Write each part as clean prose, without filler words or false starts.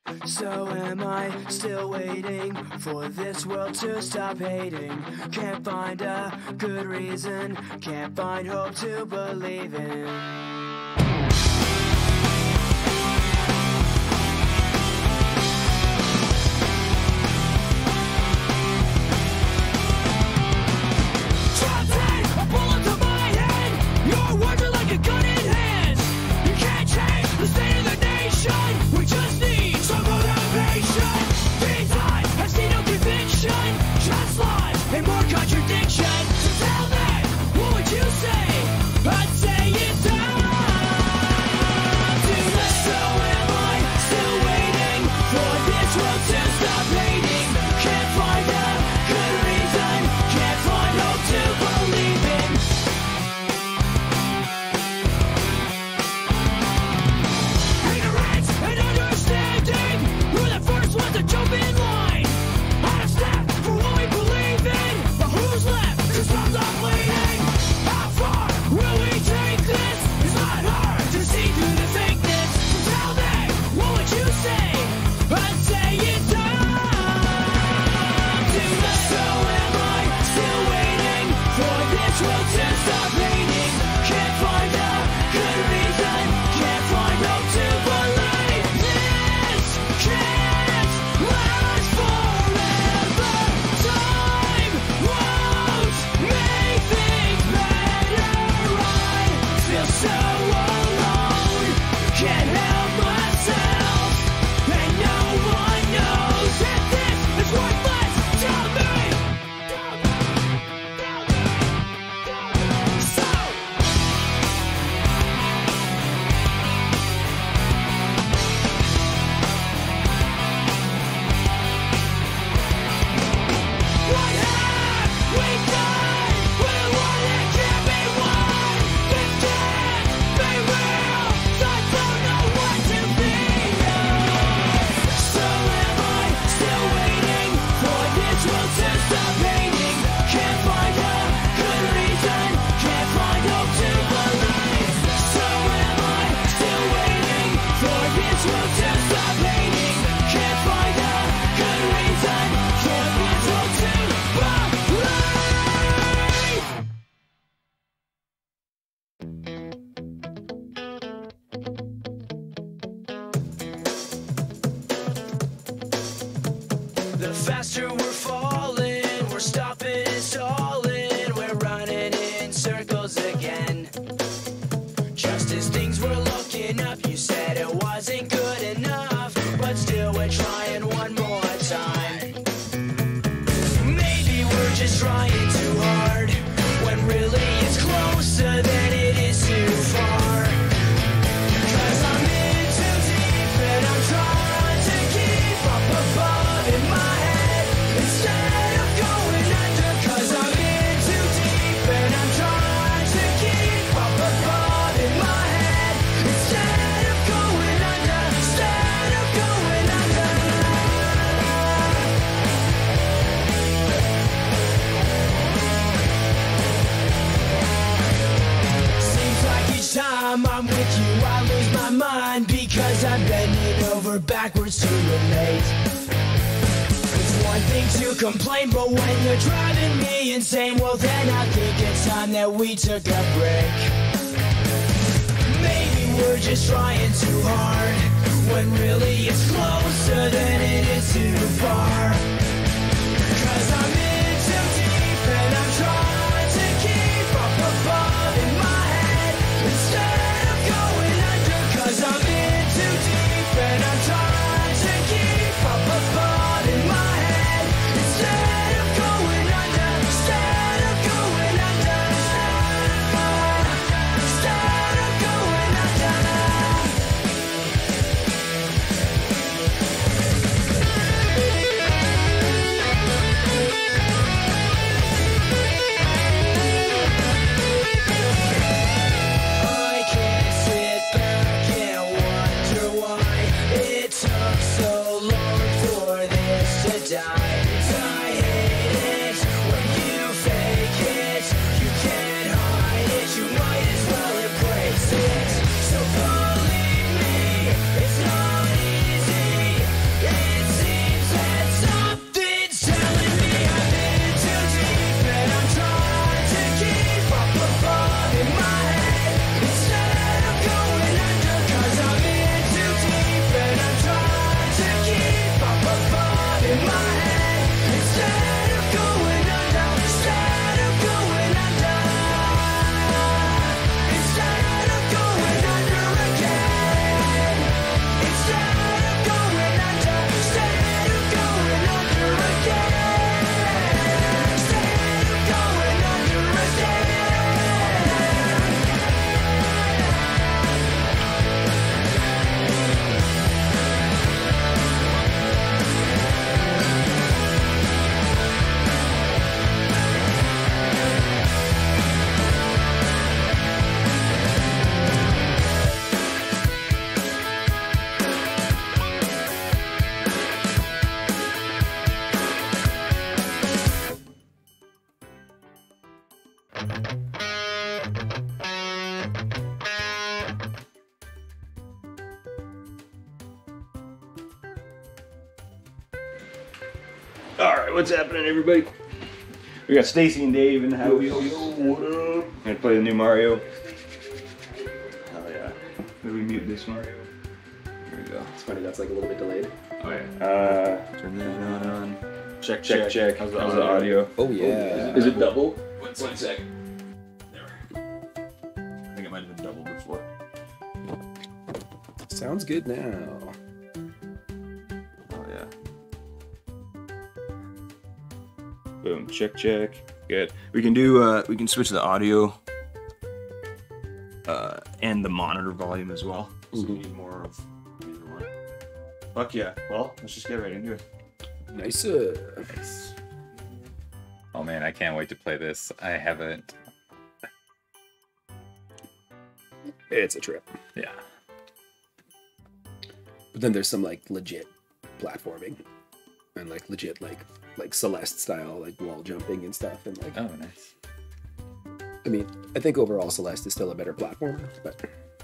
So am I still waiting for this world to stop hating? Can't find a good reason, can't find hope to believe in. The faster we're falling, we're stopping and stalling, we're running in circles again. Just as things were looking up, you said it wasn't good enough, but still we're trying one more time. Maybe we're just trying too hard, when really it's closer than it is too far. 'Cause I'm in too deep and I'm trying to keep up above in my head instead of going under. 'Cause I'm in too deep and I'm trying to keep up above in my head instead of going under, instead of going under. Seems like each time I'm with you I lose my mind, because I'm bending over backwards to relate. It's one thing to complain, but when you're driving me insane, well then I think it's time that we took a break. Maybe we're just trying too hard, when really it's closer than it is too far. 'Cause I'm in too deep and I'm trying to keep up above in my head instead of going under. 'Cause I'm in too deep and I'm trying to keep up above in my head instead of going under, instead of going under, instead of going under. I can't sit back and wonder why it took so long for this to die. 'Cause I hate it when you fake it. You can't hide it, you might as well embrace it. So believe me, it's not easy All right, what's happening, everybody? We got Stacy and Dave in the house. Yo, what up? Gonna play the new Mario. Hell yeah. Maybe we mute this one. Here we go. It's funny, that's like a little bit delayed. Oh yeah. Turn that on. Check. How's the audio? Oh yeah. Is it double? One sec. There. I think it might have been double before. Sounds good now. Oh yeah. Boom. Check. Good. We can do. We can switch the audio. And the monitor volume as well. So we need more of either one. Fuck yeah. Well, let's just get right into it. Nice. Oh man, I can't wait to play this. I haven't. It's a trip. Yeah. But then there's some like legit platforming and like legit like Celeste style like wall jumping and stuff and like. Oh, nice. I mean, I think overall Celeste is still a better platformer, but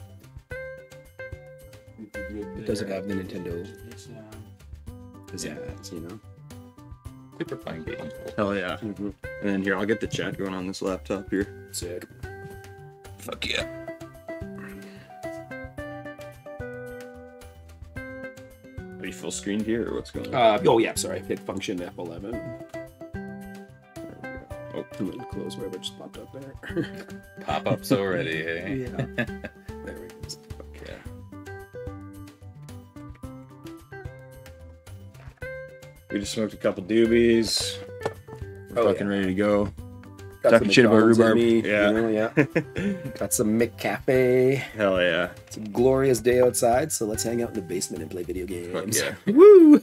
it doesn't have the Nintendo pizzazz, you know. Super fun game. Hell yeah. And then here, I'll get the chat going on this laptop here. Sick. Fuck yeah. Are you full screen here or what's going on? Oh yeah, sorry. Hit function F11. Oh, and then close whatever just popped up there. Pop-ups already, hey? Yeah. There we go. fuck yeah. We just smoked a couple doobies. We're fucking ready to go. Got Talking some shit about McDonald's in rhubarb. me, Yeah. you know, yeah. Got some McCafe. Hell yeah. It's a glorious day outside, so let's hang out in the basement and play video games. Fuck Woo!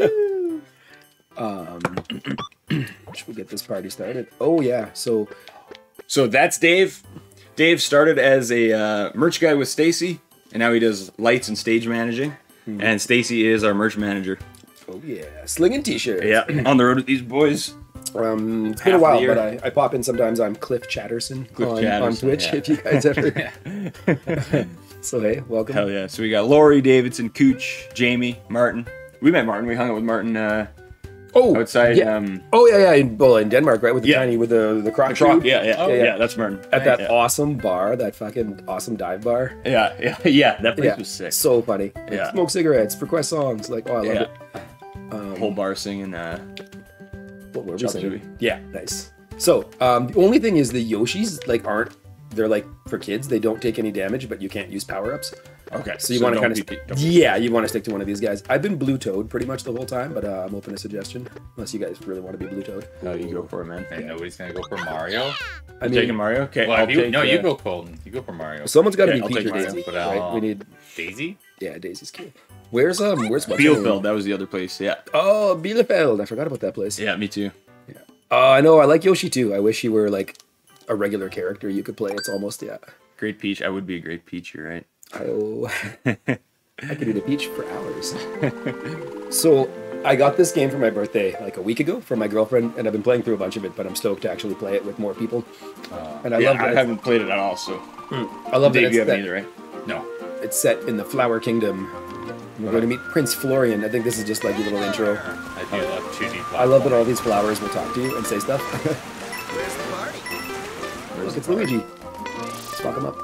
Should we get this party started? Oh yeah, so that's Dave. Dave started as a merch guy with Stacy, and now he does lights and stage managing. And Stacy is our merch manager. oh yeah, slinging t-shirts. Yeah, on the road with these boys. It's been Half a the while, year. but I pop in sometimes. I'm Cliff Chatterson on Chatterson, Twitch. yeah. If you guys ever. So hey, welcome. Hell yeah. So we got Lori, Davidson, Cooch, Jamie, Martin. We met Martin. We hung out with Martin outside. Yeah. In Denmark, right? With the tiny, with the croc The Croc. shoe. Yeah, that's Martin. At that Yeah. awesome bar, that fucking awesome dive bar. Yeah. That place was sick. So funny. Like, Yeah. smoke cigarettes, request songs. Like, oh, I love it. Whole bar singing. What were we Chop saying? Suey. Yeah, nice. So, the only thing is the Yoshis they're like for kids. They don't take any damage, but you can't use power-ups. Okay. So you want to don't kind of be- don't be- you want to stick to one of these guys. I've been Blue Toad pretty much the whole time, but I'm open to suggestion unless you guys really want to be Blue Toad. No, you go for it, man. And nobody's gonna go for Mario. I I'm mean, taking Mario. Okay. Well, I'll take, you go Colton. You go for Mario. someone's got to Okay, be I'll Peach take or Mario. Daisy, But, right? We need Daisy. Daisy's cute. Where's what's Bielefeld. That was the other place. Yeah. Oh, Bielefeld. I forgot about that place. Yeah, me too. I know. I like Yoshi too. I wish he were like a regular character you could play. It's almost Great Peach. I would be a great Peach. You're right. Oh, I could eat a peach for hours. So I got this game for my birthday like a week ago from my girlfriend, and I've been playing through a bunch of it. But I'm stoked to actually play it with more people. And I love that. I haven't played it at all. So I love that Dave, you it's, haven't either, right? No. it's set in the Flower Kingdom. We're going to meet Prince Florian. I think this is just like a little intro. I do love 2D. I love that all these flowers will talk to you and say stuff. Where's the party? Look, it's Luigi. Let's fuck him up.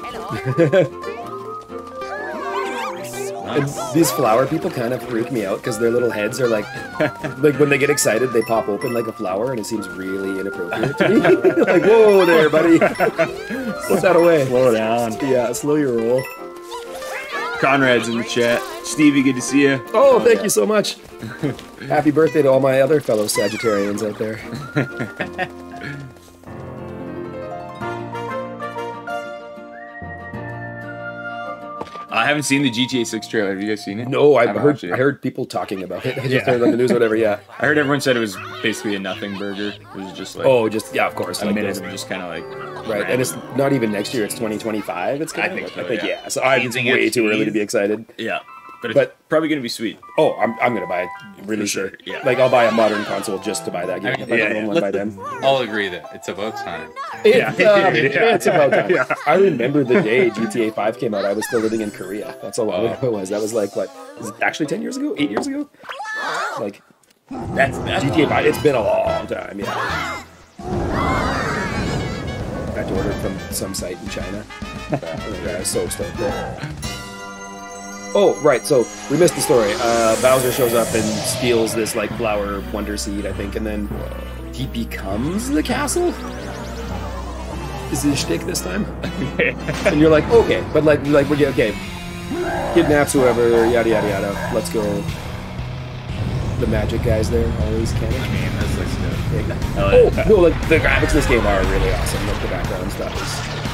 And these flower people kind of freak me out because their little heads are like when they get excited, they pop open like a flower, and it seems really inappropriate to me. Like, whoa there, buddy. Put that away. Slow down. Yeah, slow your roll. Conrad's in the chat. Stevie, good to see you. Oh, thank you so much. Happy birthday to all my other fellow Sagittarians out there. I haven't seen the GTA 6 trailer. Have you guys seen it? No, I haven't heard watched it. I heard people talking about it. I just heard on the news or whatever, yeah. I heard everyone said it was basically a nothing burger. It was just like Oh, just, yeah, of course. a like minute those- of just kind of like Right, and it's not even next year, it's 2025. It's I coming. think so, I think, yeah. yeah. So I'm Teasing way it, too early to tease. be excited. yeah, but it's But- probably gonna be sweet. Oh, I'm gonna buy it really sure, sure. yeah. Like I'll buy a modern console just to buy that game. I mean, if I yeah, don't yeah. own one by then. I'll agree that it's about time. It's about time. I remember the day GTA 5 came out. I was still living in Korea. That's how long ago it was. That was like what? Was it actually 10 years ago? 8 years ago? Like That's GTA 5. It's been a long time. Yeah. I had to order it from some site in China. Yeah, I was so stoked there. Oh, right. So we missed the story. Bowser shows up and steals this like flower wonder seed, I think, and then he becomes the castle. Is his shtick this time? And you're like, okay, but like we're okay. Kidnaps whoever, yada yada yada. Let's go. The magic guys there always can. I mean, this looks good. Oh no, like the graphics in this game are really awesome. Like the background stuff is.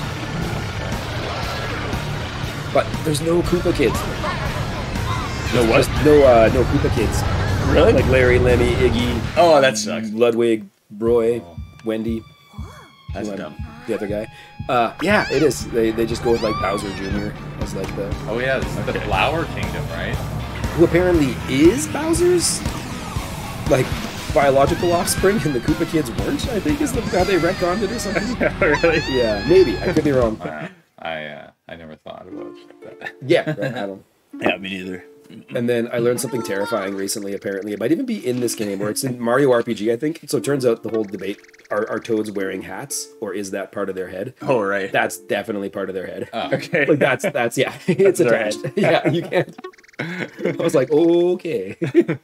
But there's no Koopa kids. No what? No Koopa kids. Really? Like Larry, Lemmy, Iggy. Oh, that sucks. Ludwig, Roy, Wendy. That's who, dumb. The other guy. Yeah, it is. They just go with like Bowser Jr. as like the Oh yeah, this is the Flower Kingdom, right? who apparently is Bowser's like biological offspring, and the Koopa kids weren't. I think is how they retconned it or something. Really? Yeah, maybe I could be wrong. I never thought about that. Yeah, right, I don't. Yeah, me neither. And then I learned something terrifying recently, apparently. It might even be in this game, or it's in Mario RPG, I think. So it turns out the whole debate, are toads wearing hats, or is that part of their head? Oh, right. That's definitely part of their head. Okay. Like, that's yeah, it's their attached. Yeah, you can't. I was like, okay.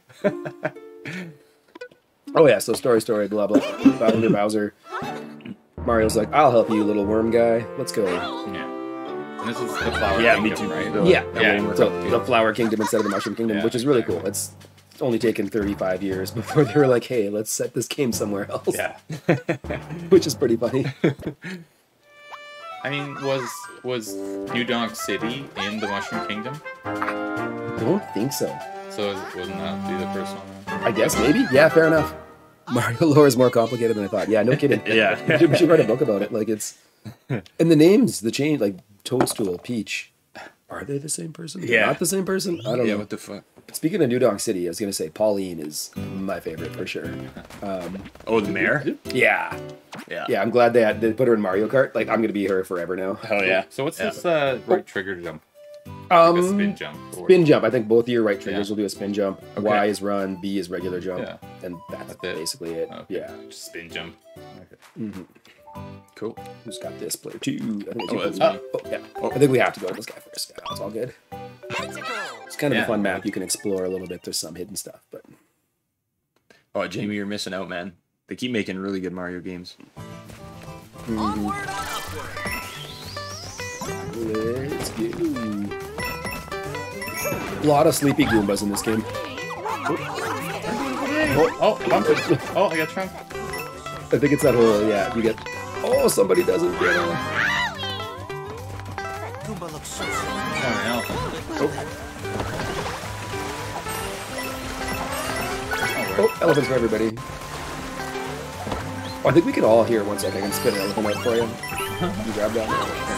Oh yeah, so story, blah, blah. Bowser. Mario's like, I'll help you, little worm guy. Let's go. Yeah. And this is the Flower Yeah, Kingdom, me too. right? Yeah, Yeah. so the Flower Kingdom instead of the Mushroom Kingdom, Yeah, which is really exactly. cool. It's only taken 35 years before they were like, hey, let's set this game somewhere else. Yeah. Which is pretty funny. I mean, was New Donk City in the Mushroom Kingdom? I don't think so. So wasn't that be the first one? I guess maybe. Yeah, fair enough. Mario lore is more complicated than I thought. Yeah, no kidding. Yeah. We should write a book about it. Like it's, and the names, the change, like Toadstool, Peach. Are they the same person? Yeah. Not the same person? I don't Yeah, know. what the fuck? Speaking of New Donk City, I was gonna say Pauline is my favorite for sure. Oh, the mayor? Yeah. Yeah. Yeah, I'm glad they put her in Mario Kart. Like I'm gonna be her forever now. Hell yeah. So what's this right trigger jump? Um, Like a spin jump. or- Spin jump. I think both of your right triggers Yeah. will do a spin jump. Okay. Y is run, B is regular jump, Yeah. and that's That's it. basically it. Okay. Yeah. Just spin jump. Cool. Who's got this player two? I think it's Oh, you. that's Oh, me. yeah. I think we have to go to this guy first. Yeah, it's all good. It's kind of Yeah. a fun map. You can explore a little bit. There's some hidden stuff, but Oh, Jamie, you're missing out, man. They keep making really good Mario games. let's go. A lot of sleepy Goombas in this game. Oh, bump it. Oh, I got Trump. I think it's that whole, yeah, you get, oh, somebody doesn't get it. Goomba looks so Oh, an elephant. Oh, elephants for everybody. Oh, I think we can all hear 1 second. I can spit an elephant out for you. You grab that.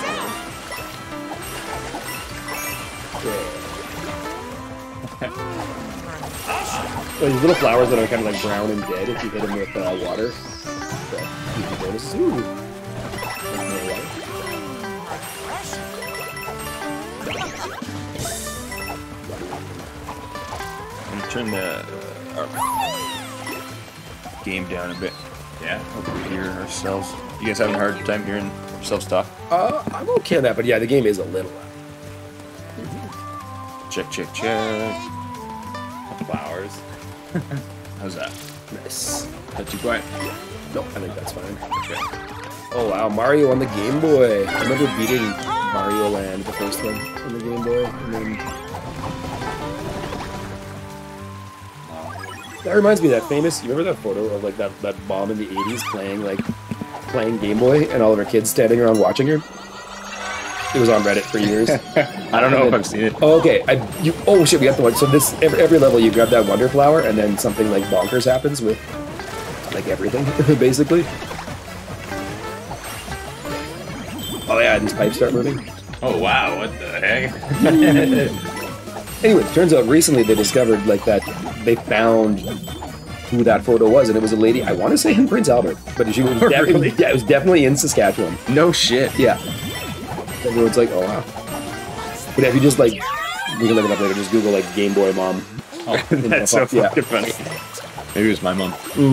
Well, these little flowers that are kind of like brown and dead if you hit them with water. So, you can bonus. Ooh. I'm gonna turn the game down a bit. Yeah. Hope we hear ourselves. You guys having a hard time hearing yourselves talk? I'm okay on that, but yeah, the game is a little loud. Check, check, check. Flowers. How's that? Nice. Not too quiet. No, I think that's fine. Oh wow, Mario on the Game Boy. I remember beating Mario Land, the first one, on the Game Boy, and then... That reminds me of that famous, you remember that photo of like that mom in the 80s playing Game Boy and all of her kids standing around watching her? It was on Reddit for years. I don't know if I've seen it. Oh, okay. Oh shit, we have to watch. So this every level you grab that Wonder Flower and then something like bonkers happens with like everything, basically. Oh yeah, these pipes start moving. Oh wow, what the heck? Anyway, it turns out recently they discovered like that they found who that photo was, and it was a lady. I want to say in Prince Albert, but she was Really? it was definitely in Saskatchewan. No shit. Yeah. Everyone's like, oh wow. But if you just like, we can look it up later. Just Google like Game Boy mom. That's so Yeah. fucking funny. Maybe it was my mom.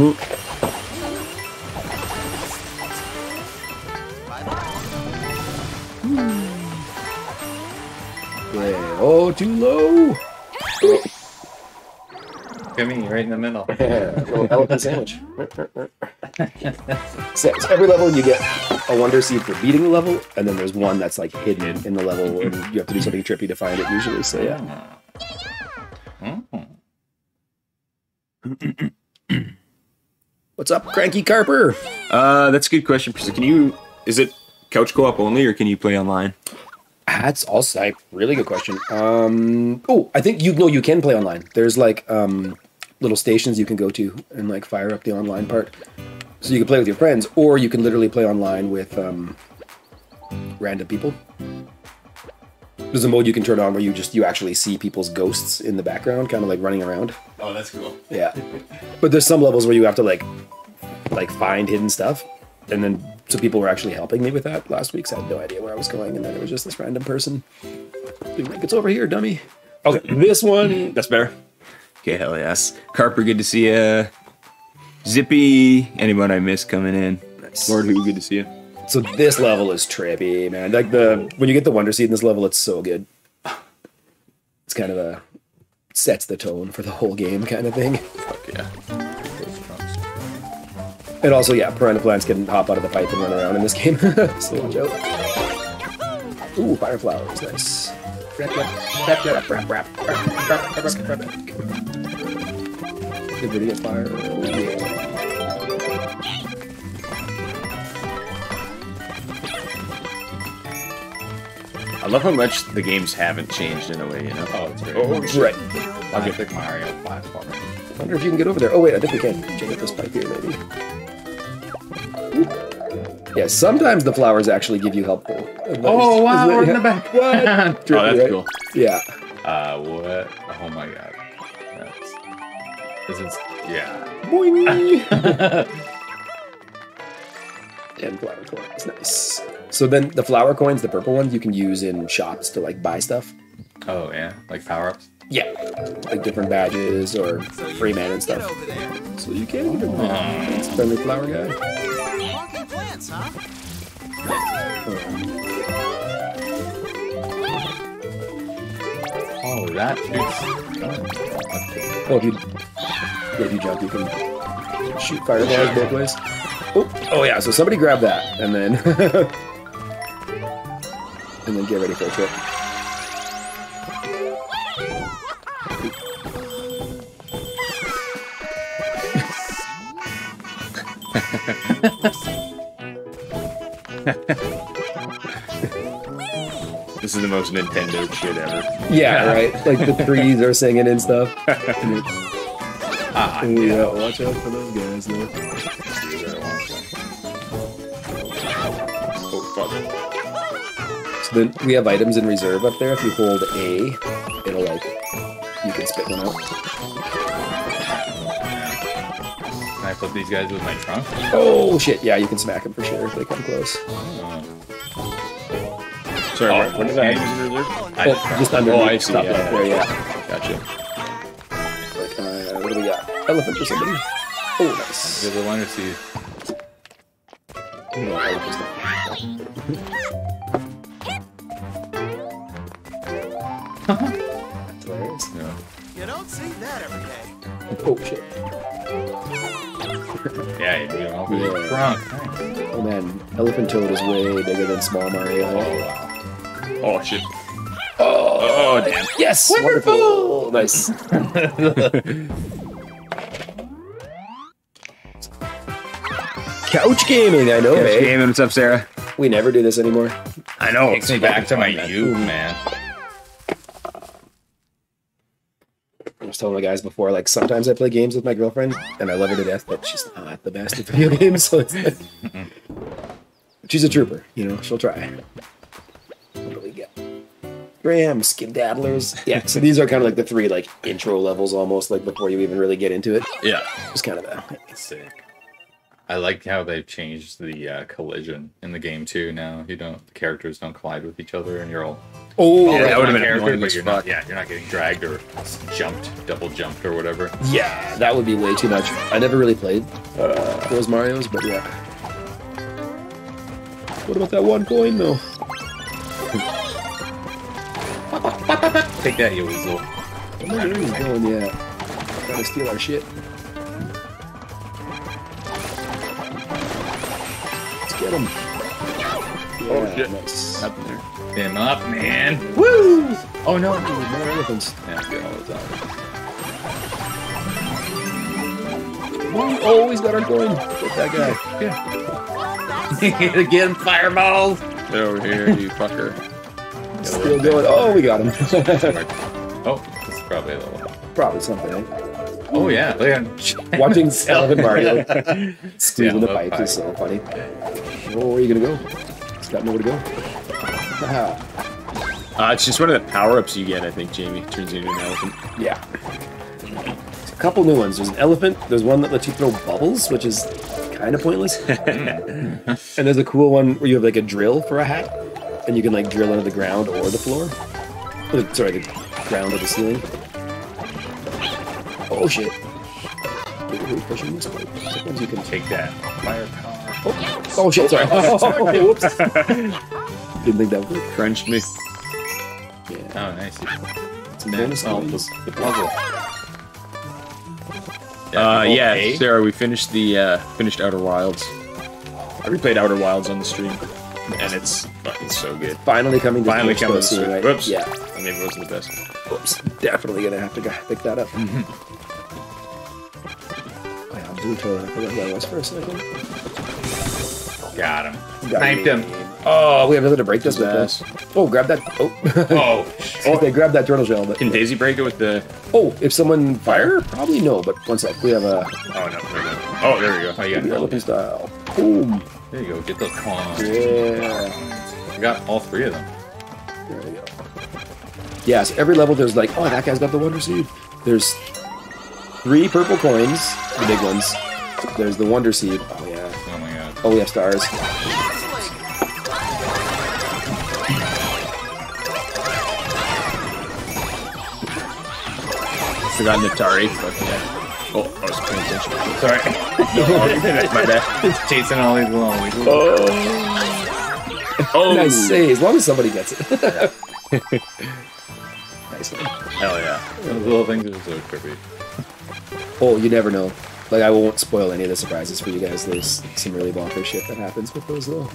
Yeah. Oh, too low. Get me right in the middle. Little elephant sandwich. So every level you get a wonder seed for beating the level, and then there's one that's like hidden in the level, and you have to do something trippy to find it usually. So yeah. What's up, Cranky Carper? That's a good question. Can you? Is it couch co-op only, or can you play online? That's also a really good question. Oh, I think you can play online. There's like little stations you can go to and like fire up the online part. So you can play with your friends, or you can literally play online with random people. There's a mode you can turn on where you actually see people's ghosts in the background, kind of like running around. Oh, that's cool. Yeah. But there's some levels where you have to like find hidden stuff. And then so people were actually helping me with that last week, so I had no idea where I was going, and then it was just this random person being like, "It's over here, dummy." Okay, this one, that's better. Okay, hell yes. Carper, good to see you. Zippy, anyone I missed coming in. Nice. Lord Who, good to see you. So this level is trippy, man. Like when you get the Wonder Seed in this level, it's so good. It's kind of sets the tone for the whole game kind of thing. Fuck yeah. And also, yeah, piranha plants can hop out of the pipe and run around in this game, so watch out. Ooh, fire flowers, nice. Everybody get fire. I love how much the games haven't changed in a way, you know? Oh, it's great. Oh, right. Classic Mario platformer. I wonder if you can get over there. Oh, wait, I think we can. Check out this pipe here, maybe. Yeah, sometimes the flowers actually give you helpful advice. Oh, wow, Isn't we're it? in the back. What? Oh, that's Right? cool. Yeah. What? Oh my god. This is, yeah. Boing! And flower coins, nice. So then the flower coins, the purple ones, you can use in shops to like buy stuff. Oh, yeah. Like power-ups? Yeah. Like different badges or free mana and stuff. Over there. So you can get Thanks, friendly flower guy. Walking plants, huh? Oh, that shoots. Oh, if you jump, you can shoot fireballs both ways. Oh yeah, so somebody grab that, and then and then get ready for a trip. This is the most Nintendo shit ever. Yeah, right. Like the trees are singing and stuff. Yeah, watch out for those guys, though. Oh, fuck. So then we have items in reserve up there. If you hold A, it'll like you can spit one out. Can I flip these guys with my trunk? Oh shit! Yeah, you can smack them for sure if they come close. Sorry, Oh, what did okay. I use in reserve? Oh, just under. Oh, I see. Stop Yeah, right there. Yeah. Gotcha. Like, what do we got? Elephant for somebody. Oh, nice. Give the one or two. No, elephant's not. That's hilarious. No. You don't see that every day. Oh shit. Yeah, you don't open Yeah. the trunk. Nice. Oh man, Elephant Toad is way bigger than Small Mario. Oh, wow. Oh, shit. Oh, damn. Yes! Wonderful! Nice. Couch gaming, I know, eh? Gaming, what's up, Sarah? We never do this anymore. I know. Takes me back to my youth, man. I was telling the guys before, like, sometimes I play games with my girlfriend, and I love her to death, but she's not the best at video games, so it's like... She's a trooper, you know, she'll try. What do we get? Graham, Skedaddlers. Yeah, so these are kind of like the three, like, intro levels almost, like, before you even really get into it. Yeah. Just kind of a... Sick. I like how they've changed the collision in the game too. Now the characters don't collide with each other, and you're all Oh, Yeah, that would've been character, annoying but as you're fuck. not getting dragged or double jumped or whatever. yeah, that would be way too much. I never really played those Marios, but yeah. What about that one coin though? Take that, you weasel. Where he's going, yeah. Trying to steal our shit. Let's get him. Yeah, shit. nice. Nothing there. Him up, man. Woo! Oh no. Ooh, more elephants. Yeah, good all the time. Oh, he's got our coin. Get that guy. Get him, fireballs. Get over here, you fucker. Still going. Oh, we got him. Oh, this is probably a little. Probably something, eh? Oh yeah, look at him. Watching Elephant Mario squeezing the Yeah, pipe is so funny. Oh, where are you gonna go? He's got nowhere to go. Haha. It's just one of the power-ups you get, I think, Jamie. Turns you into an elephant. Yeah. There's a couple new ones. There's an elephant. There's one that lets you throw bubbles, which is kind of pointless. And there's a cool one where you have like a drill for a hat, and you can like drill into the ground or the floor. Sorry, the ground or the ceiling. Oh shit! Who's pushing this way? Sometimes you can Take that. Firepower. Oh shit! Sorry. Whoops. Didn't think that would work. Crunched me. Yeah. Oh, nice. Some bonus Oh, coins. the puzzle. Yeah, okay. Sarah, we finished the finished Outer Wilds. I replayed Outer Wilds on the stream, and it's fucking so good. Finally coming to Finally Switch, coming though, to soon, Switch. right? Whoops. Yeah. I mean, it wasn't the best. Whoops. Definitely gonna have to pick that up. Oh yeah, I'm doing totally. I forgot who that was for a second. Got him. Got Sniped me. him. Oh, we have nothing to break this with. Yes. Though. Oh, grab that. Oh. Oh, Oh, they grabbed that turtle shell. But Can Daisy break it with the... oh, if someone fire, probably no. But one sec, we have a Oh, no. There we go. Oh, there we go. oh, you got elephant style. Boom. There you go. Get those coins. Yeah. I got all three of them. There we go. Yeah, so every level there's like, oh, that guy's got the Wonder Seed. There's 3 purple coins, the big ones. There's the Wonder Seed. Oh, yeah. Oh my god. Oh, we have stars. Forgotten Atari. But yeah. Oh, I was paying attention. Sorry. My bad. Chasing all these along. Oh, Nice. Hey, as long as somebody gets it. Nice one. Hell yeah. Those little things are so trippy. Oh, you never know. Like, I won't spoil any of the surprises for you guys. There's some really bonkers shit that happens with those, though.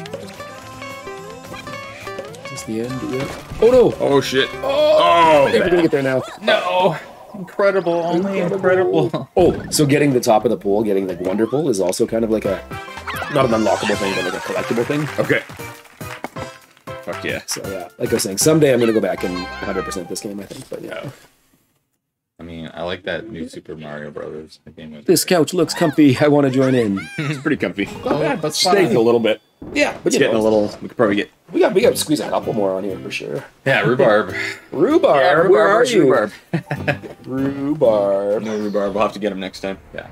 Is this the end? Yeah. Oh, no! Oh, shit. Oh! We're bad. gonna get there now. No. Incredible. Only incredible. Oh, so getting the top of the pool, getting, like, Wonderful is also kind of like a... Not an unlockable thing, but like a collectible thing. Okay. Fuck yeah. So, yeah. Like I was saying, someday I'm gonna go back and 100% this game, I think. But, yeah. I mean, I like that new Super Mario Brothers. The game was This couch looks comfy. I want to join in. It's pretty comfy. Not bad, but Snaked a little bit. Yeah, but It's you getting know, a little... We could probably get... we got to squeeze a couple more on here for sure. Yeah, rhubarb. Rhubarb, where are you? Rhubarb. Rhubarb. No rhubarb. We'll have to get him next time. Yeah.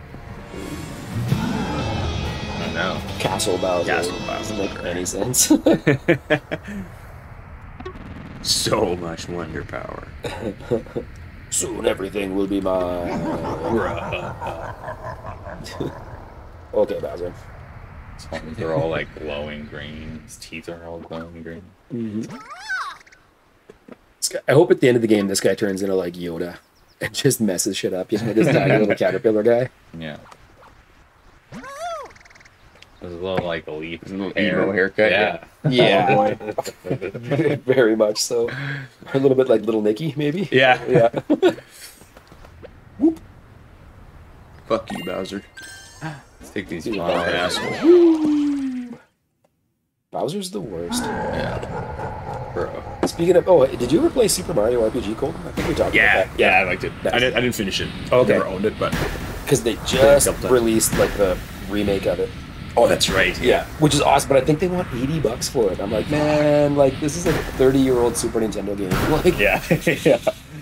Oh no. Castle Bowser. Castle Bowser. Doesn't make any sense. So much wonder power. Soon everything will be mine. Okay, Bowser. His horns are all like glowing green. His teeth are all glowing green. I hope at the end of the game this guy turns into like Yoda and just messes shit up. You know, this tiny little caterpillar guy. Yeah. There's a little like a leaf. A little emo haircut. Yeah. Yeah. Oh, boy. Very much so. A little bit like Little Nicky, maybe. Yeah. Yeah. Fuck you, Bowser. Let's take these Dude, Oh, flowers. asshole. Bowser's the worst. Bro. Speaking of, oh, did you ever play Super Mario RPG, Colton? I think we talked Yeah, about that. yeah, I liked it. Nice. I didn't finish it. Okay. Never owned it, but... Because they just couple times. released like the remake of it. Oh, that's right. Yeah, which is awesome, but I think they want $80 for it. I'm like, man, like this is a 30-year-old Super Nintendo game. Like, Yeah. Yeah.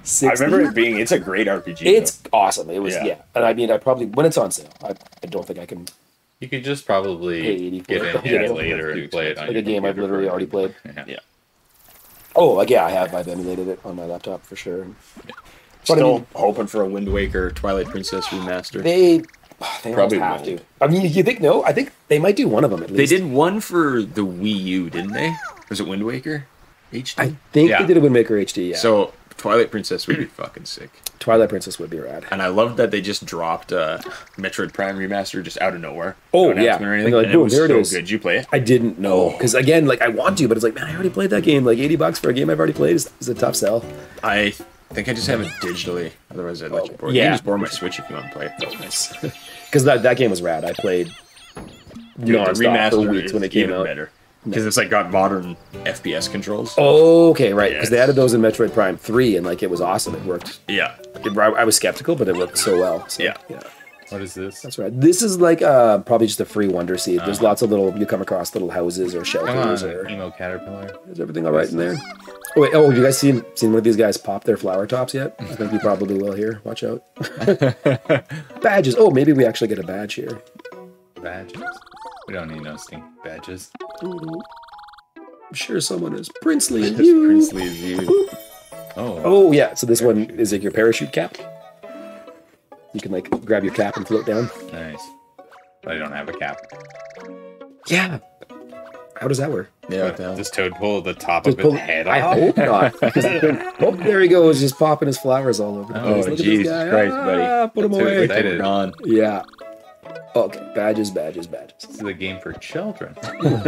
60? I remember it being. It's a great RPG. It's awesome. It was, Yeah. yeah. And I mean, I probably, when it's on sale, I don't think I can, You could just probably Pay 80 for get it. in Yeah. here later and play it on like your a game I've computer literally for- already played. Yeah. Oh, like, yeah, I have. I've emulated it on my laptop for sure. But I Still mean, hoping for a Wind Waker Twilight Princess remaster. they Probably almost have won't. to. I mean, you think no? I think they might do one of them at They least. did one for the Wii U, didn't they? Was it Wind Waker HD? I think Yeah. they did a Wind Maker HD. Yeah. So Twilight Princess would be fucking sick. Twilight Princess would be rad. And I loved that they just dropped Metroid Prime Remaster just out of nowhere. Oh, No yeah. announcement or anything. Like, And boom, it was there it so is. good. Did you play it? I didn't know because again, like I want to, but it's like, man, I already played that game. Like $80 for a game I've already played is a tough sell. I think I just have it digitally. Otherwise, I'd let you borrow it. yeah. You can just borrow my Switch if you want to play it. Because that game was rad. I played Dude, the nonstop for remaster weeks is when it came even out. better. Because it's like got modern FPS controls. Oh, okay, right. Because they Yes. added those in Metroid Prime 3, and like it was awesome. It worked. Yeah. I was skeptical, but it worked so well. So, Yeah. What is this? That's right. This is like probably just a free Wonder Seed. There's lots of little, you come across little houses or Come shelters on, or. emo caterpillar. Is everything all right in there? Oh wait! Oh, have you guys seen one of these guys pop their flower tops yet? I think you probably will here. Watch out. Badges. Oh, maybe we actually get a badge here. Badges. We don't need no stink badges. I'm sure someone is princely and Just you. princely as you. Oh, Oh yeah. So this one is like your parachute cap. You can like grab your cap and float down. nice. But I don't have a cap. Yeah. How does that work? Yeah, what the hell? Does Toad pull the top Just of pull- its head I off? hope not. 'Cause it could- oh, there he goes, just popping his flowers all over the Oh, place. Look at this Jesus guy. Christ, buddy. Put him That's away. excited. We're gone. Yeah. Okay. Badges. Badges. Badges. This is a game for children.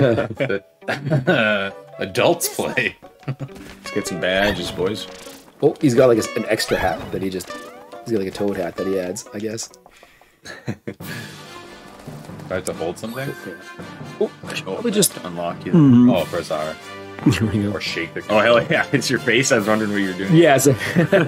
that adults play. Let's get some badges, boys. Oh, he's got like an extra hat that he's got like a toad hat that he adds, I guess. Do I have to hold something? Oh, probably just. Unlock you. Oh, press R. Here we go. Or shake the Oh, hell yeah. It's your face. I was wondering what you were doing. Yeah. So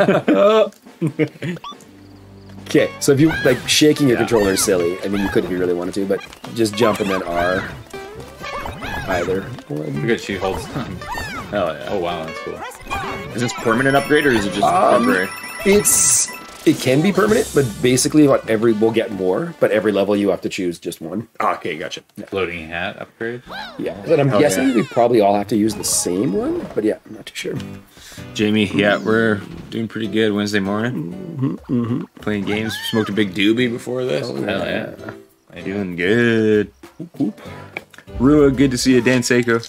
okay, so if you like shaking your controller is silly. I mean, you could if you really wanted to, but just jump and then R. Either one. Look at she holds. Hell yeah. Oh wow, that's cool. Is this permanent upgrade or is it just temporary? It can be permanent, but basically, we'll get more. But every level you have to choose just one. Oh, okay, gotcha. Floating hat upgrade. Yeah, but I'm guessing yeah. we probably all have to use the same one. But yeah, I'm not too sure. Jamie, yeah, we're doing pretty good Wednesday morning. Playing games. Smoked a big doobie before this. Oh, Hell yeah. I know. Feeling good. Rua, good to see you. Dan Seiko.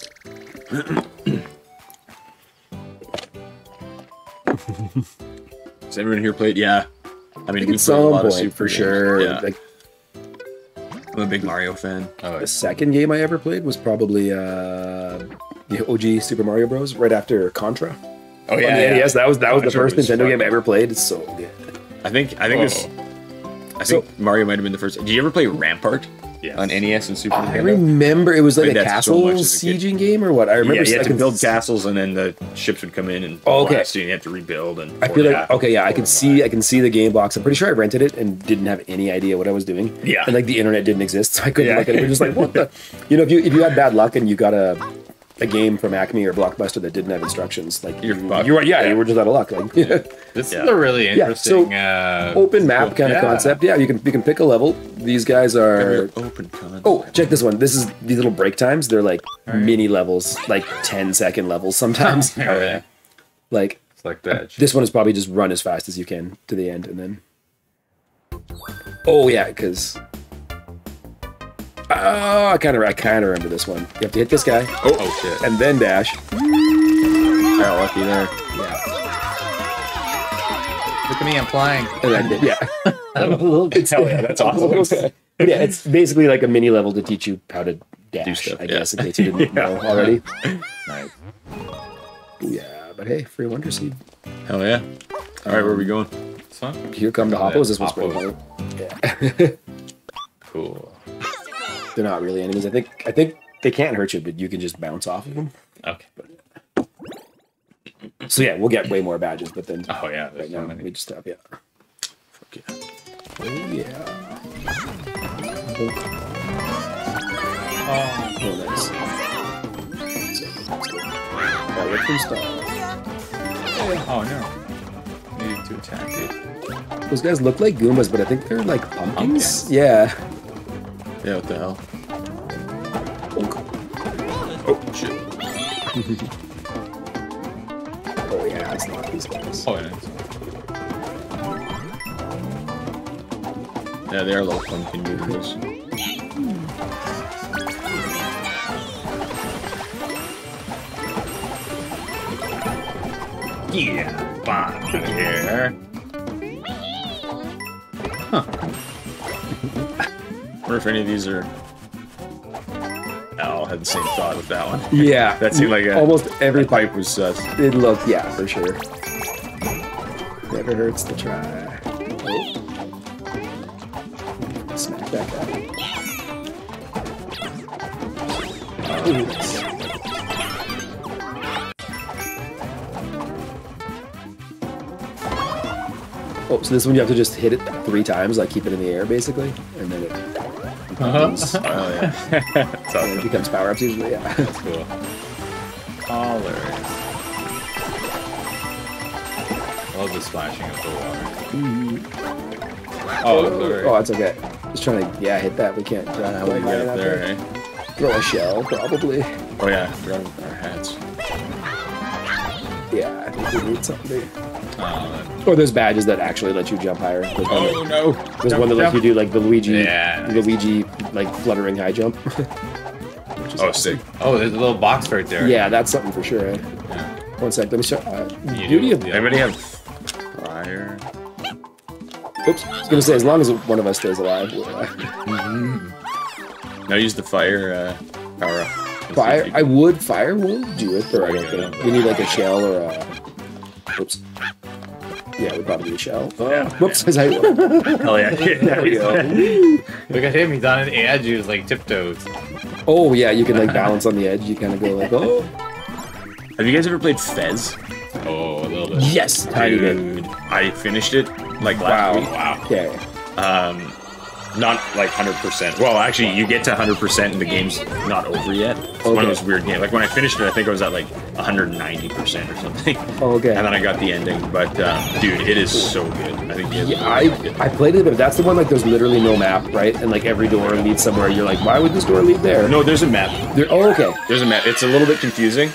Has everyone here played? Yeah. I mean, At we played a some lot of point, Super for games. sure. Yeah. Like I'm a big Mario fan. Oh, the second game I ever played was probably the OG Super Mario Bros. Right after Contra. Oh On the NES, that was the Contra first was Nintendo game I fucking- ever played. It's so good. I think this. I think Mario might have been the first. Did you ever play Rampart? Yes. On NES and Super I Nintendo? remember it was like Played a that so castle much as a kid. sieging game or what? I remember. Yeah, you I had to can- build castles and then the ships would come in and Oh, okay. blast you and you have to rebuild. And I feel like okay, yeah, I can see the game box. I'm pretty sure I rented it and didn't have any idea what I was doing. Yeah. and like the internet didn't exist, so I couldn't Yeah. look at it. It was just like what the, if you had bad luck and you got a game from Acme or Blockbuster that didn't have instructions, like You're fucked. you were you were just out of luck. Like This Yeah. is a really Yeah, so interesting open map kind of yeah. concept. Yeah, you can pick a level. These guys are. open concept. Oh, check this one. This is these little break times. They're like mini levels, like 10-second levels sometimes. Oh, yeah. Like Select badge. this one is probably just run as fast as you can to the end, and then. Oh yeah, because. I kind of remember this one. You have to hit this guy, Oh shit. and then dash. Got lucky there. Yeah, Look at me, I'm flying. and then yeah. Hell yeah, that's awesome. But yeah, it's basically like a mini level to teach you how to dash. stuff, I yeah. guess in case you didn't know already. Nice. Yeah, but hey, free Wonder Seed. Hell yeah. All right, where are we going? This one? Here come the Hoppos. This one's Hoppos. pretty funny. Yeah. Cool. They're not really enemies. I think they can't hurt you, but you can just bounce off of them. Okay. So yeah, we'll get way more badges, but then Oh yeah, right there's now so many. we just have Fuck yeah. Oh yeah. Oh, nice. So, let's go. Electrum Star. Oh no. to attack you. Those guys look like Goombas, but I think they're like pumpkins. Pumpkins? Yeah. Yeah, what the hell? Oh, shit. Oh yeah, it's not these guys. Oh, yeah. Yeah, they are little pumpkin noodles. Yeah, fine here. Wonder if any of these are. Oh, I had the same thought with that one. Yeah. That seemed like almost every pipe. pipe was sus. It looked, yeah, for sure. Never hurts to try. Oh. Smack that guy. Oh, oh, so this one you have to just hit it 3 times, like keep it in the air, basically, and then it becomes, Oh, yeah. and it becomes power-ups usually, yeah. Cool. Colors. I love the splashing of the water. Oh, sorry. Oh, that's okay. Just trying to, yeah, hit that. We can't How do we get up there, eh? Throw a shell, probably. Oh, yeah, I forgot about our hats. Yeah, I think we need something big. Oh, Or there's badges that actually let you jump higher. There's one that, no! there's one that lets you do like the Luigi, Yeah, nice. Luigi like fluttering high jump. Which is Oh, awesome. sick. oh, there's a little box right there. Yeah, that's something for sure. Eh? Yeah. One sec, let me show. You Beauty do, of. yeah. Anybody have fire? Oops, I was gonna say as long as one of us stays alive. No, use the fire power up. Fire. I would. Fire will do it, but I don't Yeah. think we need like a shell or a. Oops. Yeah, we'd probably do a shell. Whoops. As I. Hell yeah. There we go. Look at him, he's on an edge, he's like tiptoes. Oh yeah, you can like balance on the edge. You kind of go like, oh. Have you guys ever played Fez? Oh, a little bit. Yes, tiny bit. Dude, I finished it like Wow. last week. Wow. Okay. Not like 100%. Well, actually, you get to 100% and the game's not over yet. It's one Okay. of those weird games. Like when I finished it, I think I was at like 190% or something. Okay. And then I got the ending. But dude, it is so good. I think you Yeah, I played it, but that's the one like there's literally no map, right? And like every door leads somewhere. You're like, why would this door lead there? No, there's a map. Oh, okay. There's a map. It's a little bit confusing.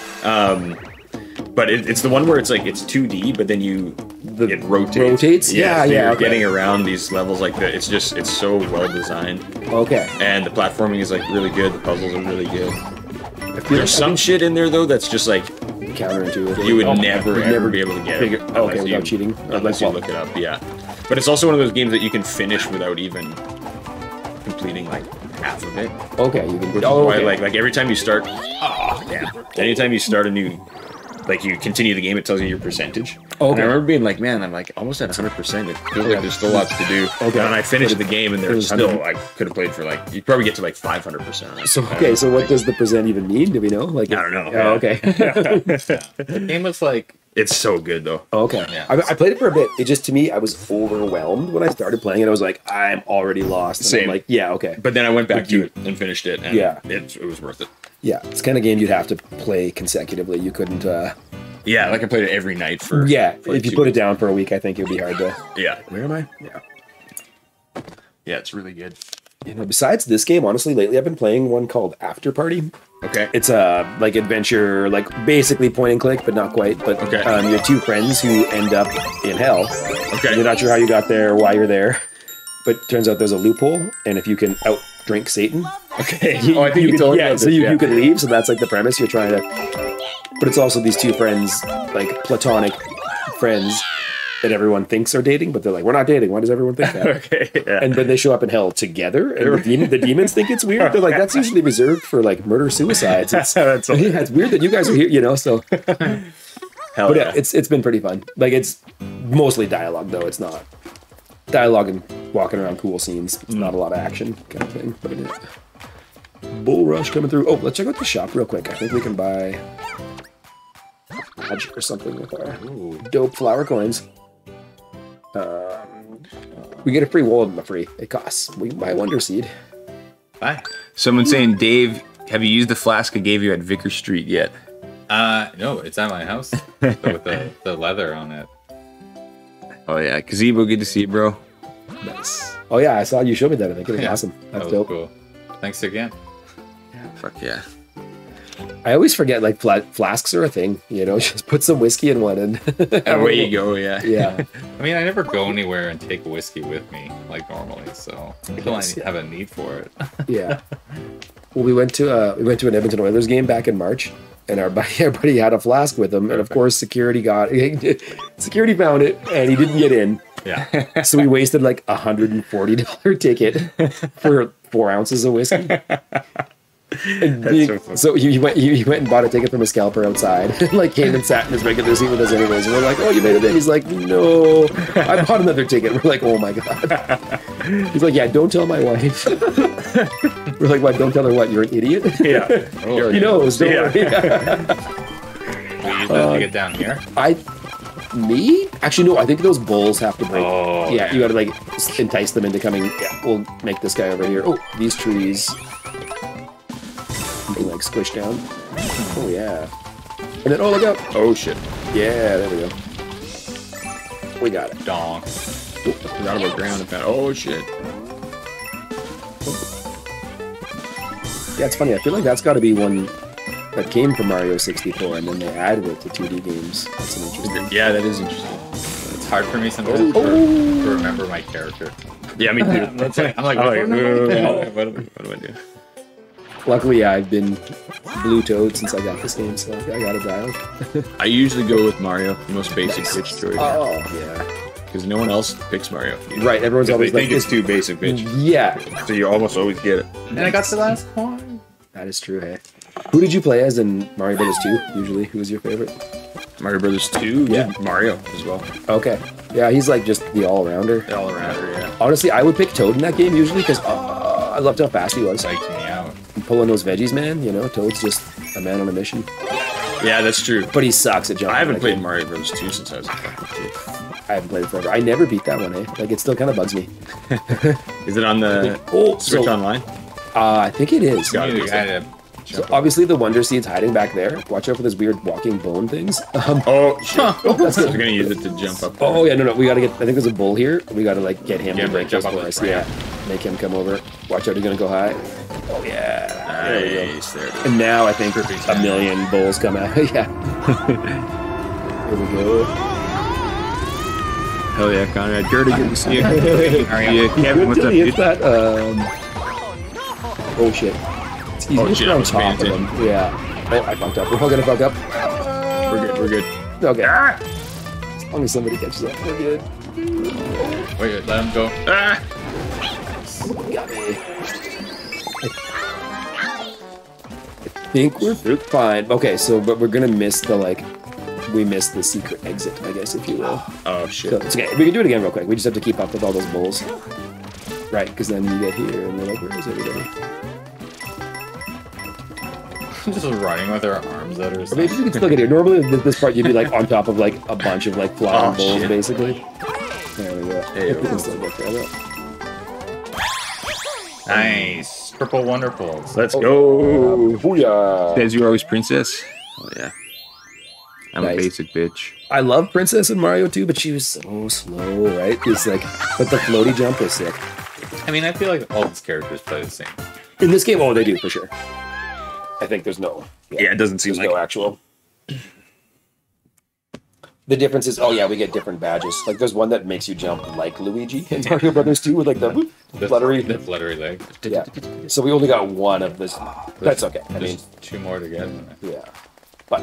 But it's the one where it's like it's 2D, but then it rotates. rotates? so Yeah, you're okay. getting around these levels like that. It's so well designed, Okay. and the platforming is like really good. The puzzles are really good. I feel There's some shit in there though that's just like counterintuitive. you would Oh, never you'd ever be able to get figure- it. okay, unless without you- cheating? Unless you Well- look it up, yeah. But it's also one of those games that you can finish without even completing like half of it. Okay, you can. Which Oh, is why, okay. like every time you start, oh damn! Anytime you start a new, like you continue the game, it tells you your percentage. Okay. And I remember being like, man, I'm like almost at 100%. It feels like there's still lots to do. Okay. And then I finished the game, and there's There's still I could have played for like you probably get to like 500%. So okay, so what does the percent even mean? Do we know? Like, I don't know. Oh, okay. The game was like, It's so good though. Okay. Yeah. I played it for a bit. It just to me, I was overwhelmed when I started playing it. I was like, I'm already lost. And I'm Same. like, yeah, okay. But then I went back to it and finished it, and Yeah. it was worth it. Yeah, it's kind of game you'd have to play consecutively. You couldn't. Yeah, like I played it every night for. Yeah, for like if you 2 put it down for a week, I think it would be hard to. Yeah. Where am I? Yeah. Yeah, it's really good. You know, besides this game, honestly, lately I've been playing one called After Party. Okay. It's a like adventure, like basically point and click, but not quite. But Okay. you have 2 friends who end up in hell. Okay. You're not sure how you got there, why you're there, but turns out there's a loophole, and if you can out drink Satan, Okay. Oh, I think you told me yeah, about so this, you could leave. So that's like the premise. You're trying to, but it's also these 2 friends, like platonic friends that everyone thinks are dating, but they're like, we're not dating. Why does everyone think that? Okay. Yeah. And then they show up in hell together, and the demons think it's weird. They're like, that's usually reserved for like murder suicides. It's, That's all. yeah, it's weird that you guys are here, you know. So, Hell but yeah. yeah, it's been pretty fun. Like it's mostly dialogue though. It's not dialogue and walking around cool scenes. It's not a lot of action kind of thing. But yeah. Bull Rush coming through. Oh, let's check out the shop real quick. I think we can buy a badge or something with our dope flower coins. We get a free wallet and a free. It costs. We can buy Wonder Seed. bye. Someone saying, Dave, have you used the flask I gave you at Vicker Street yet? No, it's at my house with the leather on it. Oh yeah, Gazebo, good to see you, bro. Nice. Oh yeah, I saw you showed me that. I think it was Yeah, awesome. That That's was dope. cool. Thanks again. Fuck yeah. I always forget like flasks are a thing. You know, just put some whiskey in one and And away you go, yeah. Yeah. I mean, I never go anywhere and take whiskey with me like normally, so until I Yes, yeah. have a need for it. Yeah. Well, we went to an Edmonton Oilers game back in March, and our buddy had a flask with him, and of course security found it, and he didn't get in. Yeah. So we wasted like $140 ticket for 4 ounces of whiskey. And so funny. so he went and bought a ticket from a scalper outside, and like came and sat in his regular seat with us anyways. And we're like, "Oh, you made it in?" He's like, "No, I bought another ticket." We're like, "Oh my god." He's like, "Yeah, don't tell my wife." We're like, "What? Don't tell her what? You're an idiot." Yeah. He knows. Don't worry. We use that to get down here. Me? Actually, no. I think those bowls have to break. Oh, yeah, okay. you got to like entice them into coming. Yeah, we'll make this guy over here. Oh, these trees. You can like squish down. Oh yeah. And then look out. Oh shit. Yeah, there we go. We got it. Donk. Forgot about ground and found. Oh shit. Yeah, it's funny. I feel like that's got to be one that came from Mario 64, and then they added it to 2D games. That's an interesting. Yeah, that is interesting. It's hard for me sometimes to remember my character. Yeah, me too. That's like, I'm like, Oh, what do I do? Luckily, yeah, I've been Blue Toad since I got this game, so I got it dialed. I usually go with Mario, the most basic bitch choice. Oh yeah. Because no one else picks Mario. Right. Everyone's They always think like, it's too basic, bitch. yeah. So you almost always get it. And I got the last coin. That is true, hey. Who did you play as in Mario Brothers 2, usually? Who was your favorite? Mario Brothers 2, Yeah. Mario as well. Okay. Yeah, he's like just the all-rounder. All around her, yeah. Honestly, I would pick Toad in that game usually because I loved how fast he was. Psyched me out. Pulling those veggies, man. You know, Toad's just a man on a mission. Yeah, that's true. But he sucks at jumping. I haven't Like, played Mario Bros. 2 since I was a fucking kid. I haven't played it forever. I never beat that one, eh? Like, it still kind of bugs me. Is it on the Oh, Switch so, Online? I think it is. Got You it. had to So obviously the Wonder Seed's hiding back there. Watch out for those weird walking bone things. Oh, shit. That's We're it. gonna use it to jump up. Oh yeah, no, we gotta get. I think there's a bull here. We gotta like get him Yeah, to break jump those up for us. the Yeah, ramp. make him come over. Watch out, he's gonna go high. Oh yeah, there we go. Nice, there it is. And now I think Perfect. a million bulls come out. Yeah. Here we go. Hell yeah, Conrad. Gertie, good to see you. Hurry up. Yeah, Kevin, what's up, It's dude? that. Oh shit. He's Oh, just shit, I on was top paying of him. Yeah. Oh, I fucked up. We're all gonna fuck up. We're good. Okay. As long as somebody catches up, we're good. Wait, let him go. Ah! Got me. I think we're fine. Okay, so but we're gonna miss the we missed the secret exit, I guess, if you will. Oh, shit. So it's okay. We can do it again real quick. We just have to keep up with all those bulls, right? Because then you get here and we're like, where is everybody? Just running with our arms out or I mean, something. you can still get here. Normally, this part you'd be like on top of like a bunch of like flying Oh, bulls, shit. basically. There we go. Hey, If we can still get there. Though. Nice. Purple Wonderfuls. Let's go. Booyah! Says you're always princess. Oh, yeah. I'm Nice. a basic bitch. I love Princess in Mario 2, but she was so slow, right? It's like, but the floaty jump was sick. I mean, I feel like all these characters play the same. In this game, oh, they do for sure. I think there's no. Yeah, it doesn't seem There's like no actual. The difference is, oh yeah, we get different badges. Like there's one that makes you jump like Luigi in Mario Brothers 2 with like the whoop, fluttery. The fluttery leg. Yeah. So we only got one of this. That's okay. I mean, There's 2 more to get. yeah. But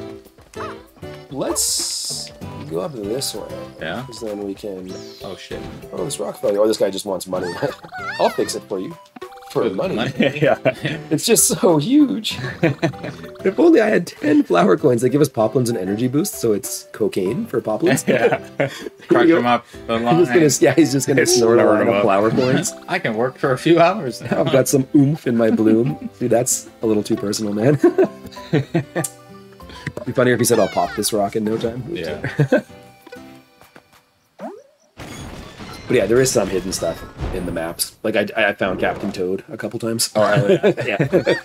let's go up to this way. Yeah? Because then we can. Oh shit. Oh, this rock failure. Oh, this guy just wants money. I'll fix it for you. For money. yeah. It's just so huge. If only I had 10 flower coins. They give us poplins and energy boost, so it's cocaine for poplins. Yeah. Crush them up. The He's just gonna snort a snort lot 'em of up. flower coins. I can work for a few hours now. I've got some oomph in my bloom. Dude, that's a little too personal, man. It'd be funnier if he said, I'll pop this rock in no time. Yeah. But yeah, there is some hidden stuff in the maps. Like I found Captain Toad a couple times. Oh, Yeah.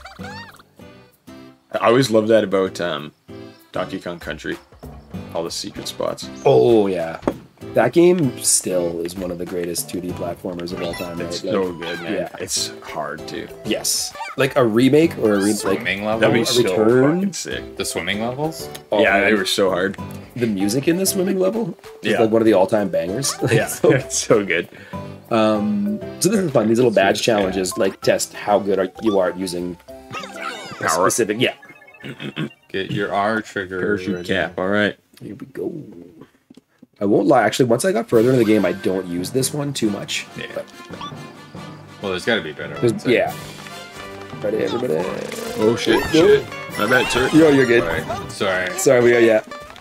I always love that about Donkey Kong Country. All the secret spots. Oh yeah. That game still is one of the greatest 2D platformers of all time. It's right? so good, man. Yeah. It's hard too. Yes. Like a remake or a Swimming That'd be levels? so return? fucking sick. The swimming levels? Oh, Yeah, man. they were so hard. The music in the swimming level is Yeah. like one of the all-time bangers. Like, Yeah, so, it's so good. so this is fun. These little badge challenges like test how good you are at using a Power. specific. Yeah. Get your R trigger. Parachute ready. cap. All right. Here we go. I won't lie. Actually, once I got further into the game, I don't use this one too much. Yeah. But Well, there's got to be better there's- ones. yeah. Ready, everybody? Oh shit! Go. Shit. My bad, sir. Yo, you're good. Sorry. Sorry, we got yeah.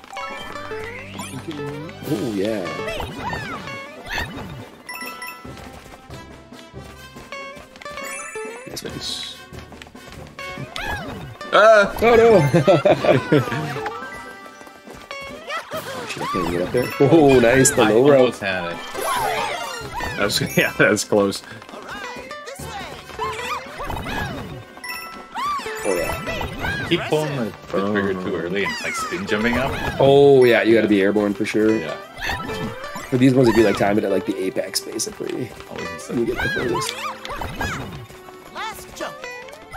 Oh yeah. Nice. Oh no! Should I can't get up there? Oh, nice. The I low rope. almost had it. That was, yeah, that was close. Oh yeah. Keep pulling the trigger too early and like spin jumping up. Oh yeah. You got to be airborne for sure. Yeah. For these ones, if you like time it at like the apex, basically, Always you insane. get the furthest. Last jump.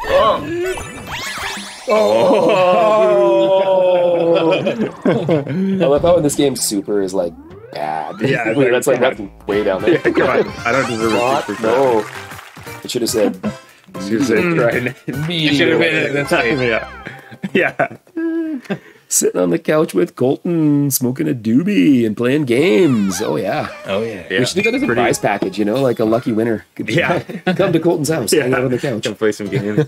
I love how in this game super is like bad. Yeah, Wait, that's like that's way down there. Yeah, come on. I don't deserve Not, a super no. It should have said right. me. should have been in Yeah. Yeah. Sitting on the couch with Colton, smoking a doobie and playing games. Oh yeah. Oh yeah. Yeah. We should do that as a Pretty- prize package, you know, like a lucky winner. Could Yeah. come to Colton's house, hang out on the couch. Come play some games.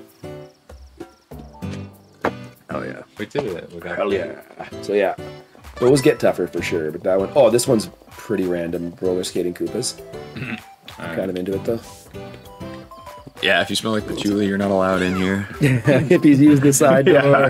Oh yeah. We did it. We got Hell yeah. So yeah, those get tougher for sure. But that one, oh, this one's pretty random. Roller skating Koopas. Kind of into it though. Yeah, if you smell like patchouli, you're not allowed in here. Hippies use the side door.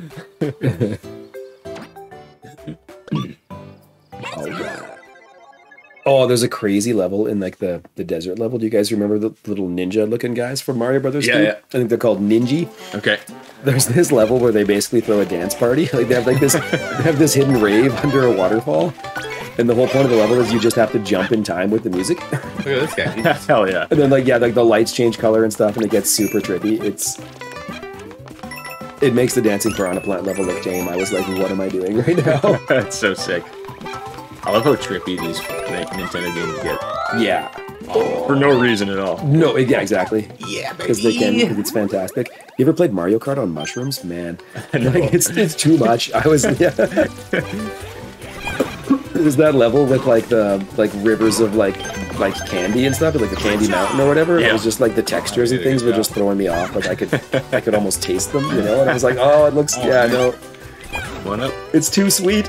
Oh yeah. Oh, there's a crazy level in like the desert level. Do you guys remember the little ninja looking guys from Mario Brothers? Yeah, 2? yeah. I think they're called Ninja. Okay. There's this level where they basically throw a dance party. Like they have like this, they have this hidden rave under a waterfall, and the whole point of the level is you just have to jump in time with the music. Look at this guy. Hell yeah. And then like yeah, like the lights change color and stuff, and it gets super trippy. It makes the dancing piranha plant level look tame. I was like, what am I doing right now? That's so sick. I love how trippy these like, Nintendo games get. Yeah. For no reason at all. No, yeah, exactly. Yeah, because they can. Because it's fantastic. You ever played Mario Kart on mushrooms? Man, like, it's too much. I was yeah. There's that level with like the rivers of like candy and stuff, like the Candy Mountain or whatever. Yeah. It was just like the textures and things were just throwing me off. Like I could almost taste them, you know. And I was like, oh, it looks yeah, no, One up. it's too sweet.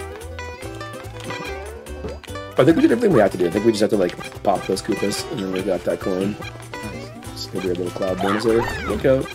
I think we did everything we had to do. I think we just have to like pop those Koopas, and then we got that coin. Just gonna be a little cloud bonus there. Look out!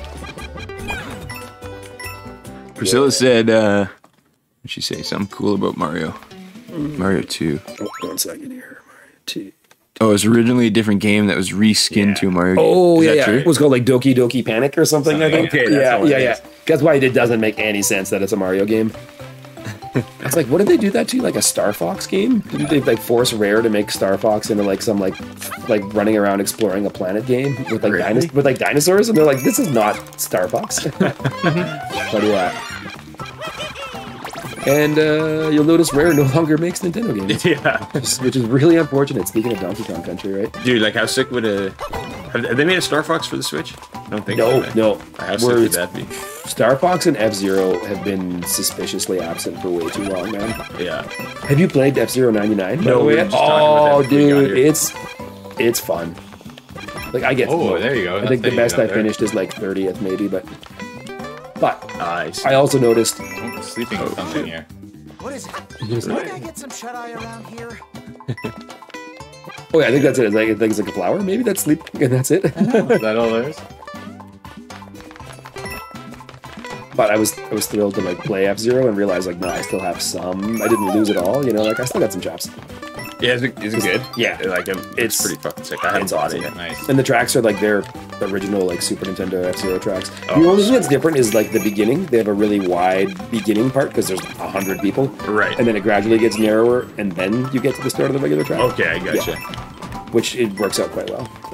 Priscilla said, what'd she say? Something cool about Mario. Mario 2. Oh, 1 second here. Two. Oh, it was originally a different game that was reskinned to a Mario game. Oh Is yeah, that yeah. true? It was called like Doki Doki Panic or something. I think. Okay, that's yeah, what it yeah, is. yeah. That's why it doesn't make any sense that it's a Mario game. It's like, what did they do that to? Like a Star Fox game? Didn't they like force Rare to make Star Fox into like some like running around exploring a planet game with like Really? with like dinosaurs? And they're like, this is not Star Fox. But yeah. And you'll notice Rare no longer makes Nintendo games, Yeah. which is really unfortunate. Speaking of Donkey Kong Country, right? Dude, like how sick would a... Have they made a Star Fox for the Switch? I don't think No, so. man. no. How sick We're- would that be? Star Fox and F-Zero have been suspiciously absent for way too long, man. Yeah. Have you played F-Zero 99? No, we were just talking about Oh, that before we got dude, here. it's fun. Like I get. Oh, there you go. I think the That's best how I you get up finished is like 30th, maybe, but Nice. I also noticed. there. Oh, sleeping with something here. What is it? Can I get some shut-eye around here? Oh yeah, I think that's it. I think it's like a flower. Maybe that's sleep, and that's it. Is that all there is? But I was thrilled to like play F-Zero and realize like no, I still have some. I didn't lose it all. You know, like I still got some chops. Yeah, is it good? Yeah. Like it's It's- pretty fucking sick. I haven't it's bought awesome. it yet. Nice. And the tracks are like their original like Super Nintendo F-Zero tracks. Oh, The only thing that's different is like the beginning. They have a really wide beginning part because there's 100 people. Right. And then it gradually gets narrower, and then you get to the start of the regular track. Okay, I gotcha. Which it works out quite well. So.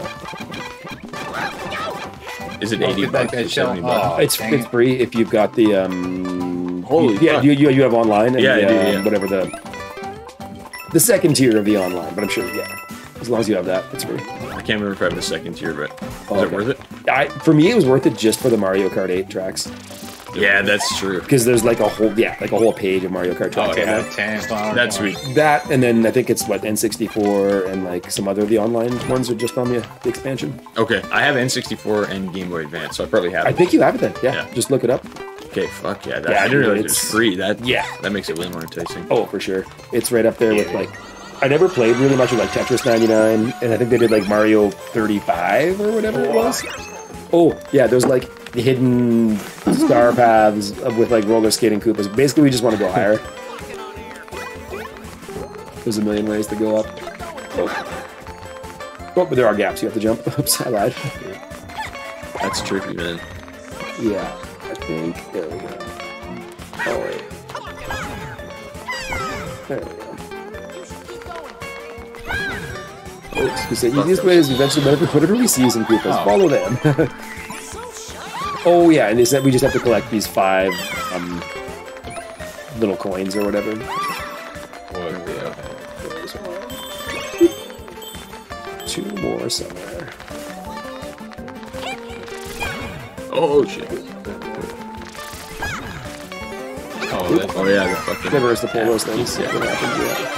Is it 80 get that bucks guy or 70 shell. bucks? Oh, It's dang it. free if you've got the Holy yeah fuck. you have online and Yeah, I the, do, yeah. whatever the second tier of the online, but I'm sure as long as you have that, it's free. I can't remember if I have the second tier, but is Oh, it okay. worth it? For me, it was worth it just for the Mario Kart 8 tracks Yeah, that's true. because there's like a whole page of Mario Kart tracks. Oh, on yeah. there. 10 flower That's corn. sweet. That and then I think it's what N64 and like some other of the online ones are just on the expansion. Okay, I have N64 and Game Boy Advance, so I probably have I it. think you have it then. Yeah, Yeah. just look it up. Okay, fuck yeah. Yeah, I didn't realize it it's- was free. That makes it way more enticing. Oh, for sure. It's right up there with like. I never played really much with like Tetris 99, and I think they did like Mario 35 or whatever it was. Oh, yeah, there's like hidden star paths with like roller skating Koopas. Basically, we just want to go higher. There's a million ways to go up. Oh, but there are gaps. You have to jump. Oops, I lied. That's tricky, man. Yeah, I think. There we go. Oh, wait. There we go. Because the easiest way is eventually whatever we see some Koopas, follow them. Oh yeah, and they said we just have to collect these 5 little coins or whatever. What, yeah. 2 more somewhere. Oh shit. Oh, that's Oh yeah, the fucking. Never is to pull those things. Yeah, what happens, yeah.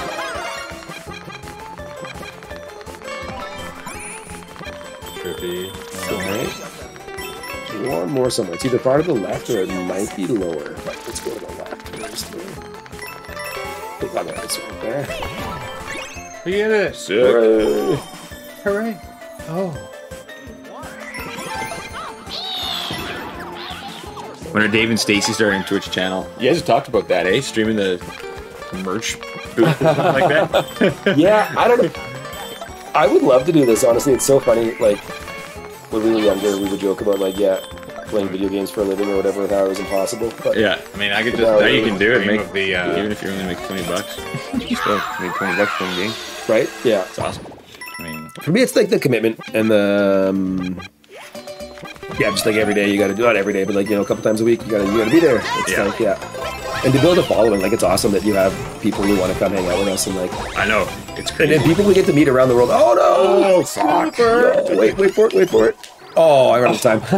trippy. Alright. One more somewhere. It's either far to the left or it might be lower. But let's go to the left first. Oh, there, it's right there. We get it. Hooray. Hooray. Oh. When are Dave and Stacy starting a Twitch channel? You guys have talked about that, eh? Streaming the merch booth or something like that. Yeah, I don't know. I would love to do this, honestly. It's so funny. Like, when we were younger, we would joke about, like, playing video games for a living or whatever, how it was impossible. But Yeah. I mean, I could just Now you can do it, dream make- of the, Even if you only make $20, you still make $20 for the game. right? Yeah. It's awesome. I mean, For me, it's like the commitment and the just like every day you got to do it every day, but like a couple times a week you got to be there. It's Yeah. like and to build a following, like it's awesome that you have people who want to come hang out with us and like I know. It's and crazy. then people we get to meet around the world. Oh no! Oh, fuck. No, wait for it. Oh, I ran out of time.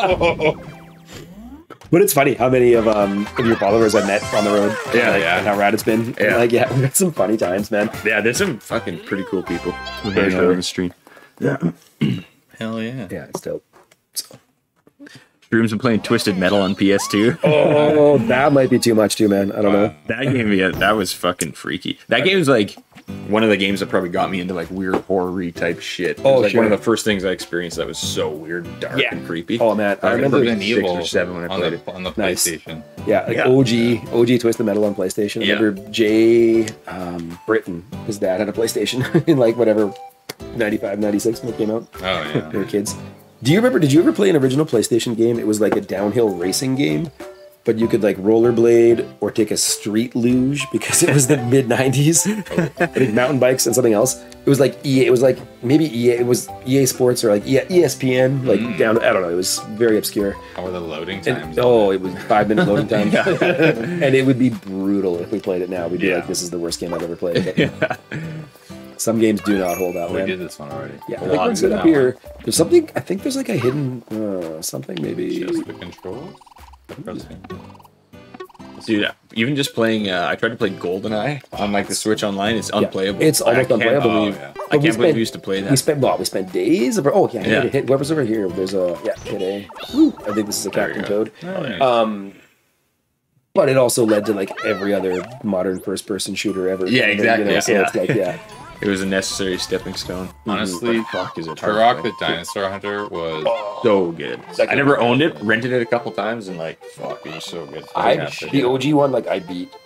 But it's funny how many of your followers I met on the road. Yeah, like, yeah. and how rad it's been. Yeah. And, like we had some funny times, man. Yeah, there's some fucking pretty cool people who For hang out sure. on the stream. hell yeah. Yeah, it's dope. So. Stream's been playing Twisted Metal on PS2. Oh, that might be too much too, man. I don't know. That game, yeah, that was fucking freaky. That game was like one of the games that probably got me into like weird horror-y type shit. It was Oh, like sure. one of the first things I experienced that was so weird, dark, Yeah. and creepy. Oh man, I remember. Resident 6 Evil or 7 when I on played the, it. on the Nice. PlayStation. Yeah, like Yeah. OG Twisted Metal on PlayStation. I Yeah. remember Jay Britton, his dad had a PlayStation in like whatever 95, 96 when it came out. Oh yeah. We were kids. Did you ever play an original PlayStation game? It was like a downhill racing game, but you could like rollerblade or take a street luge because it was the mid 90s. I think mountain bikes and something else. It was like EA. It was like maybe EA. It was EA Sports or like ESPN. Like down. I don't know. It was very obscure. How were the loading And, times? oh, it was 5-minute loading time. And it would be brutal if we played it now. We'd be like, this is the worst game I've ever played. But some games do not hold out, we man. did this one already. Yeah, I A think lot once did it up that here, there's something. I think there's like a hidden something maybe. one. Just the controls. Pressing. Dude, even just playing, I tried to play GoldenEye on like the Switch Online. It's unplayable. It's I almost can't- unplayable. oh, We- yeah. but I can't believe spent- we used to play that. We spent days. Oh yeah, Yeah. hit whoever's over here. There's a hit A. Woo, I think this is a There you Captain go. Toad. Nice. But it also led to like every other modern first-person shooter ever. Yeah, exactly, So yeah. it's like It was a necessary stepping stone. Honestly, Fuck, is it hard Turok to the play. Dinosaur Hunter was So good. Second- I never owned it, rented it a couple times, and like, fuck, it was so good. the OG one, like I beat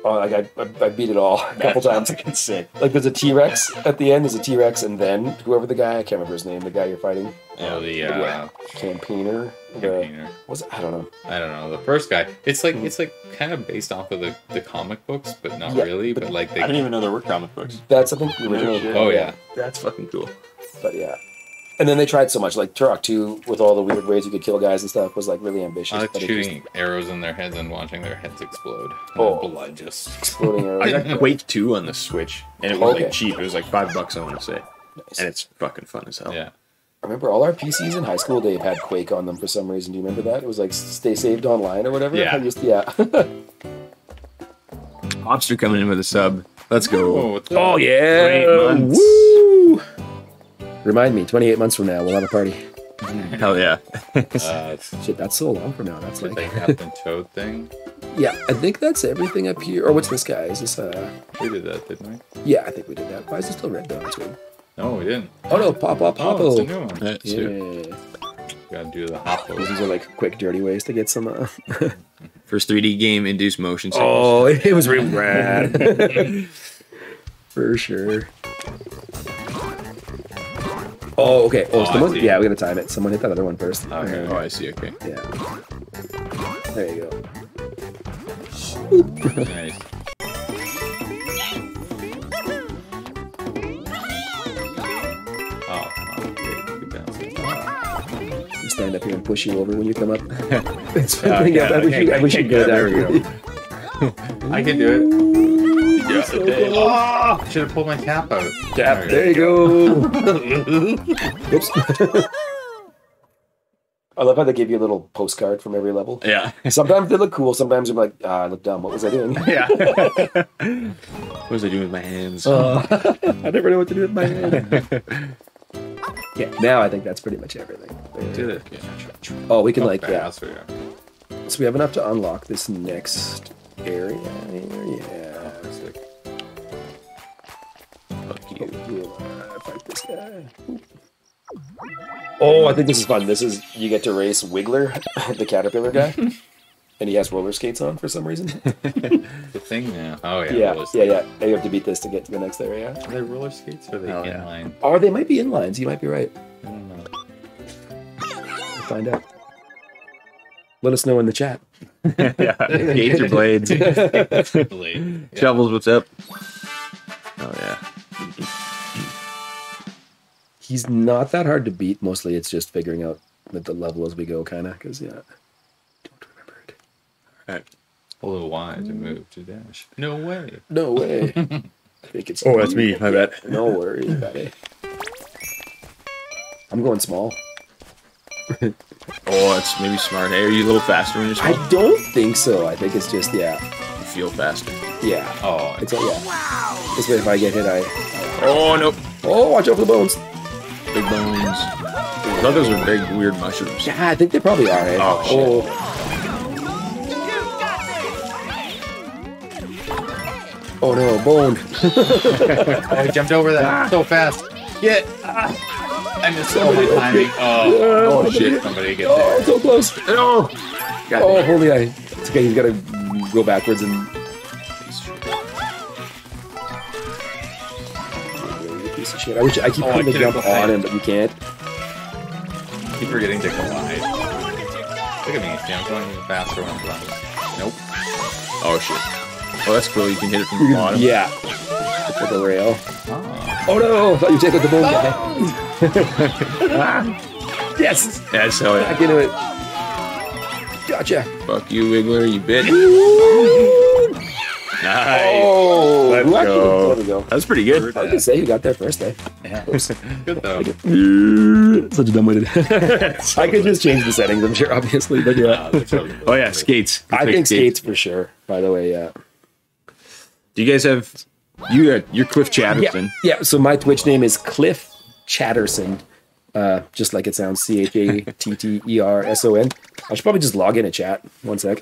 Oh, like I beat it all a couple times. Fucking sick. Like there's a T-Rex at the end. There's a T-Rex, and then whoever the guy, I can't remember his name, the guy you're fighting, Oh, the campaigner. campaigner. Was it? I don't know. I don't know. The first guy. It's like kind of based off of the comic books, but not Yeah, really. but But like I they. didn't even know there were comic books. That's I think the original. shit. Oh yeah. That's fucking cool. But yeah. And then they tried so much, like Turok 2, with all the weird ways you could kill guys and stuff, was like really ambitious. I like but it just- shooting arrows in their heads and watching their heads explode. And Oh. the blood just. exploding arrows. I got Quake 2 on the Switch, and it was Okay. like cheap. It was like $5, I want to say, Nice. and it's fucking fun as hell. Yeah. I remember all our PCs in high school, Dave, had Quake on them for some reason. Do you remember that? It was like Stay Saved Online or whatever. Yeah. I used to, yeah. Lobster coming in with a sub. Let's go. what's up? Oh, yeah. 28 months. Woo! Remind me, 28 months from now, we'll have a party. Hell yeah. Shit, that's so long from now. That's The like, Captain Toad thing. yeah, I think that's everything up here. Or what's this guy? Is this, We did that, didn't we? yeah, I think we did that. Why is it still red though? That's weird. No, we didn't. Oh no, Pop Pop Oh, it's a Poppo. new one. That's it. Yeah. Gotta do the hop. These are like quick, dirty ways to get some. First 3D game induced motion sickness. Oh, it was real rad. For sure. Oh, okay. Oh, Oh, someone, I see. yeah, we gotta time it. Someone hit that other one first. Okay. Oh, I see. Okay. Yeah. There you go. Nice. Oh, good bounce. We stand up here and push you over when you come up. It's Yeah, yeah, I wish you yeah, could. there we go. I can do it. Yeah, So Dave. close. Oh, should have pulled my cap out. Tap, there you go. Oops. I love how they give you a little postcard from every level. Yeah. Sometimes they look cool. Sometimes you're like, I look dumb. What was I doing? Yeah. What was I doing with my hands? I never know what to do with my hand. Yeah, now I think that's pretty much everything. Did it? Oh, we can like, yeah. Faster. So we have enough to unlock this next area here. Yeah. Fuck you. We'll fight this guy. Oh, I think this is fun. This is, you get to race Wiggler, the caterpillar guy. And he has roller skates on for some reason. The thing now. Oh yeah. Yeah, roller yeah, skates. yeah. Now you have to beat this to get to the next area. Are they roller skates or are they Oh, yeah. inline? Or they might be inlines. You might be right. I don't know. We'll find out. Let us know in the chat. Yeah. Gates or blades. Blade. Yeah. Shovels, what's up? Oh, yeah. He's not that hard to beat. Mostly it's just figuring out the level as we go, kind of. Because, yeah. Don't remember it. Alright. Hold it wide to move to dash. No way. No way. I think it's Oh, that's me. My bad. No worries, buddy. I'm going small. Oh, that's maybe smart. Hey, are you a little faster when you're small? I don't think so. I think it's just, yeah. You feel faster. Yeah. Oh, It's yeah. This way, if I get hit, Oh, no. Oh, watch out for the bones. Big bones. I thought those were big, weird mushrooms. Yeah, I think they probably are. Eh? Oh, shit. Oh no, bone. oh, he jumped over that so fast. Get. I missed so much timing. Oh shit! Somebody get Oh, there. so close. No. Oh, holy eye. It's okay. He's got to go backwards and. Piece of shit. I wish I keep Oh, I trying to could've jump gone on him, but you can't. Keep forgetting to collide. Look at me. See, I'm going even faster when I'm running. Nope. Oh, shit. Oh, that's cool. You can hit it from the bottom. Yeah. For the rail. Oh. Oh no! I thought you take out the bone guy. Yes! That's hell Back yeah. into it. Gotcha. Fuck you, Wiggler, you bitch. Nice. Oh, Let's who actually- go. There we go. That's pretty good. I was gonna say you got there first, eh? Yeah. Good though. Such a dumb way to do it. I could just change the settings, I'm sure, obviously, but yeah. Oh, yeah, skates. I think skates for sure, by the way, yeah. Do you guys have... You're Cliff Chatterton. Yeah, so my Twitch name is Cliff Chatterson. Just like it sounds, ChatTTERSON. I should probably just log in a chat. One sec.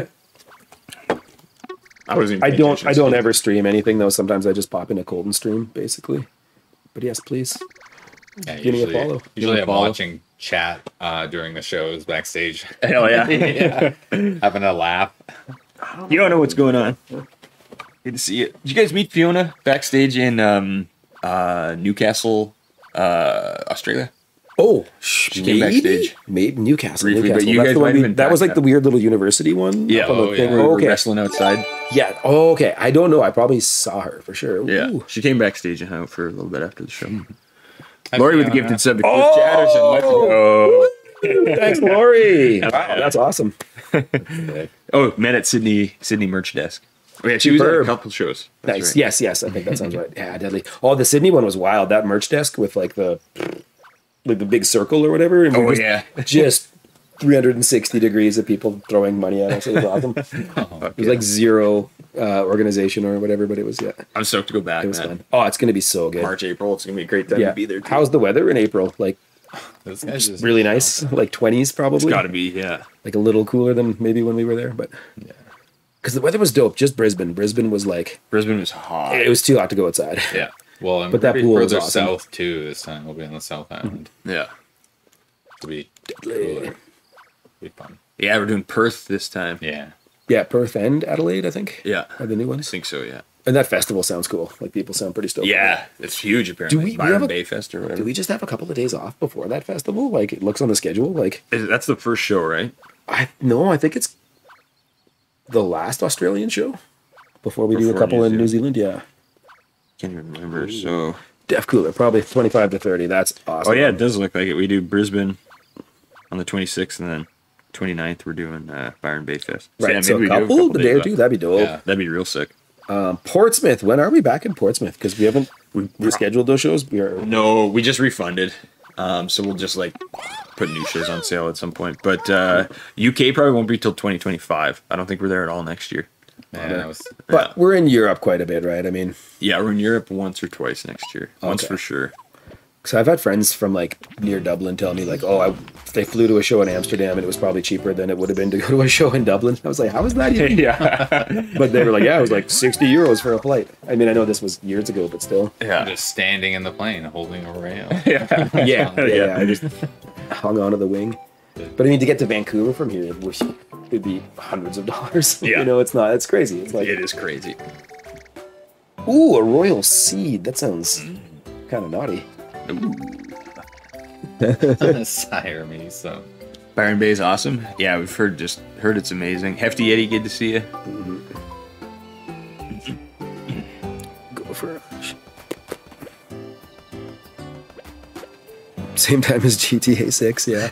I wasn't I even paying attention. don't ever stream anything though. Sometimes I just pop in a Colton stream, basically. But yes, please. Yeah, Give me a follow. Usually I'm follow. watching chat during the shows backstage. Hell yeah. Yeah. Having a laugh. You don't know what's going on. Good to see you. Did you guys meet Fiona backstage in Newcastle, Australia? Oh, She came backstage. Maybe Newcastle. Briefly, but Newcastle. you That's guys the one might have been that was back like the weird little university one. Yeah, up on the thing. we were Okay. wrestling outside. Yeah. Oh, okay. I don't know. I probably saw her for sure. Yeah, Ooh. she came backstage and hung out for a little bit after the show. Hi, Lori with the Fiona. gifted sub to Cliff Chatterson. Let's go. Thanks, Lori. Wow, that's awesome. Oh, met at Sydney merch desk. Oh, yeah, she was at a Superb. couple shows. That's Nice. right. Yes. I think that sounds right. Yeah, deadly. Oh, the Sydney one was wild. That merch desk with like the big circle or whatever. And we Oh just, yeah. just 360 degrees of people throwing money at us. It was awesome. It was like zero organization or whatever, but it was I'm stoked to go back. it was man. fun. Oh, it's gonna be so good. March, April. It's gonna be a great time Yeah. to be there. Too. How's the weather in April? Like Those guys just really nice, like 20s probably. It's got to be, yeah. Like a little cooler than maybe when we were there, but Yeah. because the weather was dope. Just Brisbane. Brisbane was like Brisbane was hot. it was too hot to go outside. Yeah, Well, and But that we're pool was further awesome. south too this time. We'll be on the South Island. yeah, It'll be cooler. Be fun. yeah. We're doing Perth this time. Yeah. Yeah, Perth and Adelaide, I think. Yeah, Are the new I ones. think so. Yeah, And that festival sounds cool. Like people sound pretty stoked. yeah. It's huge apparently. Do we Byron have a- Bay Fest or whatever. Do we just have a couple of days off before that festival? Like it looks on the schedule. Like That's the first show, right? I think it's the last Australian show before we do a Before couple New in New Zealand. Zealand. Yeah, Can't even remember. So. Def Cooler, probably 25 to 30. That's awesome. Oh yeah, it does look like it. We do Brisbane on the 26th, and then 29th we're doing Byron Bay Fest. Right, yeah, so maybe a we do have couple, the day or days two, left. that'd be dope. Yeah. That'd be real sick. Portsmouth, when are we back in Portsmouth? Because we haven't rescheduled those shows. We are. No, we just refunded. So we'll just like put new shows on sale at some point. But UK probably won't be till 2025. I don't think we're there at all next year. Man, that was But we're in Europe quite a bit, right? I mean, Yeah, we're in Europe once or twice next year. Once Okay. for sure. so I've had friends from like near Dublin tell me like, oh, they flew to a show in Amsterdam and it was probably cheaper than it would have been to go to a show in Dublin. I was like, how is that even? Yeah. But they were like, yeah, it was like 60 euros for a flight. I mean, I know this was years ago, but still. Yeah. just standing in the plane holding a rail. Yeah. I just hung onto the wing. But I mean, to get to Vancouver from here, it'd be hundreds of dollars. Yeah. You know, it's not. It's crazy. It's like, It is crazy. ooh, a royal seed. That sounds kind of naughty. Sire me, so Byron Bay is awesome. Yeah, we've heard it's amazing. Hefty Eddie, good to see you. Go for it. Same time as GTA 6, yeah.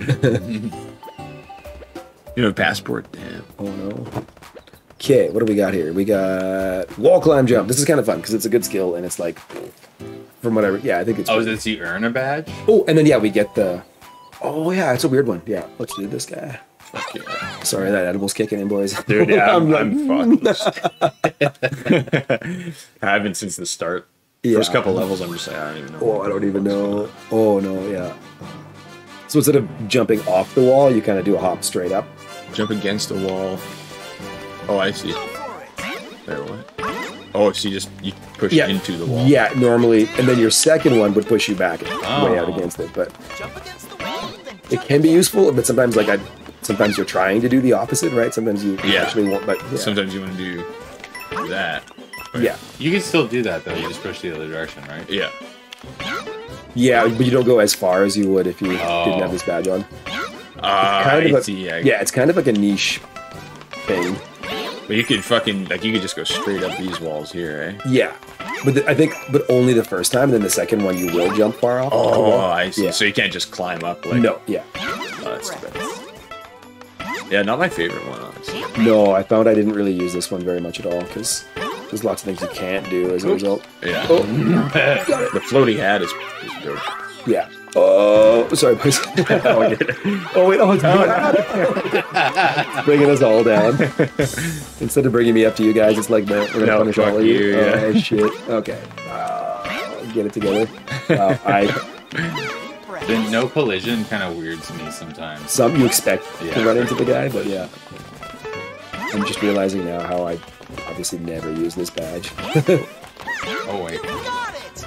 You have a passport? Damn. Oh no. Okay, what do we got here? We got wall climb jump. This is kind of fun because it's a good skill and it's like, from whatever. Yeah, I think it's. oh, good. does he earn a badge? Oh, and then yeah, we get the. Oh yeah, it's a weird one. Yeah, let's do this guy. Fuck yeah. Sorry, that edible's kicking in, boys. Dude, yeah, I'm like, fucked. I haven't since the start. Yeah. First couple levels, I'm just like, I don't even know. Oh, I don't even know. Oh no, yeah. So instead of jumping off the wall, you kind of do a hop straight up. Jump against the wall. Oh, I see. There, what? Oh, so you push Yeah, into the wall. Yeah, normally, and then your second one would push you back way out Oh. against it. But Jump against the wall, then it can be useful. But sometimes, like sometimes you're trying to do the opposite, right? Sometimes you Yeah. actually won't. But yeah. Sometimes you want to do that. yeah, You can still do that though. You just push the other direction, right? Yeah. yeah, but you don't go as far as you would if you Oh. didn't have this badge on. I Kind of a, see. yeah, it's kind of like a niche thing. But you could fucking, like, you could just go straight up these walls here, eh? Yeah, but I think, but only the first time. And then the second one, you will jump far off. the Oh, wall. I see. Yeah. So you can't just climb up, like... No, yeah, Oh, that's too bad. Yeah, not my favorite one, honestly. no. I found I didn't really use this one very much at all because there's lots of things you can't do as a result. Yeah. Oh, The floaty hat is dope. yeah. Oh, sorry, boys. Oh wait, oh, it's bringing us all down. Instead of bringing me up to you guys, it's like we're gonna No, punish all fuck of you. you, yeah. Oh shit. Okay. Get it together. I The no collision kind of weirds me sometimes. some you expect to Yeah. run into the guy, but yeah. I'm just realizing now how I obviously never use this badge. Oh wait. got it.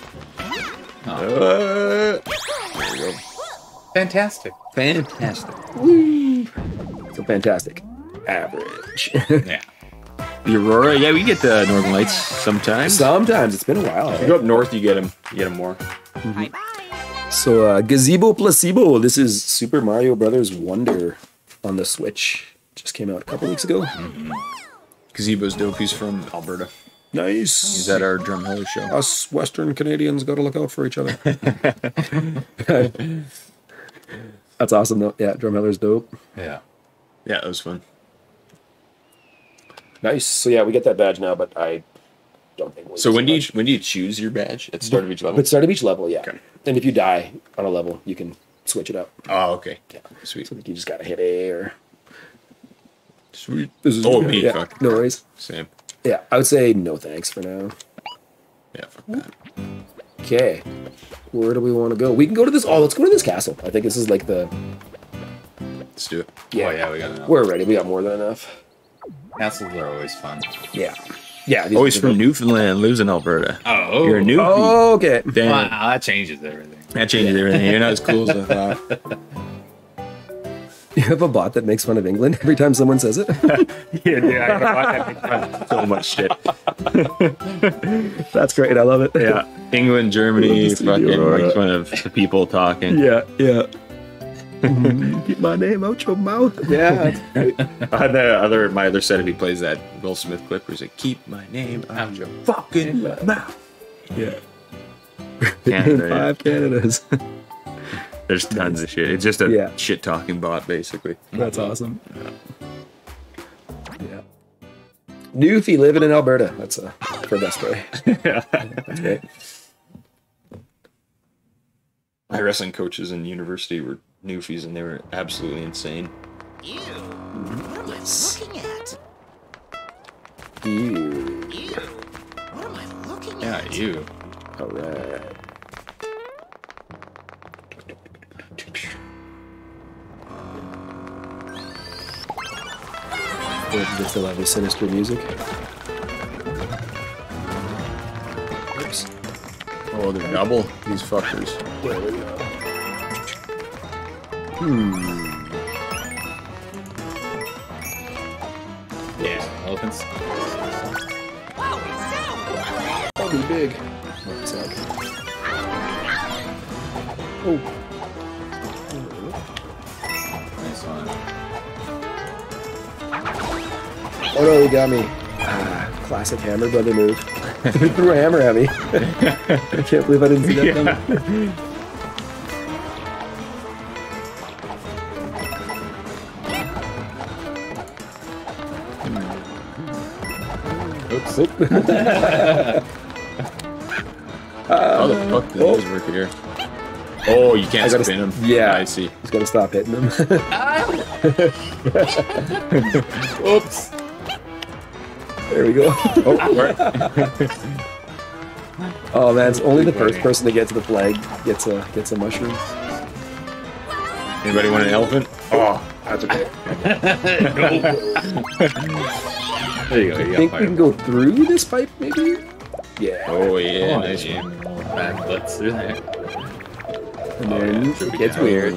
There we go. Fantastic. Fantastic. So fantastic. Average. Yeah. The Aurora, yeah, we get the Northern Lights sometimes. Sometimes. It's been a while. You go up north, you get them. You get them more. So, Gazebo Placebo. This is Super Mario Brothers Wonder on the Switch. Just came out a couple weeks ago. Gazebo's dope. He's from Alberta. Nice. He's at our Drumheller show. Us Western Canadians got to look out for each other. That's awesome, though. Yeah, Drumheller's dope. Yeah. Yeah, that was fun. Nice. So yeah, we get that badge now, but I don't think. So when do you choose your badge? At the start of each level? At the start of each level, yeah. Okay. And if you die on a level, you can switch it up. Oh, okay. Yeah. Sweet. So like you just gotta hit A or. Sweet. This is Oh, me, yeah, fuck. no worries. Same. Yeah, I would say no thanks for now. Yeah, fuck that. Okay. Where do we want to go? We can go to this. Oh, let's go to this castle. I think this is like the. Let's do it. Yeah. Oh, yeah, we got enough. We're ready. We got more than enough. Castles are always fun. Yeah. Yeah. these Oh, he's are from good. Newfoundland, lives in Alberta. Oh. You're a Newfie. Oh, okay. Damn. Wow, that changes everything. That changes everything. You're not as cool as I thought. You have a bot that makes fun of England every time someone says it. Yeah, so much shit. That's great. I love it. Yeah. England, Germany, Love to see fucking your- makes fun of the people talking. Yeah. Yeah. Keep my name out your mouth. Yeah. My other set, if he plays that Will Smith clip, where he's like, "Keep my name out your fucking mouth." Yeah. Canada, yeah. 5 Canadas. There's tons of shit. It's just a Yeah. shit talking bot, basically. That's awesome. Yeah. Newfie living in Alberta. That's for best way. That's great. My wrestling coaches in university were Newfies, and they were absolutely insane. Ew. What am I looking at? Ew. Ew. What am I looking Yeah, at? you. All right. Do they still have the sinister music? Oops. Oh, they're double, these fuckers. There we go. Yeah, elephants. That'll be big. One sec. Oh. Nice one. Oh no, he got me. Classic Hammer Brother move. He threw a hammer at me. I can't believe I didn't see that coming. Oops. How the fuck did those work here? Oh, you can't I gotta spin them. yeah. I see. He's gotta stop hitting him. Oops. There we go. Oh, right. Oh man, it's only the first person to get to the flag gets a mushroom. Anybody want an elephant? Oh, That's okay. There you go. I You think got we can go through this pipe, maybe? Yeah. oh yeah, Oh, nice yeah. one. Bad butts through there. And then it gets weird.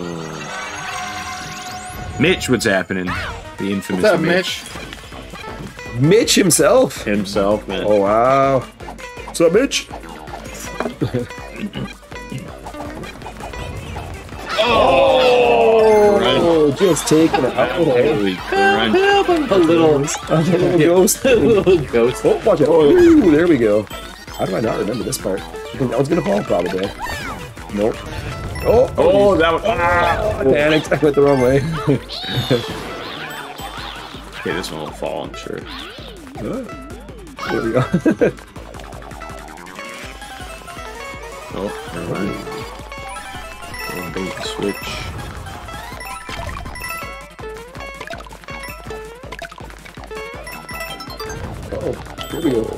Mitch, what's happening? The infamous What's up, Mitch. Mitch himself. Himself, man. Oh wow. What's up, Mitch? Oh, just taking it out there. Holy crunch. A little Ghost. ghost. Oh, watch it. Ooh, there we go. How do I not remember this part? I think that one's gonna fall probably. Nope. Oh, Oh, that one. Ah. I panicked. I went the wrong way. Okay, this one will fall, I'm sure. There we go. Oh, never mind. Little bait and switch. Oh, here we go.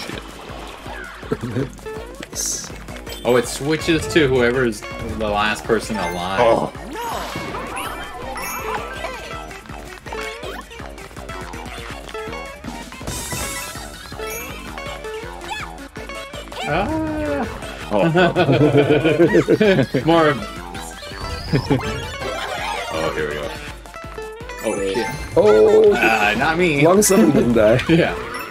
Oh, shit. Oh, it switches to whoever's the last person alive. Oh, Ah. oh, More of. Oh, here we go. Oh, shit. Oh, Not me. as long as someone didn't die. Yeah.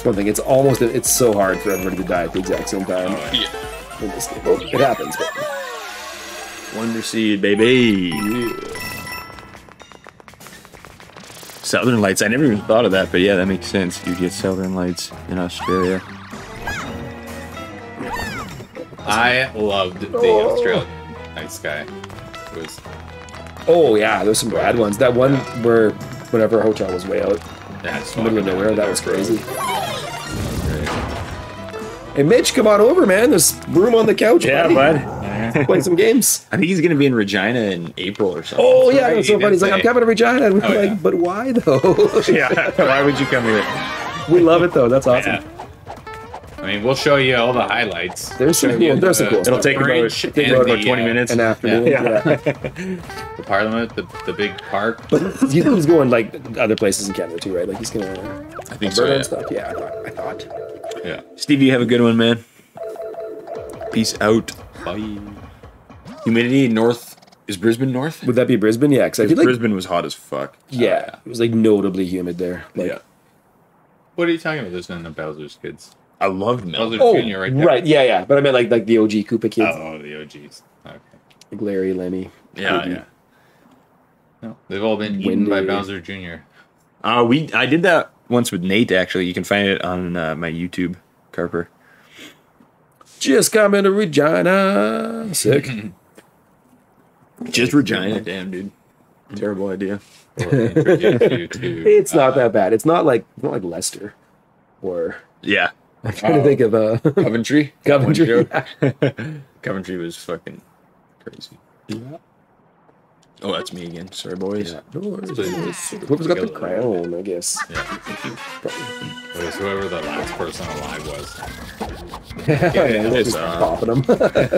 one thing. It's so hard for everybody to die at the exact same time. Yeah. In this game. Well, it happens, but Wonder Seed, baby. Southern Lights. I never even thought of that, but yeah, that makes sense. You get Southern Lights in Australia. I loved the Australian night sky. It was oh yeah, there's some bad ones. That one where whenever our hotel was way out that's in the middle of fucking nowhere, that was crazy. crazy. Hey Mitch, come on over, man. There's room on the couch. Yeah, buddy. bud. Play some games. I think he's gonna be in Regina in April or something. Oh yeah, right, that's so he funny. He's did like, I'm say. coming to Regina. And we're Oh, like, yeah. but why though? Yeah. Why would you come here? We love it though. That's awesome. Yeah. I mean, we'll show you all the highlights. There's some Show cool- you there's some cool It'll stuff. take about bridge and the, 20 minutes. An afternoon. Yeah. Yeah. The Parliament, the big park. But he's going like other places in Canada too, right? Like he's gonna I think so. Alberta Yeah. and stuff. Yeah, I thought. Yeah. Stevie, you have a good one, man. Peace out. Bye. Humidity north. Is Brisbane north? Would that be Brisbane? Yeah, because I feel like Brisbane was hot as fuck. yeah, it was like notably humid there. Like, Yeah. What are you talking about? This is the Bowser's Kids. I loved Melbourne. Bowser Oh, Jr. right there. right. Yeah. But I meant like the OG Koopa kids, Oh, the OGs. Okay. like Larry, Lemmy. Yeah, Kirby. yeah. No, they've all been eaten by Windy. Bowser Jr. I did that once with Nate. Actually, you can find it on my YouTube, Carper. Just coming to Regina. Sick. Just Regina, damn dude. Terrible idea. We'll introduce you to, It's not that bad. It's not like Leicester or Yeah, I'm trying to think of Coventry. Coventry. One show. Coventry was fucking crazy. Yeah. Oh, that's me again. Sorry, boys. Yeah. Whoever's got the crown, I guess. Yeah. It was whoever the last person alive was. Yeah, it's, just popping them.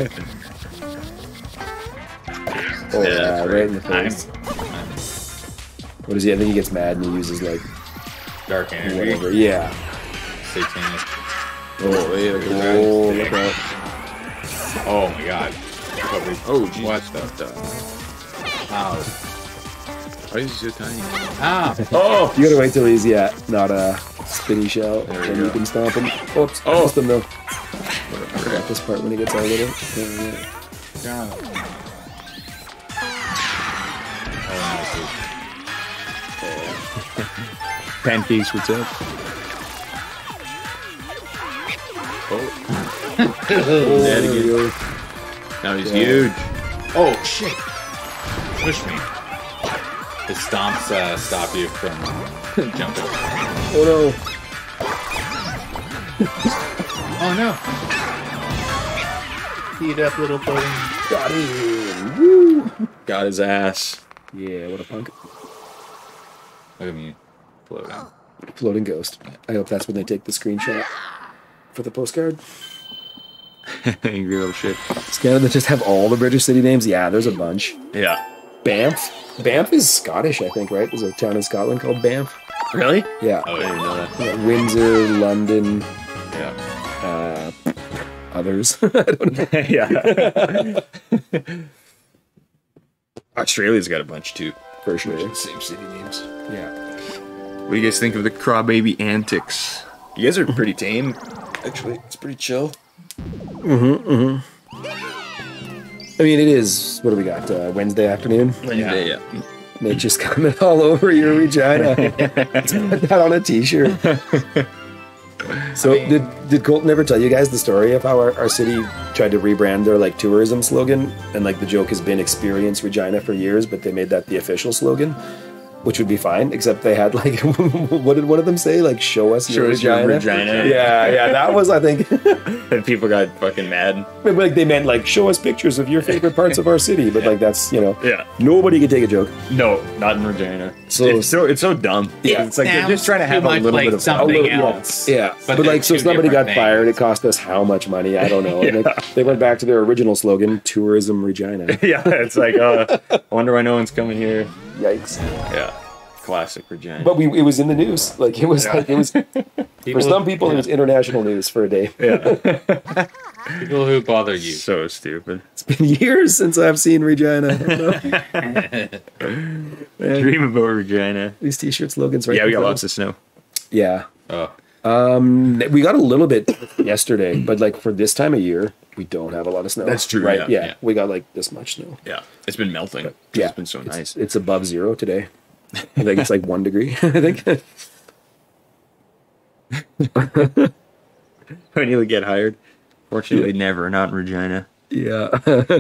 Oh Yeah, yeah, that's right in the I'm face. What is he? I think he gets mad and he uses like dark energy. whatever. Yeah. Satanic. Oh, yeah, look at that. Oh, look out. Oh my god. Oh, geez. What the? Ow. Why is he so tiny? Ah. Oh, You gotta wait till he's not a spinny shell, There we and go. you can stomp him. Oops, I missed him though. I forgot this part when he gets all little. Yeah. God. pancakes. What's up? That again. Now he's huge. Oh shit! Push me. His stomps stop you from jumping. Oh no! Oh no! Heat up, little buddy. Got him! Woo! Got his ass. Yeah, what a punk! Look at me floating. Floating ghost. I hope that's when they take the screenshot for the postcard. Angry little shit. Does Canada just have all the British city names? Yeah, there's a bunch. Yeah. Banff. Banff is Scottish, I think, right? There's a town in Scotland called Banff. Really? Yeah. Oh I didn't yeah. know that. Yeah, Windsor, London, Yeah. others. I don't know. Yeah. Australia's got a bunch too. For sure. Same city names. Yeah. What do you guys think of the crawbaby antics? You guys are pretty tame. Actually, it's pretty chill. I mean, it is. What do we got? Wednesday afternoon. Yeah. Nate just coming all over your Regina. Let's put that on a t-shirt. So did Colton ever tell you guys the story of how our city tried to rebrand their like tourism slogan, and like the joke has been "Experience Regina" for years, but they made that the official slogan, which would be fine, except they had like what did one of them say? Like "Show us your Regina." Yeah, that was I think. And people got fucking mad. Like they meant like show us pictures of your favorite parts of our city, but like that's Yeah. nobody could take a joke. No, not in Regina. So- It's so dumb. Yeah. It's like they're just trying to have a Too much little like bit of something a little- else. Yeah, But but they're like so two somebody got different fired. It things. cost us how much money? I don't know. And they went back to their original slogan, "Tourism Regina." Yeah, it's like, I wonder why no one's coming here. Yikes! Yeah. Classic Regina. But it was in the news. Like it was for some people it was international news for a day. People who bother you. so stupid. It's been years since I've seen Regina. I don't know. Man, Dream about Regina. these t-shirt slogans, right? Yeah, we in got front lots of snow. Yeah, Oh. We got a little bit yesterday, but like for this time of year, we don't have a lot of snow. That's true, right? yeah. We got like this much snow. Yeah, it's been melting. Yeah, It's been so nice. It's above zero today. I think it's like 1 degree. I think. When you get hired, fortunately, never. Not in Regina. Yeah.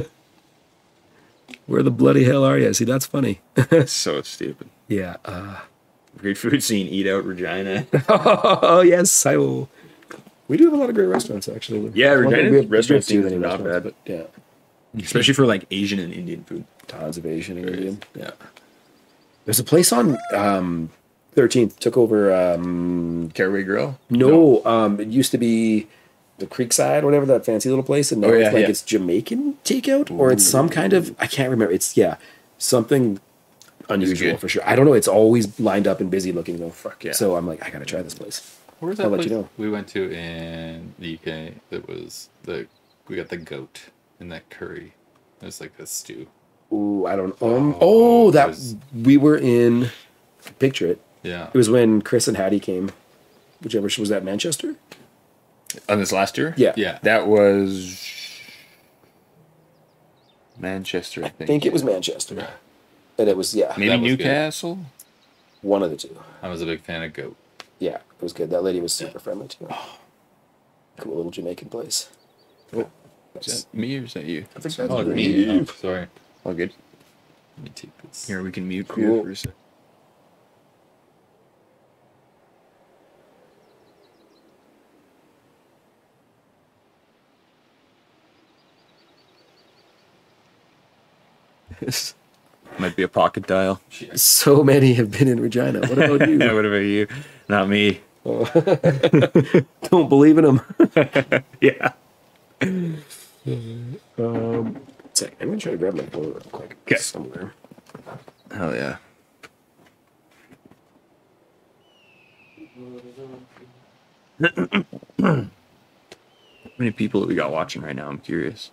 Where the bloody hell are you? See, that's funny. So stupid. Yeah. Great food scene. Eat out Regina. Oh yes, I will. We do have a lot of great restaurants, actually. Yeah, I don't think Regina's we have restaurant too scene is many not restaurants, bad. but yeah, Especially for like Asian and Indian food. tons of Asian and Indian. Yeah. There's a place on 13th took over. Caraway Grill. No, it used to be the Creekside, whatever, that fancy little place, and now Oh, yeah, it's like yeah. it's Jamaican takeout, or it's some kind of, I can't remember. It's something unusual good. for sure. I don't know. It's always lined up and busy looking though. Fuck yeah. So I'm like, I gotta try this place. Where was I'll that let you place know. we went to in the UK? That was we got the goat in that curry. It was like a stew. Ooh, I don't. it That was- we were in. Picture it. Yeah. It was when Chris and Hattie came. Whichever was that, Manchester. On this last tour? Yeah. Yeah. That was Manchester, I I think. think it was Manchester, and it was Maybe That was good. Newcastle? one of the two. I was a big fan of goat. Yeah, it was good. That lady was super friendly too. Cool little Jamaican place. Is that me or is that you? I think Oh, that's me. Oh, sorry. All good. Let me take this. Here, we can mute Cool. you for a sec. Might be a pocket dial. So many have been in Regina. What about you? What about you? Not me. Don't believe in them. Yeah. Sec, I'm gonna try to grab my phone real quick. Okay. Somewhere. Hell yeah. How many people have we got watching right now? I'm curious.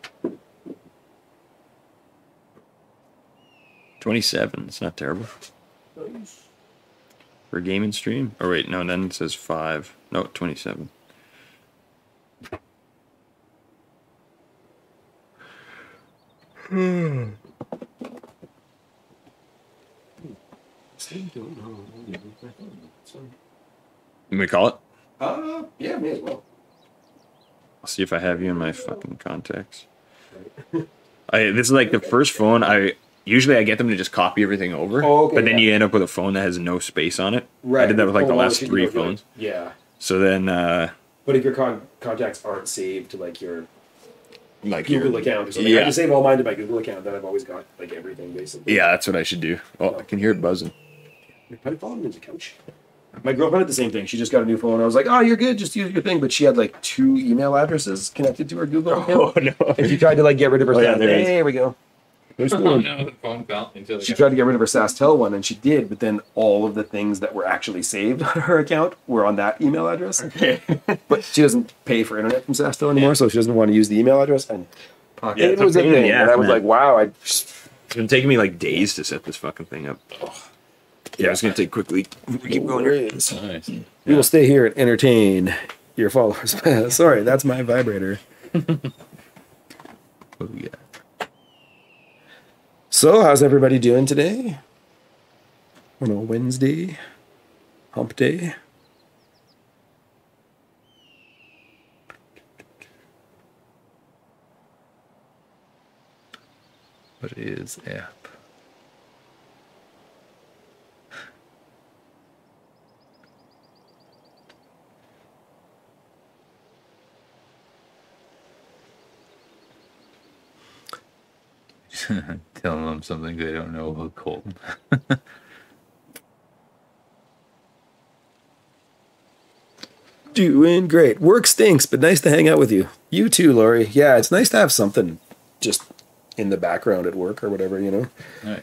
27. It's not terrible. For a gaming stream? Oh, wait. No, then it says 5. No, 27. You may call it? Yeah, may as well. I'll see if I have you in my fucking contacts. This is like the first phone usually I get them to just copy everything over. Oh, okay, but then yeah. you end up with a phone that has no space on it. I did that with like the last 3 phones. Yeah. So then But if your contacts aren't saved to like your like Google your- account or something, I Yeah. just save all mine to my Google account. Then I've always got like everything basically. Yeah, that's what I should do. Oh, I can hear it buzzing. Put it on the couch. My girlfriend had the same thing. She just got a new phone. I was like, "Oh, you're good. Just use your thing." But she had like 2 email addresses connected to her Google account. no. And she tried to like get rid of her. Oh, yeah, SAS. there it is. There we go. There's Oh one. no, the phone fell into the She tried to get rid of her SaskTel one, and she did. But then all of the things that were actually saved on her account were on that email address. But she doesn't pay for internet from SaskTel anymore, so she doesn't want to use the email address. And Yeah, it it's a was a pain in the thing. ass, And I was man. like, "Wow, I." It's been taking me like days to set this fucking thing up. Yeah, it's gonna take quickly. Keep going. Nice. We will stay here and entertain your followers. Sorry, that's my vibrator. Oh, yeah. So, how's everybody doing today? On a Wednesday, hump day. What is app? Telling them something they don't know about Colton. Doing great. Work stinks, but nice to hang out with you. You too, Lori. Yeah, it's nice to have something just in the background at work or whatever, you know? Right.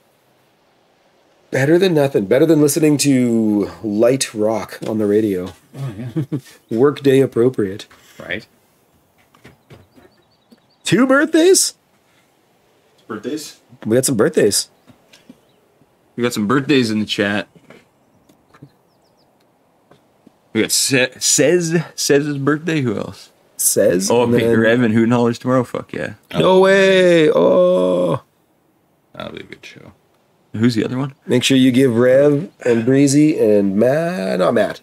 Better than nothing. Better than listening to light rock on the radio. Oh yeah. Work day appropriate. Right. 2 birthdays? Birthdays? We got some birthdays. We got some birthdays in the chat. We got says his birthday. Who else? Says. Oh, and then- Rev and Hootenhollers tomorrow. Fuck yeah. No way. Oh. That'll be a good show. Who's the other one? Make sure you give Rev and Breezy and Max.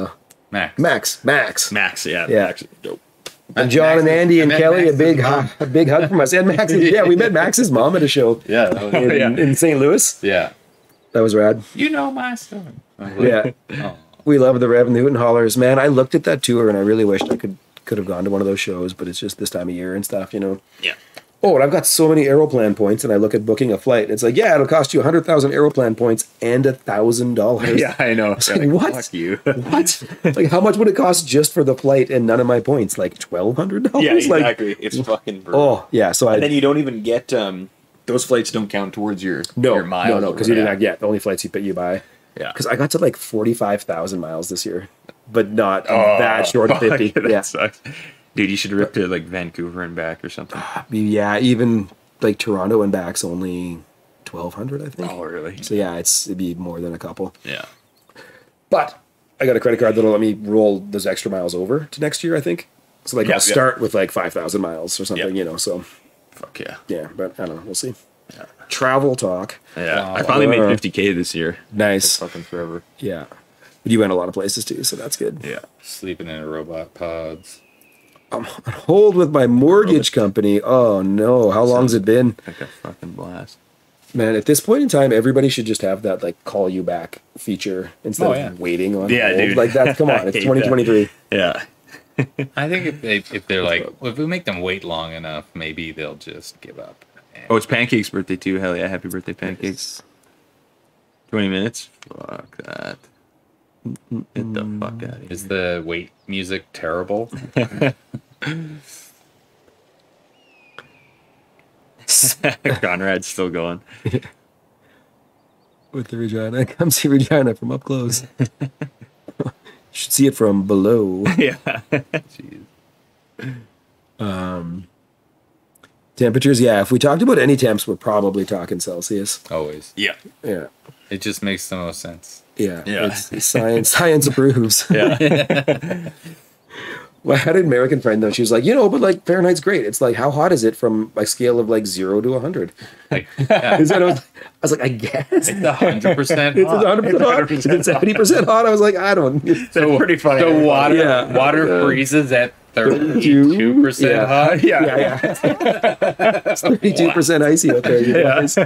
Max. Max. Yeah. Yeah. Max is dope. And John and Andy and I met Kelly, Max's a big hug from us. And Max, we met Max's mom at a show Yeah. That was, in St. Louis. yeah. That was rad. You know my story. Yeah. Oh. We love the Rev and the Hooten Hollers. Man, I looked at that tour and I really wished I could have gone to one of those shows, but it's just this time of year and stuff, you know. Yeah. Oh, and I've got so many Aeroplan points, and I look at booking a flight. And it's like, yeah, it'll cost you 100,000 Aeroplan points and $1,000. Yeah, I know. Like, what? Fuck you. What? Like, how much would it cost just for the flight and none of my points? Like $1,200? Yeah, Like, exactly. It's fucking brutal. oh, yeah. So And then I you don't even get those flights don't count towards your miles. no, or because you whatever. didn't get the only flights you buy. Yeah. Because I got to like 45,000 miles this year, but not that short of 50. That Yeah, sucks. Dude, you should rip to like Vancouver and back or something. yeah. Even like Toronto and back's only 1,200, I think. Oh, really? So yeah, it'd be more than a couple. Yeah. But I got a credit card that'll let me roll those extra miles over to next year, I think. So like Yeah, I'll start with like 5,000 miles or something, Yeah. you know. So Fuck yeah. yeah, but I don't know. We'll see. Travel talk. Yeah. I finally made 50K this year. Nice. Fucking forever. Yeah. But you went a lot of places too, so that's good. Yeah. Sleeping in a robot pods. I'm on hold with my mortgage company. Oh no, how long's it been? Like a fucking blast. Man, at this point in time, everybody should just have that like call you back feature instead Oh, of yeah. waiting on Yeah, hold. dude. Like that. Come on, it's I hate 2023. Yeah. I think if they're like, well, if we make them wait long enough, maybe they'll just give up. Oh, it's Pancake's birthday too. Hell yeah. Happy birthday, Pancakes. 20 minutes? Fuck that. Get the fuck out of here. Is the wait music terrible? Conrad's still going. With the Regina, come see Regina from up close. You should see it from below. Yeah. Temperatures, yeah. If we talked about any temps, we're probably talking Celsius. Always. Yeah. Yeah, It just makes the most sense. yeah. Yeah. It's science. Science approves. Yeah. Well, I had an American friend though. She was like, but like Fahrenheit's great. It's like, how hot is it from a scale of like 0 to 100? Like, yeah, Is that- I was like, I guess it's 100% it's hot. 100% hot. It's 70% hot. I was like, I don't. So pretty funny. The water Yeah. water freezes at 32% Yeah. hot. Yeah. Yeah, it's 32% icy out there. You guys.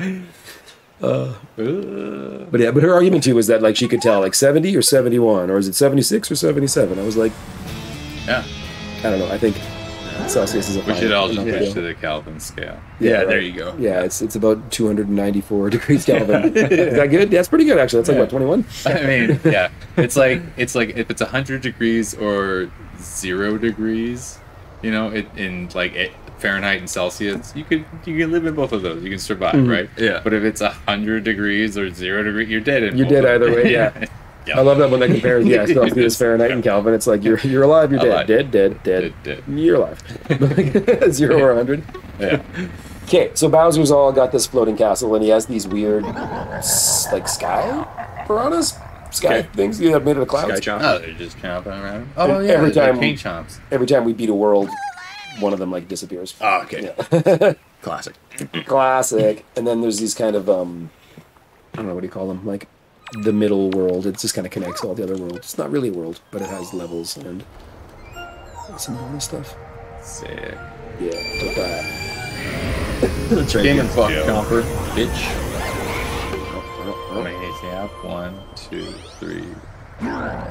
But her argument too was that like she could tell like 70 or 71, or is it 76 or 77? I was like, Yeah. I don't know. I think Celsius is a We fine- should all just enough switch deal. to the Kelvin scale. Yeah, right. there you go. Yeah, it's about 294 degrees Kelvin. Is that good? Yeah, that's pretty good actually. That's like Yeah. what, 21? I mean, yeah. It's like if it's 100 degrees or 0 degrees, in Fahrenheit and Celsius, you can live in both of those. You can survive, right? Yeah. But if it's 100 degrees or 0 degrees, you're dead. You're dead either way. Yeah. Yeah. I love that when they compare Celsius, Fahrenheit, and Kelvin. It's like you're alive, you're Alive. dead, dead. Dead. You're alive. 0 or 100. Yeah. Okay, so Bowser's all got this floating castle, and he has these weird, like sky piranhas, sky things that made of the clouds. Sky chomp. Oh, they're just chomping around. Oh And yeah, every they're time- paint chomps. Every time we beat a world, one of them like disappears. Oh, okay. Classic. Classic. And then there's these kind of I don't know, what do you call them? Like the middle world. It just kind of connects all the other worlds. It's not really a world, but it has levels and some bonus stuff. Sick. Yeah, but that. That's right. Game and fuck, Yeah. chomper, bitch. Oh, How many days do you have? 1, 2, 3, 4,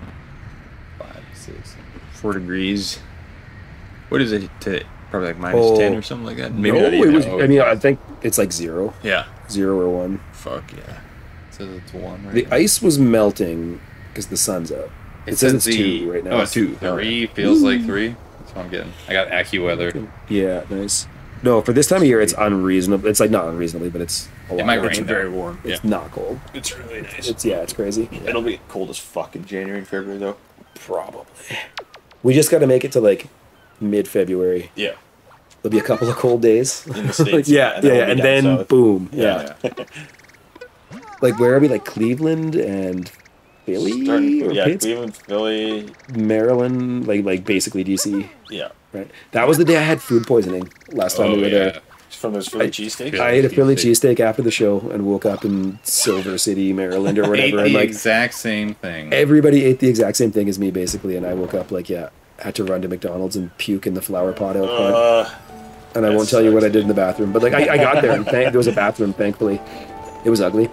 5, 6. 4 degrees. What is it to probably like minus 10 or something like that? Maybe no, not it even. was. I mean, I think it's like 0, Yeah. 0 or 1. Fuck yeah. It says it's 1 right The now. ice was melting because the sun's out. It says it's the- 2 right now. Oh, it's 2. 3 feels like 3. That's what I'm getting. I got AccuWeather. Yeah, nice. No, for this time of year, it's unreasonable. It's like not unreasonably, but it's a lot. might It's rain Very though. warm. Yeah. It's not cold. It's really nice. It's crazy. It'll be cold as fuck in January and February though. Probably. We just got to make it to like mid-February. Yeah. There'll be a couple of cold days. In the States, yeah, and then we'll be and down then south. boom. Yeah. Like where are we? Like Cleveland and Philly or Yeah, Pitts? Cleveland, Philly. Maryland, like basically DC. Yeah. Right. That was the day I had food poisoning last time we were there. From those Philly cheesesteaks. I ate a Philly cheesesteak after the show and woke up in Silver City, Maryland, or Ate whatever. the And like exact same thing. everybody ate the exact same thing as me, basically. And I woke up like, had to run to McDonald's and puke in the flower pot out front. And I won't tell you what I did in the bathroom, but like I got there and there was a bathroom. Thankfully, it was ugly.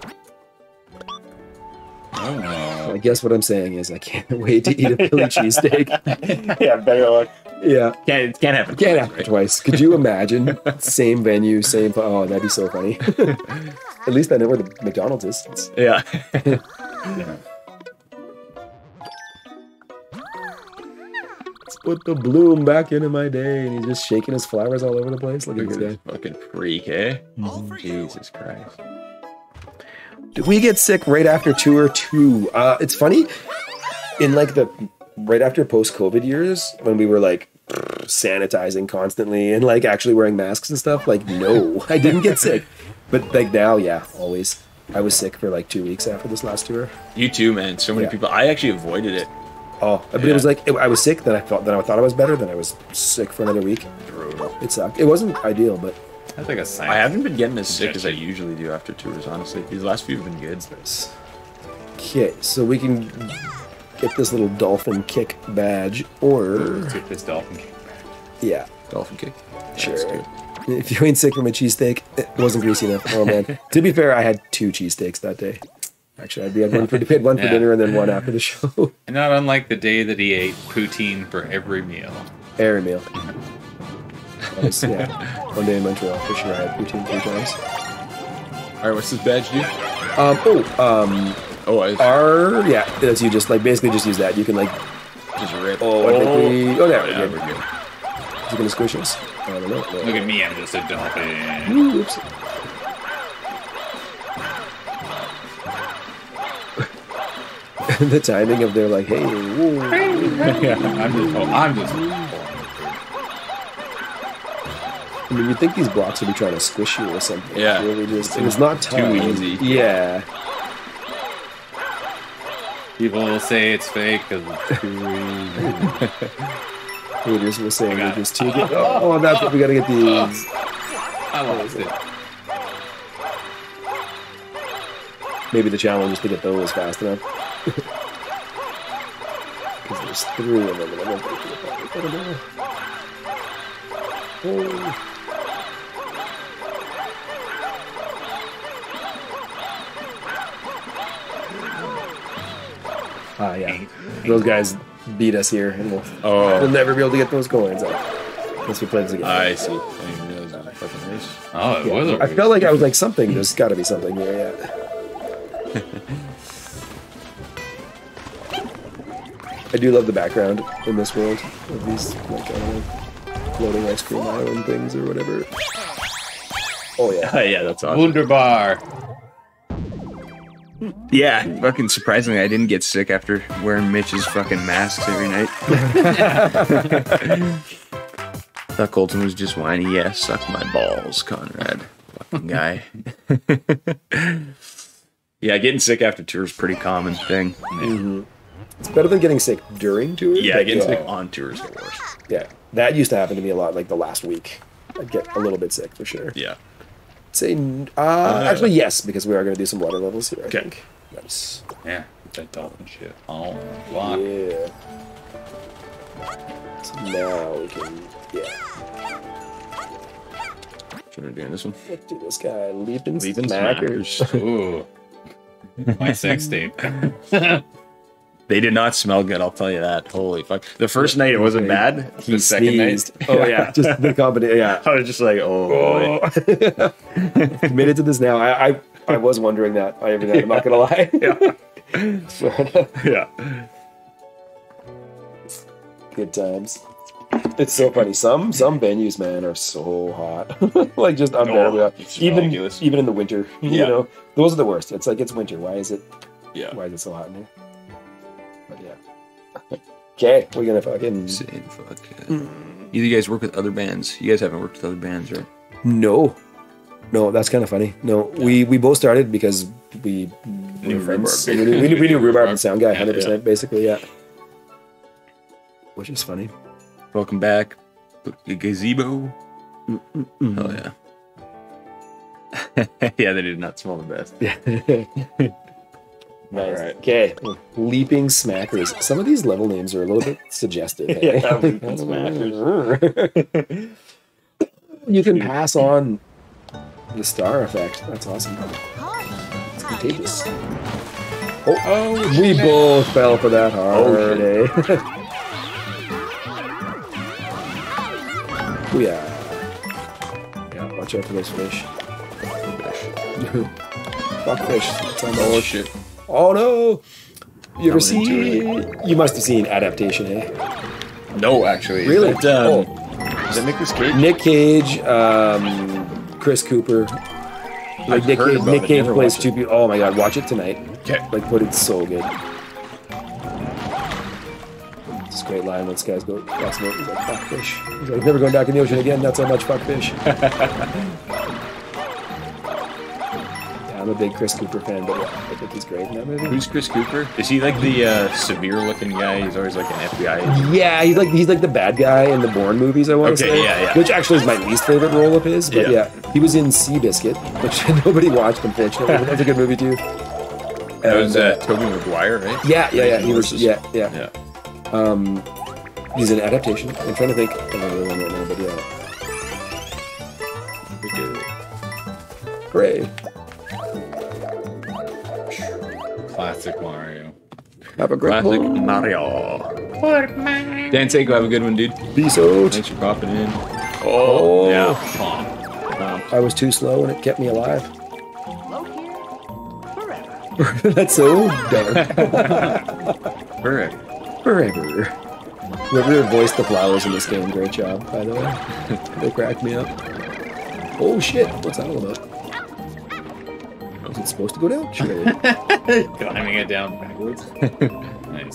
Oh. I guess what I'm saying is I can't wait to eat a Philly cheesesteak. Yeah, better luck. Yeah. Can't happen. Can't happen twice. Could you imagine? Same venue, same. Oh, that'd be so funny. At least I know where the McDonald's is. Yeah. Let's put the bloom back into my day, and he's just shaking his flowers all over the place. Look at Look at this this guy. fucking freak, eh? Jesus Christ. Did we get sick right after tour 2? It's funny. In like the right after post-COVID years, when we were like sanitizing constantly and like actually wearing masks and stuff, like no, I didn't get sick. But like now, yeah, always. I was sick for like 2 weeks after this last tour. You too, man. So many Yeah. people. I actually avoided it. Oh, but it was like I was sick. Then I thought I was better. Then I was sick for another week. Brutal. It sucked. It wasn't ideal, but That's like a sign. I haven't been getting as sick as I usually do after tours, honestly. These last few have been good. okay. So we can get this little dolphin kick badge, or Let's get this dolphin kick. yeah, Dolphin kick. sure. That's good. If you ain't sick from a cheesesteak, it wasn't greasy enough. Oh man. To be fair, I had 2 cheesesteaks that day. Actually, we had one for Yeah. dinner and then one after the show. And not unlike the day that he ate poutine for every meal. Every meal. That was, yeah. One day in Montreal, for sure, I had poutine 3 times. All right, what's this badge do? Yeah, that's you just like basically just use that. You can like, Just rip. oh, I think we, oh, there, yeah, we're we're good. good. Is it gonna squish us? I don't know. Look at me, I'm just a dolphin. Ooh, oops. The timing of their like, hey, whoa. Yeah, I'm just. I mean, you'd think these blocks would be trying to squish you or something. Yeah. It's really just, it was not Too timed. easy. Yeah. People will say it's fake because it's too easy. Haters will say I we're got just too good. Oh, that's what we gotta get these. I lost it. Maybe the challenge is to get those fast enough. Because there's 3 of them and I don't think we'll probably get them all. Oh. Ah, yeah. Those guys beat us here, and we'll never be able to get those coins out unless we play this again. I see. I didn't even realize it was a fucking race. Oh, it Yeah, was. I felt like I was like something. There's got to be something here. Yeah. I do love the background in this world of these like I don't know, floating ice cream island things or whatever. Oh yeah. Yeah, that's awesome. Wunderbar. Yeah, fucking surprisingly, I didn't get sick after wearing Mitch's fucking masks every night. Thought Colton was just whiny. Yeah, suck my balls, Conrad. Fucking guy. Yeah, getting sick after tour is a pretty common thing. It's better than getting sick during tours. Yeah, but getting sick on tour is the worst. Yeah, that used to happen to me a lot. Like the last week, I'd get a little bit sick for sure. Yeah. Say actually yes, because we are going to do some water levels here. I Okay. think. Nice. Yeah, that dolphin shit. Oh, block. Yeah. So now we can, Should I do this one? let's do this guy. Leaping Leaping Smackers. Ooh. My sex tape. They did not smell good, I'll tell you that. Holy fuck. The first night it wasn't bad. He The second night. sneezed. Oh yeah, just the combination. Yeah. I was just like, oh boy. Committed to this now. I was wondering that. I'm not gonna lie. Yeah. Good times. It's so funny. Some venues, man, are so hot. Like just unbearably hot. it's Even ridiculous. even in the winter. You Yeah. know, those are the worst. It's like it's winter. Why is it Yeah. so hot in here? But yeah. Okay, we're gonna fucking Saying fuck. Either you guys work with other bands. You guys haven't worked with other bands, right? No, that's kind of funny. No, we both started because we New friends. Rhubarb. We knew Rhubarb and Sound Guy, Yeah, 100%, yeah. basically, yeah. Which is funny. Welcome back. Gazebo. Oh yeah. Yeah, they did not smell the best. Nice. Alright. Okay. Leaping Smackers. Some of these level names are a little bit suggestive. eh? Yeah, Leaping Smackers. You can pass on the star effect. That's awesome. It's contagious. Oh, we both fell for that hard, eh? Oh, yeah. Yeah, watch out for those fish. Fuck fish. That's on Oh the shit. Oh no! You ever Coming see? You must have seen Adaptation, eh? No, actually. Really? Is that Nicolas Cage? Nick Cage, Chris Cooper. Like I've Nick heard Cage, about Nick it, Cage never plays watched two people. Oh my god, watch it tonight. Okay. Like, but it's so good. It's a great line when this guy's go. That's no, he's like, fuck fish. He's like, never going back in the ocean again. Not so much fuck fish. I'm a big Chris Cooper fan, but yeah, I think he's great in that movie. Who's Chris Cooper? Is he like the severe-looking guy? He's always like an FBI agent. Yeah, he's like the bad guy in the Bourne movies, I want to Okay, say. yeah. Which actually is my least favorite role of his, but Yeah. yeah. He was in Seabiscuit, which nobody watched, unfortunately. But that's a good movie too. That was And, Tobey Maguire, right? yeah. He was Horses. yeah. Yeah. He's an adaptation. I'm trying to think of another one right now, but yeah. Hooray. Classic Mario. Have a great Classic one. Mario. Dan Seiko, have a good one, dude. Peace out. Thanks for popping in. Oh, Yeah. I was too slow and it kept me alive. Low here, forever. That's so dark. Correct. Forever. Whoever voiced the flowers in this game, great job, by the way. They cracked me up. Oh shit, what's that all about? Was it supposed to go down? Sure. Climbing it down backwards. Nice.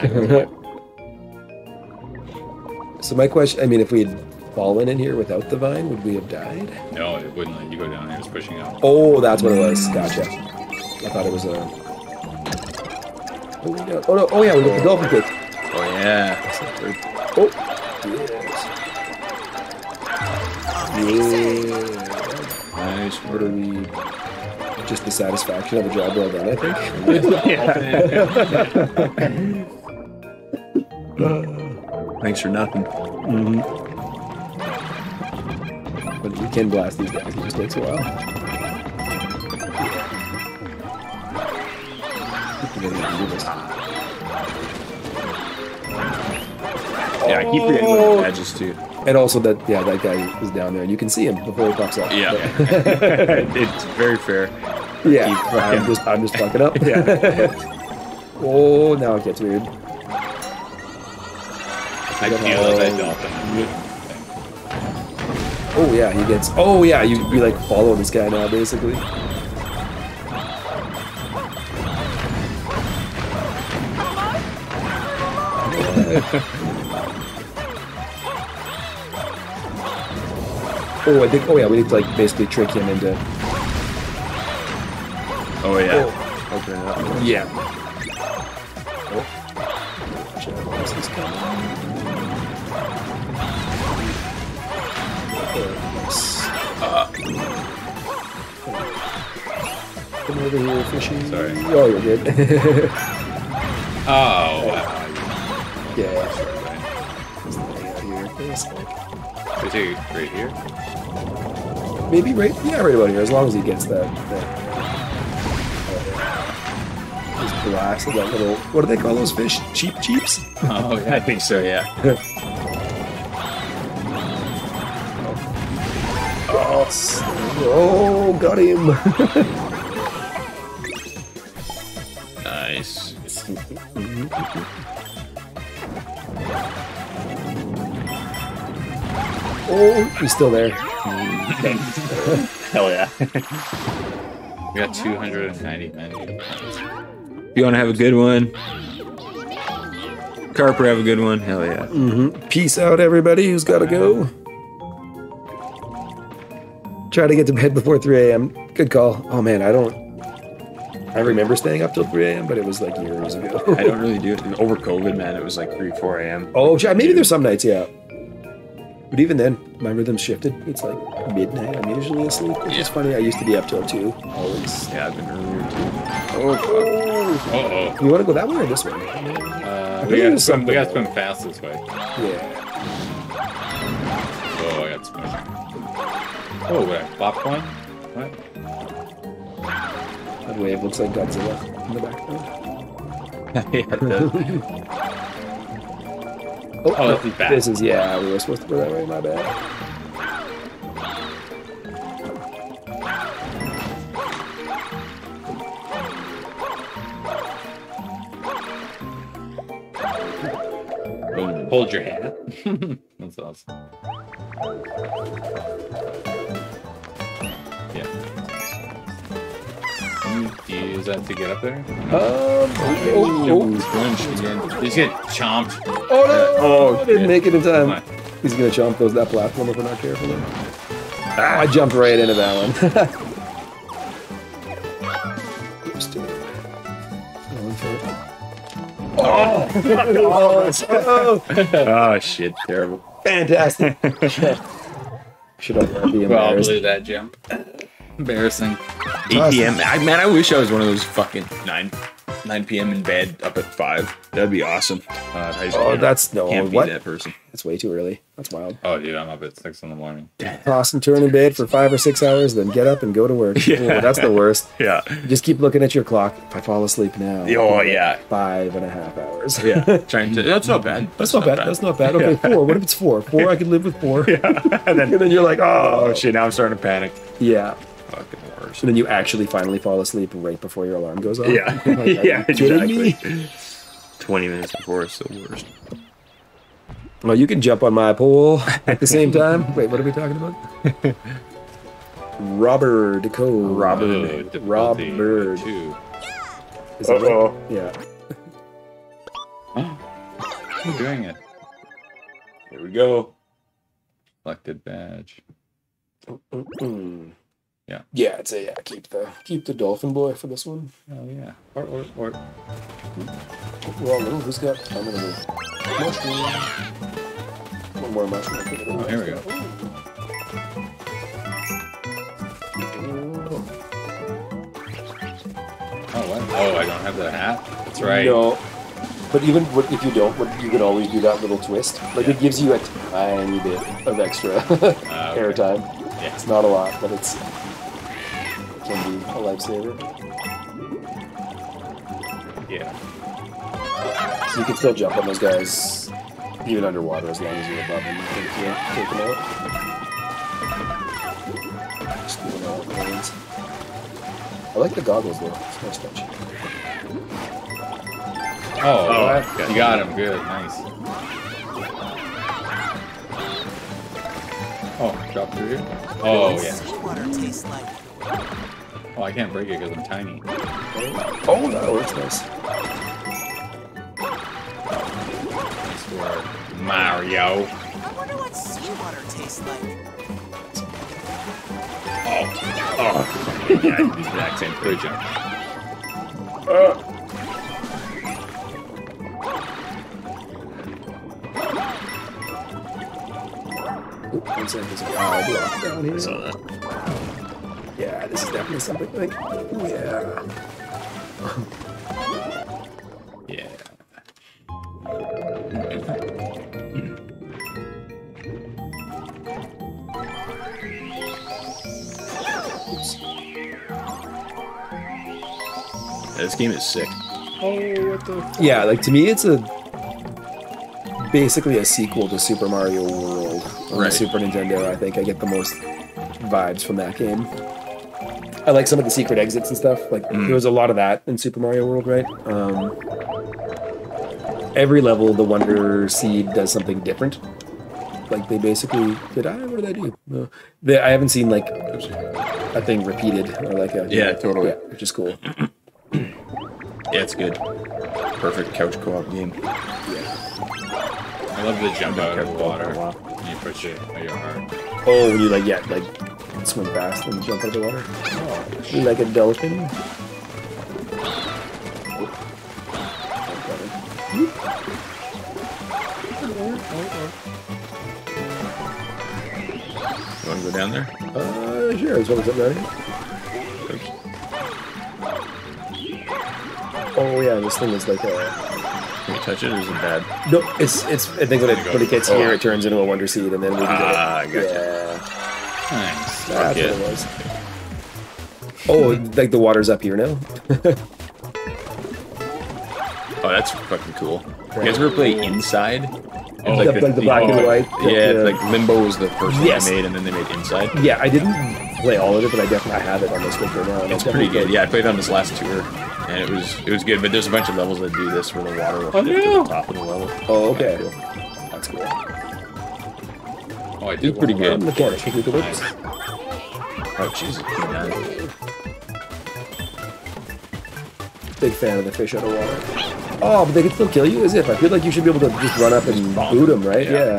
So my question, I mean, if we had fallen in here without the vine, would we have died? No, it wouldn't let you go down. It was pushing out. Oh, that's what it was. Gotcha. I thought it was a... Oh, no. Oh, no. Oh yeah, we got the dolphin kick. Oh, yeah. Oh, yes. Yeah. Nice. What are we... Just the satisfaction of a job well done, I think. Thanks for nothing. But you can blast these guys, it just takes a while. Yeah, I keep forgetting about the badges, too. And also that, yeah, that guy is down there, and you can see him before he pops up. Yeah. It's very fair. Yeah, Keep fucking- I'm just fucking up. Yeah. Oh, now it gets weird. I feel that dolphin. Oh yeah, he gets. Oh yeah, you like follow this guy now, basically. Oh, I think. Oh yeah, we need to like basically trick him into. Oh, yeah. Oh. Open it up. Yeah. Oh. This is coming. Come over here, fishing. Sorry. Oh, you're good. Oh, wow. Yeah. Should I take it right here? Maybe right, yeah, right about here. As long as he gets that his blast of that little. What do they call those fish? Cheeps? Oh, yeah. I think so, yeah. Oh, got him. Nice. Oh, he's still there. Hell yeah. We got 290 menu. You want to have a good one? Carper, have a good one. Hell yeah. Peace out, everybody who's got to go. Try to get to bed before 3 a.m. Good call. Oh man, I I remember staying up till 3 a.m., but it was like years ago. I don't really do it. Over COVID, man, it was like 3, 4 a.m. Oh, maybe there's some nights, yeah. But even then, my rhythm shifted. It's like midnight. I'm usually asleep, which is funny. I used to be up till 2, always. Yeah, I've been earlier too. Uh-oh. You want to go that way or this way? We gotta swim fast this way. Yeah. Oh, I got smushed. Oh, wait, popcorn? What? That wave looks like Godzilla in the background. Yeah, it does. Oh, this is bad. This is, yeah, we were supposed to go that way, my bad. Hold your hand. That's awesome. Yeah. Can you use that to get up there? Oh. He's getting chomped. Oh, no! Oh, I didn't make it in Come time. on. He's gonna jump that platform if we're not careful. I jumped right into that one. Oops, too late. Going for it. Oh, Oh shit, terrible. fantastic. Should have be embarrassed. Probably that jump. Embarrassing. 8 p.m. Man, I wish I was one of those fucking 9 p.m. in bed up at 5. That'd be awesome. Oh, that's no. Can't be What? that person. That's way too early. That's wild. Oh, dude, I'm up at 6 in the morning. Toss and turn in bed for 5 or 6 hours, then get up and go to work. Yeah. Oh, that's the worst. Yeah. You just keep looking at your clock. If I fall asleep now, Oh, yeah. 5.5 hours. Yeah. Trying to. That's not bad. That's not bad. That's not bad. Okay, 4. What if it's 4? 4, I could live with 4. Yeah. And And then you're like, oh oh. shit, now I'm starting to panic. Yeah. Fucking worse. And then you actually finally fall asleep right before your alarm goes off. Yeah. Like, are Yeah, you kidding me? exactly. 20 minutes before is the worst. Well, you can jump on my pole at the same time. Wait, what are we talking about? Robert Code. Robert. Difficulty Robert. 2. Is that right? Yeah. You're doing it. Here we go. Selected badge. Mm. Yeah. Yeah, I'd say yeah. Keep the dolphin boy for this one. Oh, yeah. Or. We're all little. Who's got? I'm gonna move. Mushroom. One more mushroom. Oh, here we go. Oh, what? Oh, I don't have the hat? That's right. No. But even if you don't, you can always do that little twist. Like it gives you a tiny bit of extra Okay. airtime. Yeah. It's not a lot, but it can be a lifesaver. Yeah. So you can still jump on those guys even underwater as long as you're above them. You can't take them out. Just doing all the lanes. I like the goggles though. It's nice touch. Oh, Oh, you got him. Good. Nice. Oh, drop through here? Oh, yeah. Seawater tastes like. Oh, I can't break it because I'm tiny. Oh, that works nice. Nice work. Mario. I wonder what seawater tastes like. Oh, yeah, exact same good jump. Oop, one second, there's a guy block down here. Saw that. Yeah, this is definitely something like, yeah. Yeah. This game is sick. Oh, what the? Yeah, like to me, it's basically a sequel to Super Mario World on the Right. Super Nintendo. I think I get the most vibes from that game. I like some of the secret exits and stuff. Like there was a lot of that in Super Mario World, right? Every level, the Wonder Seed does something different. Like they basically what did I do? No, I haven't seen like a thing repeated or like a Yeah, totally. yeah, which is cool. Yeah, it's good. Perfect couch co-op game. I love the jump out of the water. And you push it at your heart. Oh, when you like swim fast and jump out of the water. Oh, like a dolphin. You want to go down there? Sure. Is what down here? Oh yeah, this thing is like a. Can you touch it, or is it bad? No, it's. I think when it gets here, it turns into a Wonder Seed, and then we can Ah, get it. gotcha. Yeah, Nice. that's Okay. what it was. Oh, like the water's up here now. Oh, that's fucking cool. You guys ever play Inside? Oh, like the black and white. Yeah, like Limbo was the first one Yes. they made, and then they made Inside. Yeah, I didn't play all of it, but I definitely have it on this Switch right now. and It's I've pretty definitely good. Yeah, I played on this last tour, and it was good. But there's a bunch of levels that do this where the water will dip to the top of the level. played- Oh, okay. That's cool. Oh, I did Pretty good. Mechanics. Oops. Oh Jesus! Big fan of the fish out of water. Oh, but they can still kill you as if. I feel like you should be able to just run up and bonk boot them, right? Yeah. Yeah.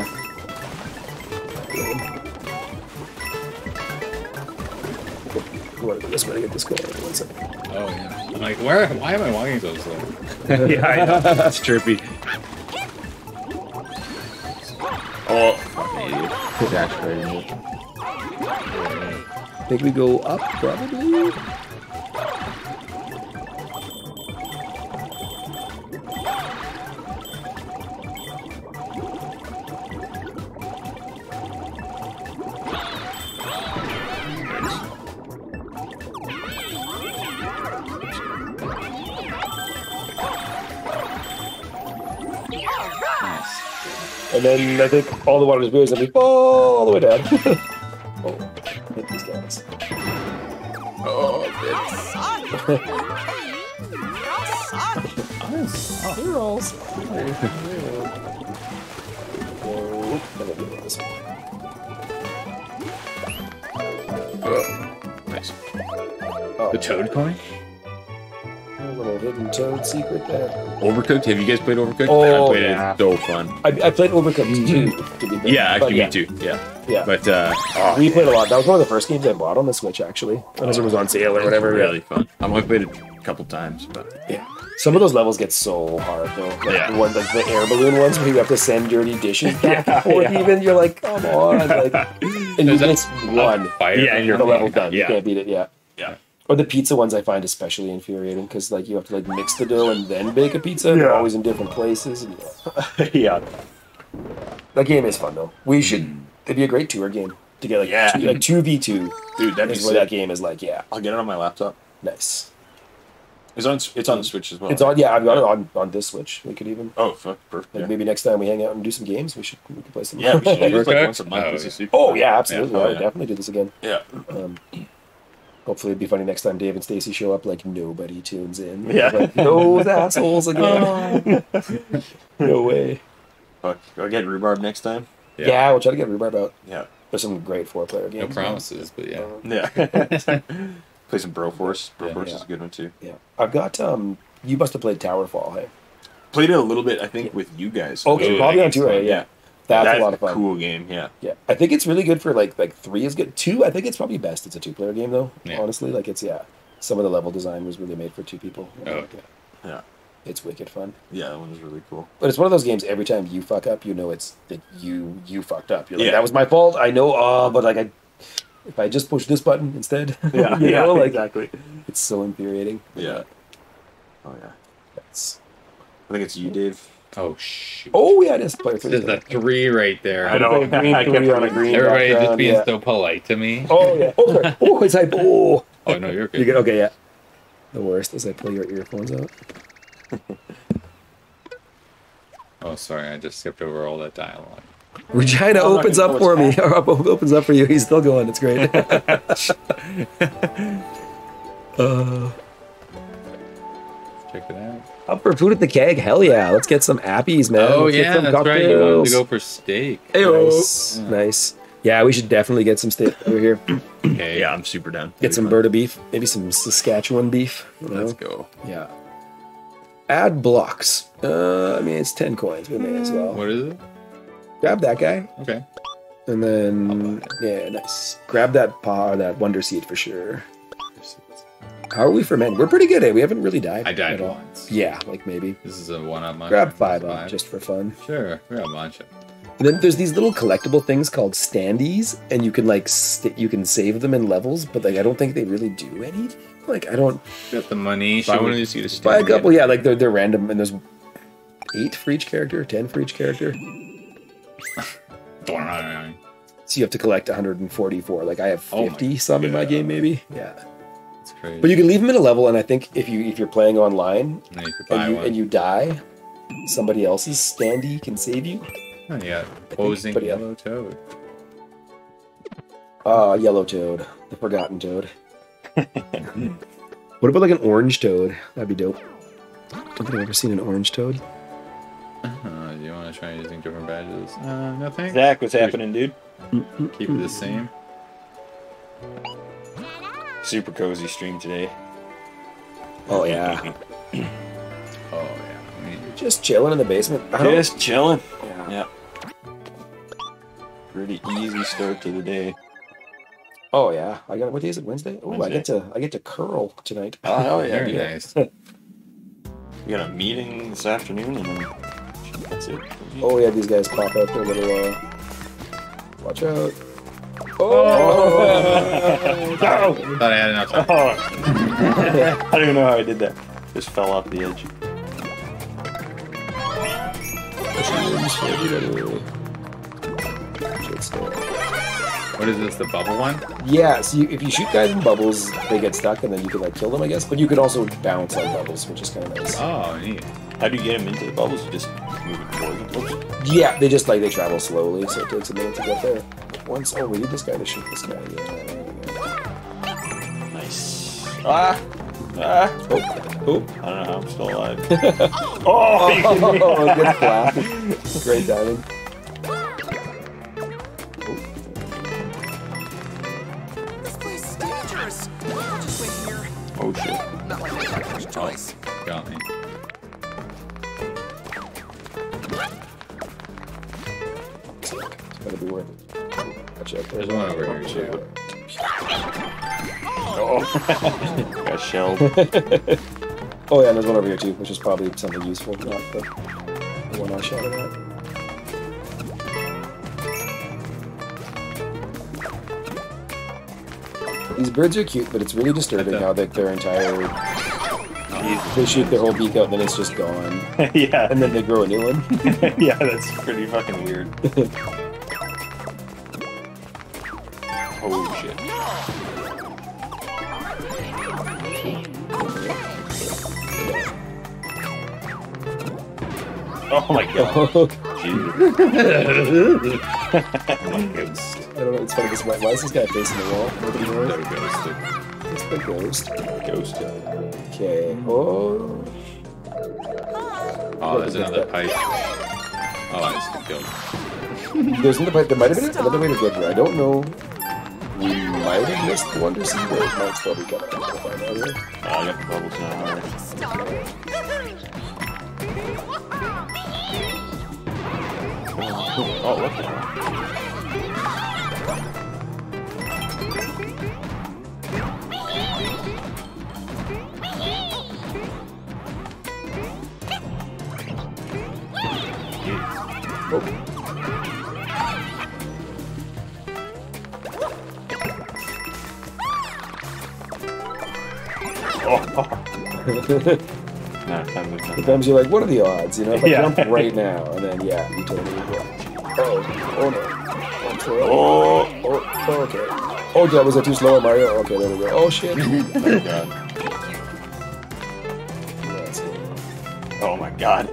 I want to go this way to get this going. One second. Oh yeah. I'm like, why am I walking so slow? Yeah, I know. It's trippy. Oh, fucking idiot! Dash right in it. I think we go up, probably. And then I think all the water is blue, and we fall all the way down. Oh, hit these guys. Oh, They're all sorry. Oh, I'm gonna do this one. nice. Oh, The toad coin? a little hidden toad secret there. Overcooked? Have you guys played Overcooked? Oh, I played yeah. it. It's so fun. I played Overcooked too. To be fair. Yeah, But actually, me too. Yeah. Yeah. But We played a lot. That was one of the first games I bought on the Switch, actually. Unless it was on sale or whatever. really fun. I've only played it a couple times, but Yeah. Some of those levels get so hard, though. Like Yeah. the ones, like the air balloon ones, where you have to send dirty dishes back and forth. yeah. Even you're like, come on, like, and you Is that miss one. Fire. Yeah, and you're The level's done. You Yeah. can't beat it. Yeah. yeah. Or the pizza ones I find especially infuriating because like you have to like mix the dough and then bake a pizza. They're always in different places. And, yeah. that game is fun though. We should. It'd be a great tour game to get like Yeah. 2v2. Dude, that'd be Is what that sick. game is like. Yeah, I'll get it on my laptop. nice. It's on the Switch as well. It's on. Yeah, I've got it on this Switch. We could even. Oh, fuck. Perfect. Like Yeah, maybe next time we hang out and do some games, we could play some. yeah we should do this like Overcooked? once a month. Oh, This yeah. is super Oh fun. yeah, absolutely. Yeah. I Oh, would yeah. definitely do this again. Yeah. Hopefully, it'd be funny next time Dave and Stacy show up. Like nobody tunes in. Yeah. Like, those assholes again. No way. Fuck. I'll get rhubarb next time. Yeah. we'll try to get rhubarb out. Yeah. There's some great 4-player No games. promises, but yeah. Yeah. Play some Broforce. Broforce Yeah. is a good one too. Yeah, I've got. You must have played Towerfall, hey? Played it a little bit, I think, with you guys. Okay, Oh, probably that on game's 2, fun, yeah. That's a lot of fun. Cool game. Yeah. Yeah, I think it's really good for like 3 is good. 2, I think it's probably best. It's a 2-player game though. Yeah. Honestly, like it's some of the level design was really made for 2 people. Oh. Yeah. Yeah. It's wicked fun. Yeah. That one was really cool. But it's one of those games. Every time you fuck up, you know it's that you fucked up. You're like, Yeah. that was my fault. I know. But like if I just push this button instead, you know, like exactly. it's so infuriating. Yeah. Oh yeah. That's. I think it's you, Dave. Oh shoot. Oh yeah, it is player 3. There's a 3 right there. I know. Green I kept 3 on a green. Everybody just background, being yeah. so polite to me. Oh yeah. Oh, sorry. Oh, it's like oh. Oh no, you're good. You get okay, yeah. The worst is I pull your earphones out. Oh sorry, I just skipped over all that dialogue. Regina I'm not opens gonna up pull for me, his or opens up for you. He's still going. It's great. Check it out. Up for food at the keg. Hell yeah. Let's get some appies, man. Oh Let's get yeah, some that's right. You wanted cocktails. to go for steak. Nice. Nice. Yeah, we should definitely get some steak over here. Okay. Yeah, I'm super down. Get some Berta beef. Maybe some Saskatchewan beef. You know? Let's go. Yeah. Add blocks. I mean, it's 10 coins. We may as well. What is it? Grab that guy. Okay. And then, yeah, nice. Grab that Wonder Seed for sure. How are we for men? We're pretty good, eh? We haven't really died. I died at all. once. Yeah, like maybe. This is a 1-up munch. Grab 5 up just for fun. Sure, grab a munch. And then there's these little collectible things called standees, and you can like you can save them in levels, but like I don't think they really do any. Like I don't Got the money. If I wanted to see the buy a couple. Yeah, like they're random, and there's 8 for each character, 10 for each character. So you have to collect 144. Like I have 50 some in my game, maybe. Yeah. That's crazy. But you can leave them in a level, and I think if you're playing online And you could buy one. and you die, somebody else's standee can save you. Oh, yeah, posing but yeah. yellow toad. Yellow toad, the forgotten toad. What about like an orange toad? That'd be dope. Don't think I've ever seen an orange toad. Do you want to try using different badges? Nothing. Zach, what's happening, dude? Keep it the same. Super cozy stream today. Oh yeah, Oh yeah. I mean, just chilling in the basement. I don't- Just chilling. Yeah. Yeah. Pretty easy start to the day. Oh yeah, I got. What day is it? Wednesday. Oh, Wednesday. I get to curl tonight. Oh hell yeah, very dude. nice. We got a meeting this afternoon, and then that's it. Oh yeah, these guys pop out their little. Watch out. Oh! Thought I had enough time. I don't even know how I did that. Just fell off the edge. What is this? The bubble one? Yeah, so if you shoot guys in bubbles, they get stuck, and then you can like kill them, I guess. But you can also bounce on bubbles, which is kind of nice. Oh, neat. How do you get them into the bubbles? You just move it towards the bubbles? Yeah, they just like they travel slowly, so it takes a minute to get there. Once, oh, we need this guy to shoot this guy. Yeah. Nice. Ah! Ah! Oh, I don't know how I'm still alive. oh, good flap. Great timing. This place is dangerous. I'll just wait here. Oh shit. Not like I have much choice. Got me. It's gotta be worth it. Watch out. There's one over here too. Oh. Got shelled. Oh yeah, there's one over here too, which is probably something useful, not the one I shot at. These birds are cute, but it's really disturbing how their entire... They shoot their whole beak out, and then it's just gone. Yeah. And then they grow a new one. Yeah, that's pretty fucking weird. Oh shit. Oh my god. Jesus. I don't know, it's funny because why is this guy facing the wall? Nobody knows. So ghosted. It's the ghost. Ghost. Okay. Oh. Oh, there's another pipe. Oh, I just got killed. There's another pipe. There might have been another way to get here. I don't know. We might have missed the Wonder Sea, but it might still be kind of hard to find out here. I got the bubbles now. Oh, what the hell? Nah, time to Sometimes you're like, what are the odds? You know, if I Yeah. jump right now, and then yeah, you totally will. Oh no. I'm sorry. Oh, okay. Oh, yeah, was that too slow, Mario? Okay, there we go. Oh shit. Oh god. That's good. Oh my god.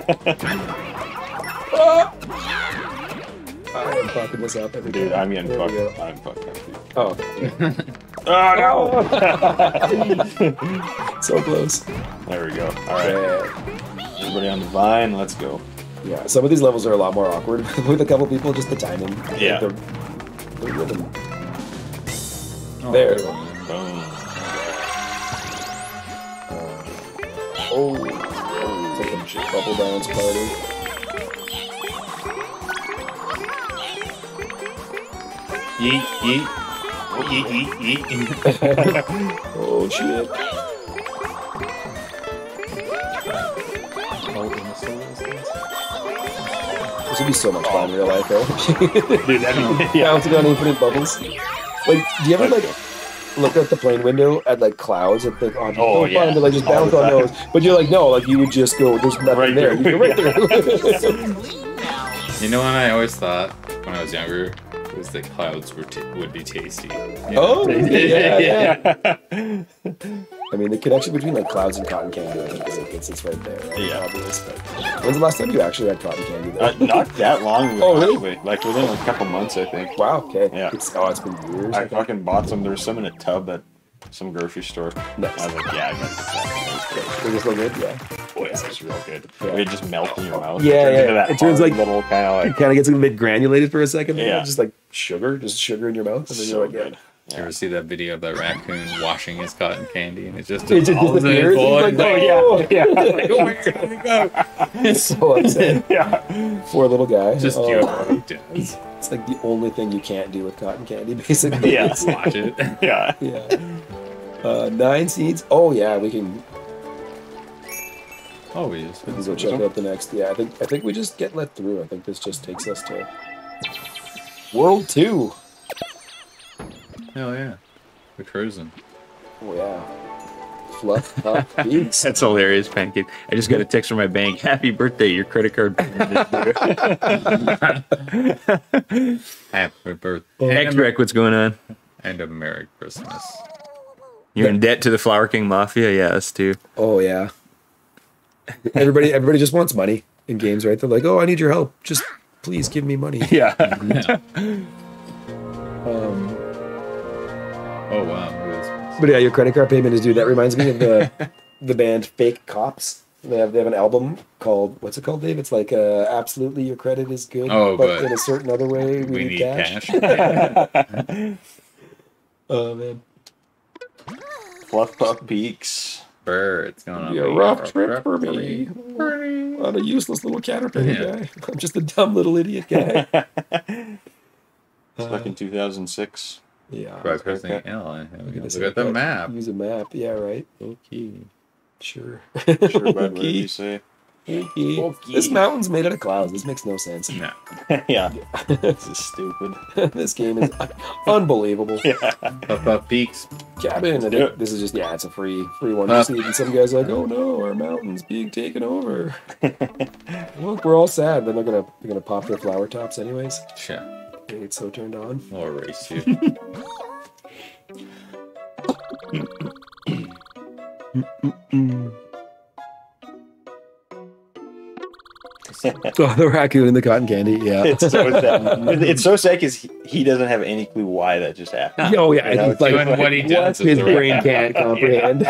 I am fucking this up every Dude, time. I'm getting There we fucked. go. I'm fucked up, dude. Oh, okay. Oh So close. no! There we go. Alright. Yeah. Everybody on the vine, let's go. Yeah, some of these levels are a lot more awkward with a couple people, just the timing. Yeah. The rhythm. Oh, There. Boom. Oh, it's like a bubble bounce party. Yeet, yeet. Oh shit. This would be so much fun in real life, though. Dude, that'd be, Bouncing on infinite bubbles. Like, do you ever like look out the plane window at like clouds and think, oh, Oh, fun yeah. to like just All bounce the on time. those? But you're like, no, like you would just go, there's nothing Right there. there. You go right there. You know what I always thought when I was younger was that clouds would be tasty. You know? Oh, yeah. I mean, the connection between like clouds and cotton candy, I think, it's right there. Right? Yeah. Obvious, but when's the last time you actually had cotton candy? Though? not that long ago. Oh, really? Actually. Like within a couple months, I think. Wow. Okay. Yeah. It's been years. I fucking bought some. There was some in a tub at some grocery store. Nice. I was like, yeah, I got They just look good. Yeah. Oh, yeah, it was real good. Yeah. It just melt in your mouth. Yeah, It turns yeah. into that It turns hard like- little kind of It like. kind of gets a bit granulated for a second. Yeah. Just like sugar in your mouth, and then So you're like, good. You ever see that video of that raccoon washing his cotton candy and it just It just dissolves in his disappears. bowl? He's like, He's oh, Yeah. like, oh my god, let me go. yeah. So upset. Yeah. Poor little guy. Just Oh, do what he does. it's like the only thing you can't do with cotton candy, basically. Yeah. Watch it. Yeah. Yeah. 9 seeds. Oh yeah, we can Always. go check out the next. Yeah, I think we just get let through. I think this just takes us to World 2. Hell yeah. We're cruising. Oh yeah. Fluff up beats. That's hilarious, Pancake. I just got a text from my bank. Happy birthday, your credit card. Happy birthday. X-Rec, what's going on? And a Merry Christmas. You're in debt to the Flower King Mafia? Yeah, us too. Oh yeah. Everybody just wants money in games, right? They're like, oh, I need your help. Just please give me money. Yeah. Yeah. Um, Oh wow. Look at this. but yeah, your credit card payment is due. That reminds me of the band Fake Cops. They have an album called, what's it called, Dave? It's like Absolutely Your Credit is Good, Oh, but but in a certain other way we need cash. Oh man. Fluff Puff Peaks. It's going on. Be a rough trip for me. I'm a useless little caterpillar Yeah. guy. I'm just a dumb little idiot guy. It's back in 2006. Yeah. By pressing L. Look Look at the map. Use a map. Yeah, right. Okay. Sure. Sure, bud, whatever Okay. you say. Okay. Okay. This mountain's made out of clouds. This makes no sense. No. Yeah. This is stupid. This game is unbelievable. Puff Peaks. Cabin. I think Yeah. this is just it's a free one to see. And some guys are like, oh no, our mountain's being taken over. Look, we're all sad. Then they're gonna pop their flower tops anyways. Shit. They get so turned on. We'll erase you. Oh, the raccoon and the cotton candy. Yeah. It's so sad. It's so sad because he doesn't have any clue why that just happened. Oh yeah, You know, it's like Doing what he does. his is the brain right- can't comprehend.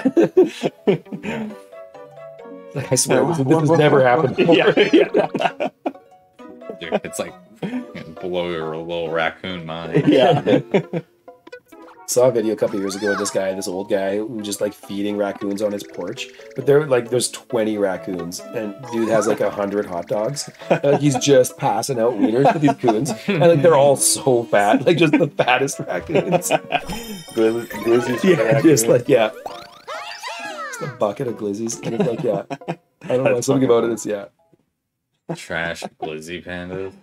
I swear, this has never happened before. Yeah. Dude, it's like blow your little raccoon mind. Yeah. Saw a video a couple years ago of this old guy, who was just like feeding raccoons on his porch. But there's 20 raccoons, and dude has like 100 hot dogs. And, he's just passing out wieners to these coons, and like they're all so fat, like just the fattest raccoons. Yeah, just like just a bucket of glizzies, and it's like I don't know, something about it. It's Trash glizzy pandas.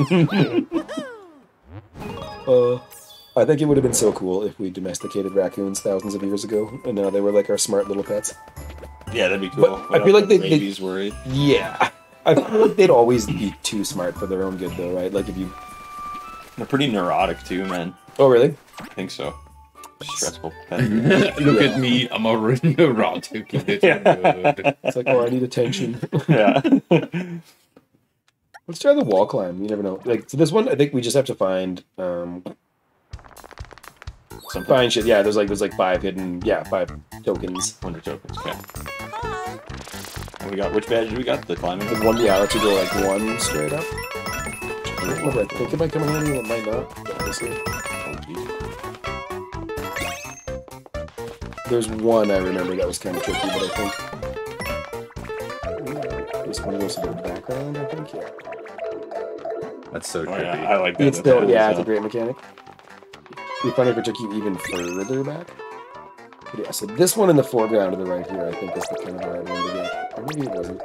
I think it would have been so cool if we domesticated raccoons thousands of years ago, and now they were like our smart little pets. Yeah, that'd be cool. But I feel like they- babies worried. Yeah. I feel like they'd always be too smart for their own good, though, right? Like if you... They're pretty neurotic too, man. Oh, really? I think so. Stressful. pet. Look at me, I'm a neurotic. Yeah. It's like, oh, I need attention. Yeah. Let's try the wall climb. You never know. Like, so this one, I think we just have to find... Find shit. Yeah, there's like 5 hidden... Yeah, 5 tokens. 100 tokens. Okay. What we got? Which badge do we got? The climbing. The one, yeah, I'll let you go like 1 straight up. I think it might come in handy, it might not. But we'll see. Oh, geez. There's one I remember that was kind of tricky, but I think this one goes to the background. I think, yeah. That's so Oh, trippy. yeah, I like that. It's still, That's yeah, it's a awesome. great mechanic. be funny if it took you even further back. But yeah, so this one in the foreground to the right here, I think is the kind of hard one to get. Or maybe it wasn't.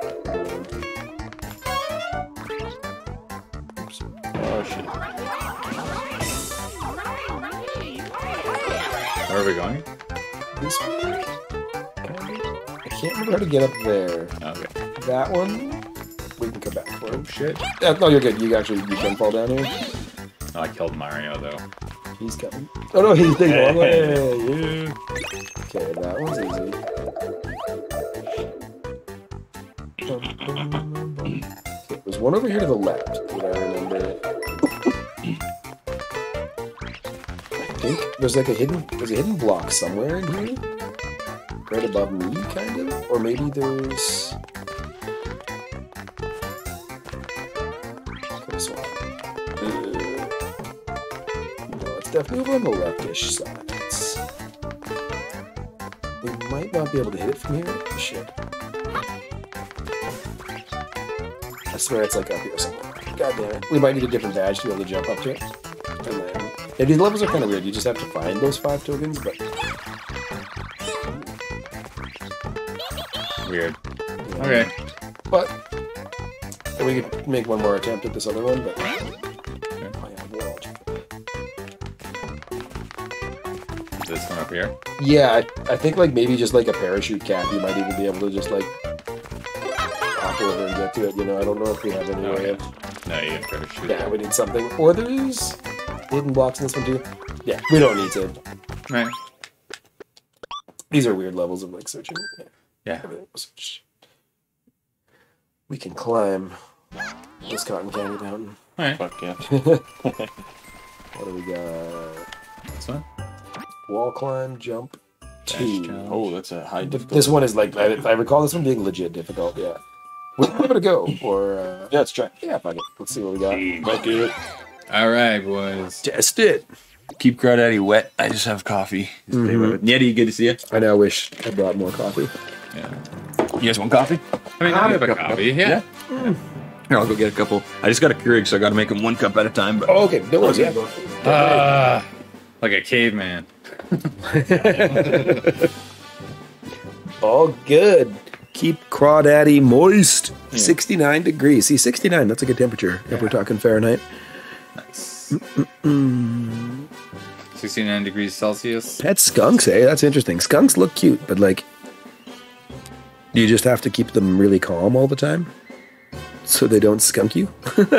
Oops. Oh shit. Where are we going? This one? I can't remember how to get up there. Okay. That one, we can come back for. Oh shit. No, you're good. You can fall down here. Oh, I killed Mario though. He's coming. Oh no, he's the wrong way. Yeah. Okay, that one's easy. Okay, there's one over here to the left. Did I remember? I think there's like a hidden block somewhere in here, right above me, kind of, or maybe there's. This one. No, it's definitely over on the leftish side. We might not be able to hit it from here. Shit. I swear it's like up here somewhere. God damn it. We might need a different badge to be able to jump up to it. And then, yeah, these levels are kind of weird. You just have to find those 5 tokens, but. Weird. Okay. But. And we could make one more attempt at this other one, but. Oh, yeah, wall jump. This one up here. Yeah, I think like maybe just like a parachute cap, you might even be able to just like hop over and get to it. You know, I don't know if we have any Oh, way yeah. of. No, you didn't parachute. Yeah, we need something. Or there's hidden blocks in this one too. Yeah, we don't need to. Right. These are weird levels of like searching. Yeah, Yeah. everything was searched. We can climb this cotton candy mountain. Alright. Fuck yeah. What do we got? This one? Wall climb, jump, 2. jump. Oh, that's a high difficulty. This one is like, I recall this one being legit difficult, yeah. We'll give it a go, or, Yeah, let's try. yeah, fuck it. Let's see what we got. Might do it. Alright, boys. Test it. Keep Crawdaddy wet. I just have coffee. Stay with it. Yeti, good to see you. I know, I wish I brought more coffee. Yeah. You guys want coffee? I mean, I have a copy. Yeah. Here, I'll go get a couple. I just got a Keurig, so I got to make them 1 cup at a time. But Oh, okay, no worries, yeah. Like a caveman. All good. Keep Crawdaddy moist. 69 degrees. See, 69, that's a good temperature if we're talking Fahrenheit. Nice. 69 degrees Celsius. Pet skunks, eh? That's interesting. Skunks look cute, but like, do you just have to keep them really calm all the time so they don't skunk you?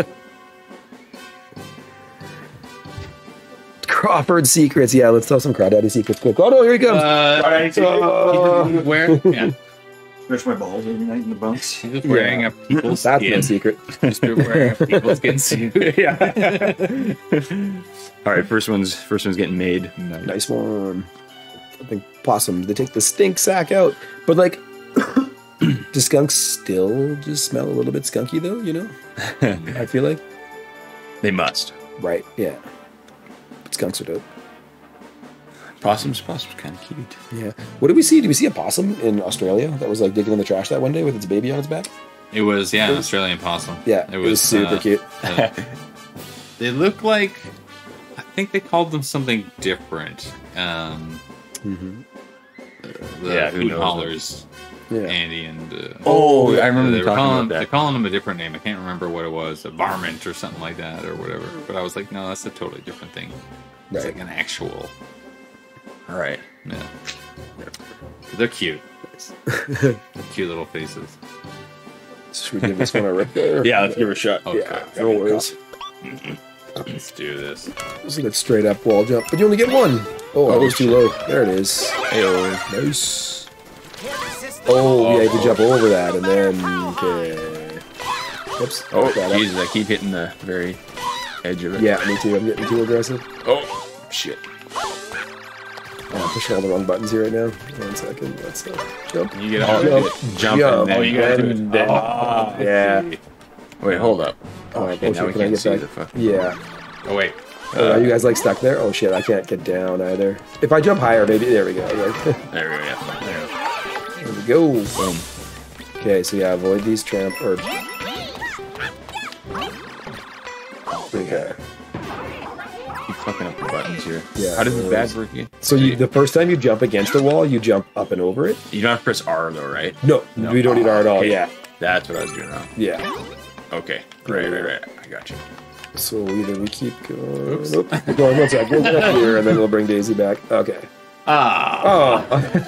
Crawford secrets. Yeah, let's tell some Crawdaddy secrets quick. Oh no, here he comes. Where? Yeah. Stretch my balls every night in the bunks. He's just wearing a people's That's skin. no secret. Just wearing a people's skin suit. Yeah. all right, first one's getting made. Nice one. I think possums, they take the stink sack out. But like, do skunks still just smell a little bit skunky though, you know? I feel like. They must. Right, yeah. But skunks are dope. Possum's kind of cute. Yeah. What did we see? Did we see a possum in Australia that was like digging in the trash that one day with its baby on its back? It was, yeah, an Australian possum. Yeah, it was super cute. They look like, I think they called them something different. The Yeah, who food knows? haulers, Yeah. Andy and Oh, I remember they them were talking calling, about they're that. calling them a different name. I can't remember what it was, a varmint or something like that or whatever. But I was like, no, that's a totally different thing. It's Right. like an actual. All right. Yeah. They're cute. Cute little faces. Should we give this one a rip there? Yeah, let's give her a shot. Okay. Yeah, no worries. Let's do this. This is a straight up wall jump, but you only get one. Oh, that was too low. There it is. Hey-o. Nice. Oh, yeah, you can jump over that and then. Okay. Oops. Oh, fucked that up. Jesus, I keep hitting the very edge of it. Yeah, me too. I'm getting too aggressive. Oh, shit. I'm pushing all the wrong buttons here right now. 1 second. Let's jump. You get Oh, all jump Jump. and then Oh, you gotta do it. Yeah. Wait, hold up. Oh, Okay, now we can I can't get see back? the fuck. Yeah. Oh, wait. Oh, are you guys like stuck there? Oh shit, I can't get down either. If I jump higher, maybe. There we go. There we go, yeah. There we go. Boom. Okay, so yeah, avoid these tramp or. Okay. Keep fucking up the buttons here. Yeah, How does no the badge work again? So the first time you jump against a wall, you jump up and over it. You don't have to press R though, right? No, we don't need R at all. Okay. Yeah, That's what I was doing wrong. yeah. Okay. Right. I got you. So either we keep going. Oops. Nope. Keep going. 1 sec. We'll get up here and then we'll bring Daisy back. Okay. Ah. Oh.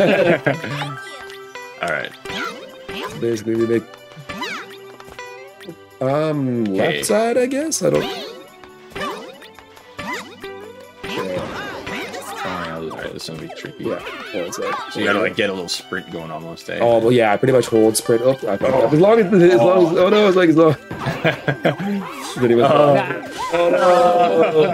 All right. Basically, we make left side, I guess. I don't. Yeah. All right. This is gonna be tricky. Yeah. 1 sec. So you gotta like get a little sprint going almost. Eh? Oh well, yeah. I pretty much hold sprint. Oh, I fucked up. As long as oh no, it's like as long. Then he was, Oh no.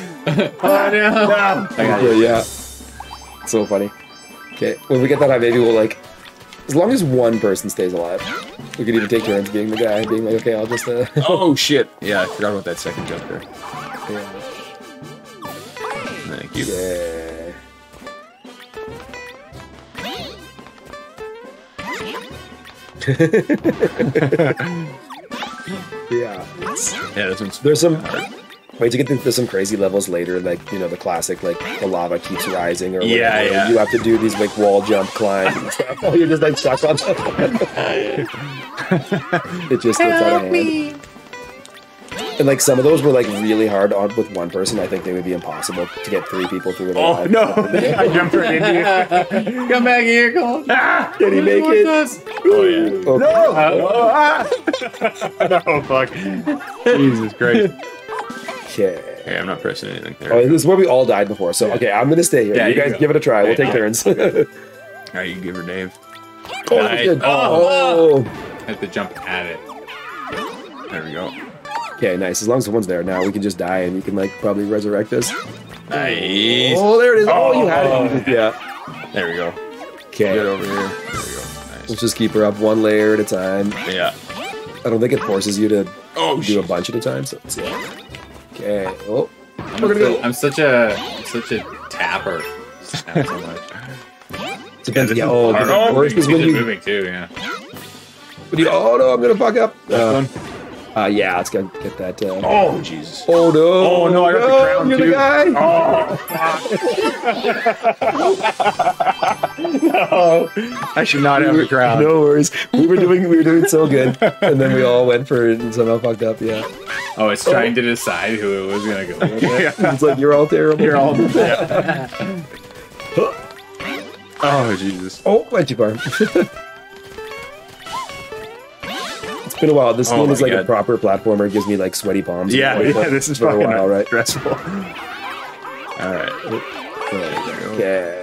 I got you. yeah. So funny. Okay, when we get that high, maybe we'll like, as long as one person stays alive, we could even take turns being the guy, being like, okay, I'll just. Oh shit! Yeah, I forgot about that second jump there. Yeah. Thank you. Yeah. Yeah. Yeah, this one's There's some. hard. Wait to get there's some crazy levels later, like the classic, like the lava keeps rising or whatever. Yeah, yeah. You have to do these like wall jump climbs and stuff. Oh, you're just like stuck on top. It just gets out of hand. And like some of those were like really hard on with one person. I think they would be impossible to get 3 people through it. Oh no! I jumped right into you. Come back here, Cole. Did he make it? Oh yeah. Okay. No, fuck. Jesus Christ. Okay. Okay, I'm not pressing anything there. Oh, this is where we all died before. So okay, I'm gonna stay here. Yeah, you you guys go. give it a try. We'll Okay. take turns. Alright, you can give her Dave. Oh, that's good. Oh. Oh. I have to jump at it. There we go. Okay, nice. As long as someone's there now, we can just die and you can like probably resurrect us. Nice. Oh, there it is. Oh, you had it. Yeah. There we go. Okay. Get over here. There we go. Nice. Let's just keep her up one layer at a time. Yeah. I don't think it forces you to Oh, do a shit. bunch at a time. So let's see. Okay. Oh, I'm we're gonna go. I'm such a tapper. Snap so much. Depends. this Yeah. is Oh, hard. the worst is He's when just you. moving too. Yeah. Oh no, I'm gonna fuck up. one? Yeah, let's go get that. Oh, Jesus. Oh no! Oh, no, I got the crown, You're too. the guy. Oh, I should not have the crown. No worries. We were doing so good, and then we all went for it and somehow fucked up. Yeah. Oh, it's trying to decide who it was gonna go with. It. It's like you're all terrible. You're all. Yeah. Oh, Jesus. Oh, went too far. It's been a while. This Oh one is my like a God. proper platformer. It gives me like sweaty palms. Yeah, this is for a fucking while, right? stressful. All right. Okay.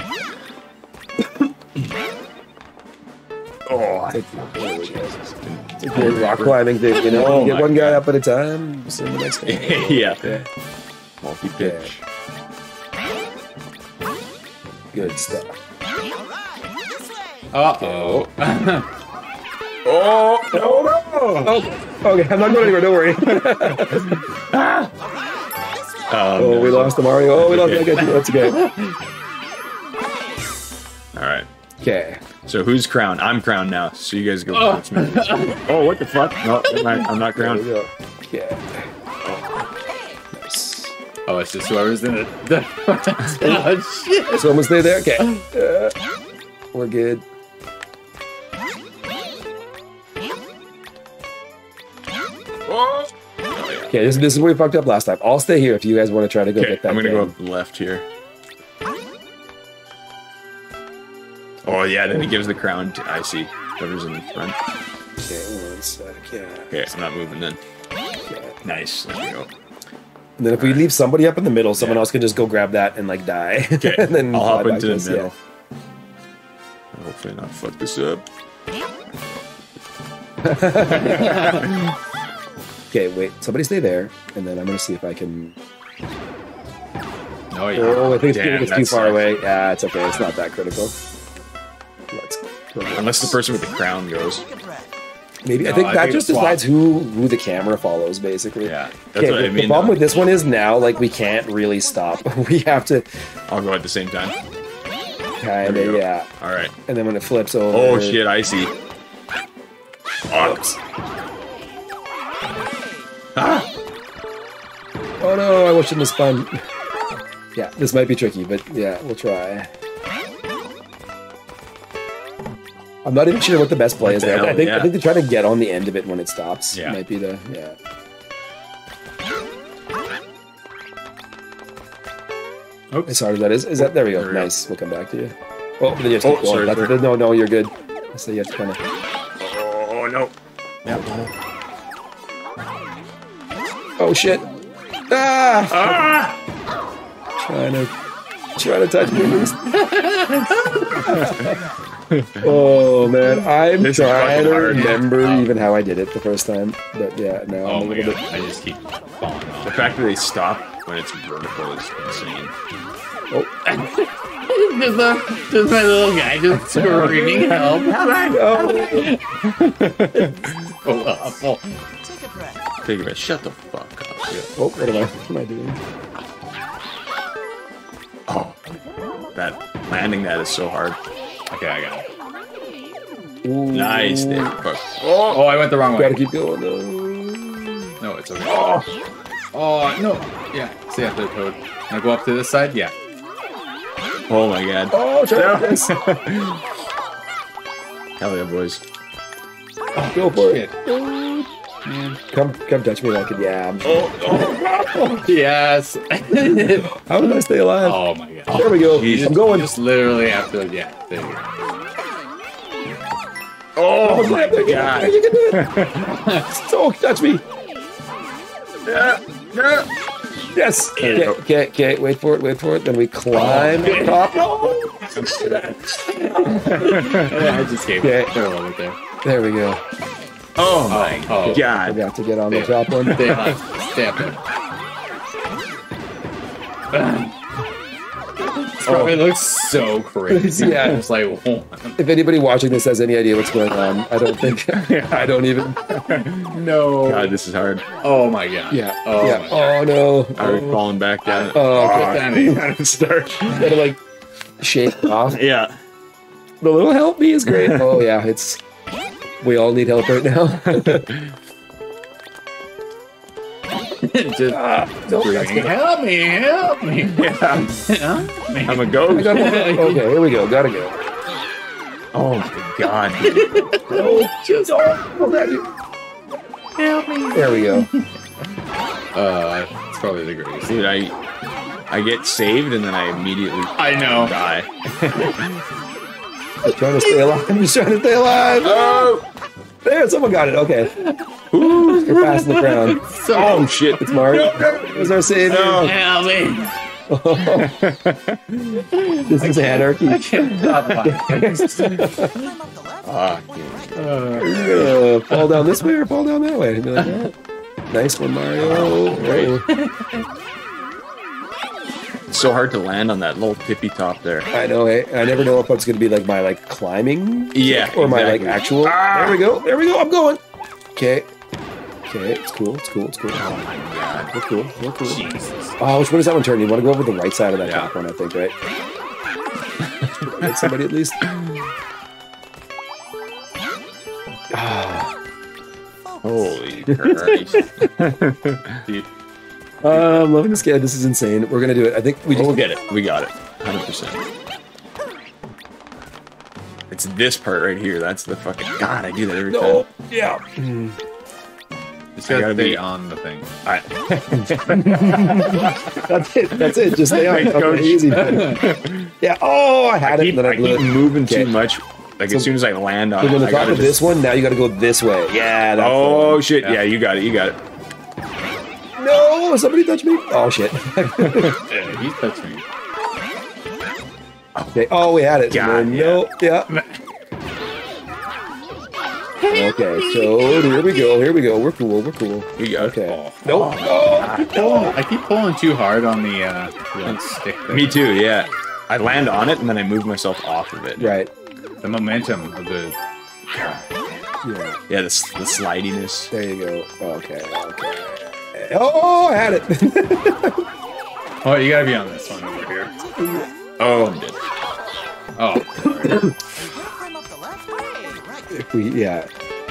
Oh, It's a good rock climbing thing, you know. Oh You get my one guy God. up at a time. So the next guy. yeah. Yeah. Multi-pitch. Good stuff. Uh-oh. Oh, no. Oh, okay. I'm not going anywhere. Don't worry. Oh, we lost the Mario. Oh, we lost that guy. That's okay. All right. Okay. So who's crowned? I'm crowned now. So you guys go first. Oh, what the fuck? No, I'm not There we crowned. go. Okay. Nice. Oh, it's just whoever's in it. Oh, shit. Someone stay there. Okay. We're good. Oh, Okay, this is where we fucked up last time. I'll stay here if you guys want to try to go okay, get that. I'm gonna go thing. up left here. Oh yeah, then he gives the crown to Icy. Whoever's in the front. Okay, 1 sec. Yeah. Okay, I'm not moving then. Okay. Nice. There we go. And then if we leave somebody up in the middle, someone else can just go grab that and like die. Okay, and then I'll hop fly back into to the us, middle. Hopefully not fuck this up. Okay, wait. Somebody stay there, and then I'm gonna see if I can. Oh, yeah. Oh, I think Damn, it's too that far sucks. away. Yeah, it's okay. It's not that critical. Let's go. Unless the person with the crown goes. Maybe I No, think I that think just it's decides who the camera follows, basically. Yeah, that's Okay, what I the mean. problem though. with this one is now, like, we can't really stop. We have to I'll go at the same time. kind There we of, go. yeah. All right. And then when it flips over. Oh shit, Icy. Oops. Oh no, I shouldn't have spun. Yeah, this might be tricky, but yeah, we'll try. I'm not even sure what the best play is there. hell, I think yeah. they're trying to get on the end of it when it stops. Yeah. Might be the Oops. As hard as that is that there we go. There we go. Nice. We'll come back to you. Oh, then you have to Oh, keep going. sorry, That's- sorry. no, you're good. So you have to kind of. Oh no. Oh shit! Ah! Ah! Trying to touch me at least. Oh man, I'm This is trying to fucking hard. remember Yeah. even how I did it the first time. But yeah, now Oh I'm a my little god, bit. I just keep falling The off. fact that they stop when it's vertical is insane. Just my little guy just screaming help. Oh, awful. Take a breath. Take a breath. Shut the fuck up. Oh, what am I doing? Oh, that landing that is so hard. Okay, I got it. Ooh, Nice, Dave. Fuck. Oh, I went the wrong way. Gotta keep going though. No, it's okay. Oh, no. Yeah, see that the toad. Can I go up to this side? Yeah. Oh my god. Oh, try this. Hell yeah, boys. Go for it. Shit. Man. Come touch me like it. Yeah. Yes. How did I stay alive? Oh my god. There we go. Jesus. I'm going. Just literally after, yeah, there you go. Oh my You god. can do it. So touch me. Yeah. Yeah. Yes. There you Okay. Wait for it. Then we climb to the top. I just gave Okay. it a little bit there. There we go. Oh my Oh. I god. got to get on the Yeah. top one. Stay up. Stay up there. This probably looks so crazy. Yeah. It's like, whoa. If anybody watching this has any idea what's going on, I don't think. I don't even. No. God, this is hard. Oh my god. Yeah. Oh yeah. my god. Oh no. Already falling back down. Oh, Danny. Start. gotta like shake it off. Yeah. The little help me is great. Oh yeah, it's. We all need help right now. Just Nope, that's screaming, good. help me, help me. Yeah. Help me. I'm a I ghost. gotta- okay, here we go. Gotta go. Oh my god. Oh, just oh, that you. Help me. There we go. It's probably the greatest. Dude, I get saved and then I immediately I know. die. Just trying to stay alive. I'm just trying to stay alive. Oh! There, someone got it. Okay. Ooh, you're passing the crown. Oh shit. It's Mario. There's our savior. Help me. This is anarchy. Stop laughing. Fuck. Fall down this way or fall down that way? Be like, "Oh, nice one, Mario. Oh, It's so hard to land on that little tippy top there. I know. Hey, I never know if it's going to be like my like climbing Yeah. or my like exactly. actual. Ah! There we go. There we go. I'm going. Okay. It's cool. Oh my god. We're cool. Jesus. Oh, which one is that one turn? You want to go over the right side of that Yeah. top one, I think, right? Hit somebody at least. Holy Christ. Dude. I'm loving this game. This is insane. We're gonna do it. I think we just We'll get it. We got it. 100%. It's this part right here. That's the fucking... God, I do that every No. time. Yeah. Just I gotta gotta stay be- on the thing. That's it. Just stay on. Thanks, Okay, coach. easy. Yeah. Oh, I had it. And then I I blew keep it. moving Okay. too much. Like, So- as soon as I land on So it, when the I top gotta of this just... one, now you got to go this way. Yeah. That's Oh, shit. Yeah. Yeah, you got it. You got it. No! Somebody touched me. Oh shit. Yeah, he's touching me. Okay. Oh, we had it. God, No. Yeah. Okay. So here we go. Here we go. We're cool. We're cool. You got it. Okay. Oh. Nope. I keep pulling too hard on the stick. there. Me too, yeah. I land on it and then I move myself off of it. Right. The momentum of the. Yeah. Yeah, the slidiness. There you go. Okay. Oh, I had it. Oh, you gotta be on this one over here. Oh, I'm dead. Oh. sorry. Climb up the left way. Right. If we, yeah.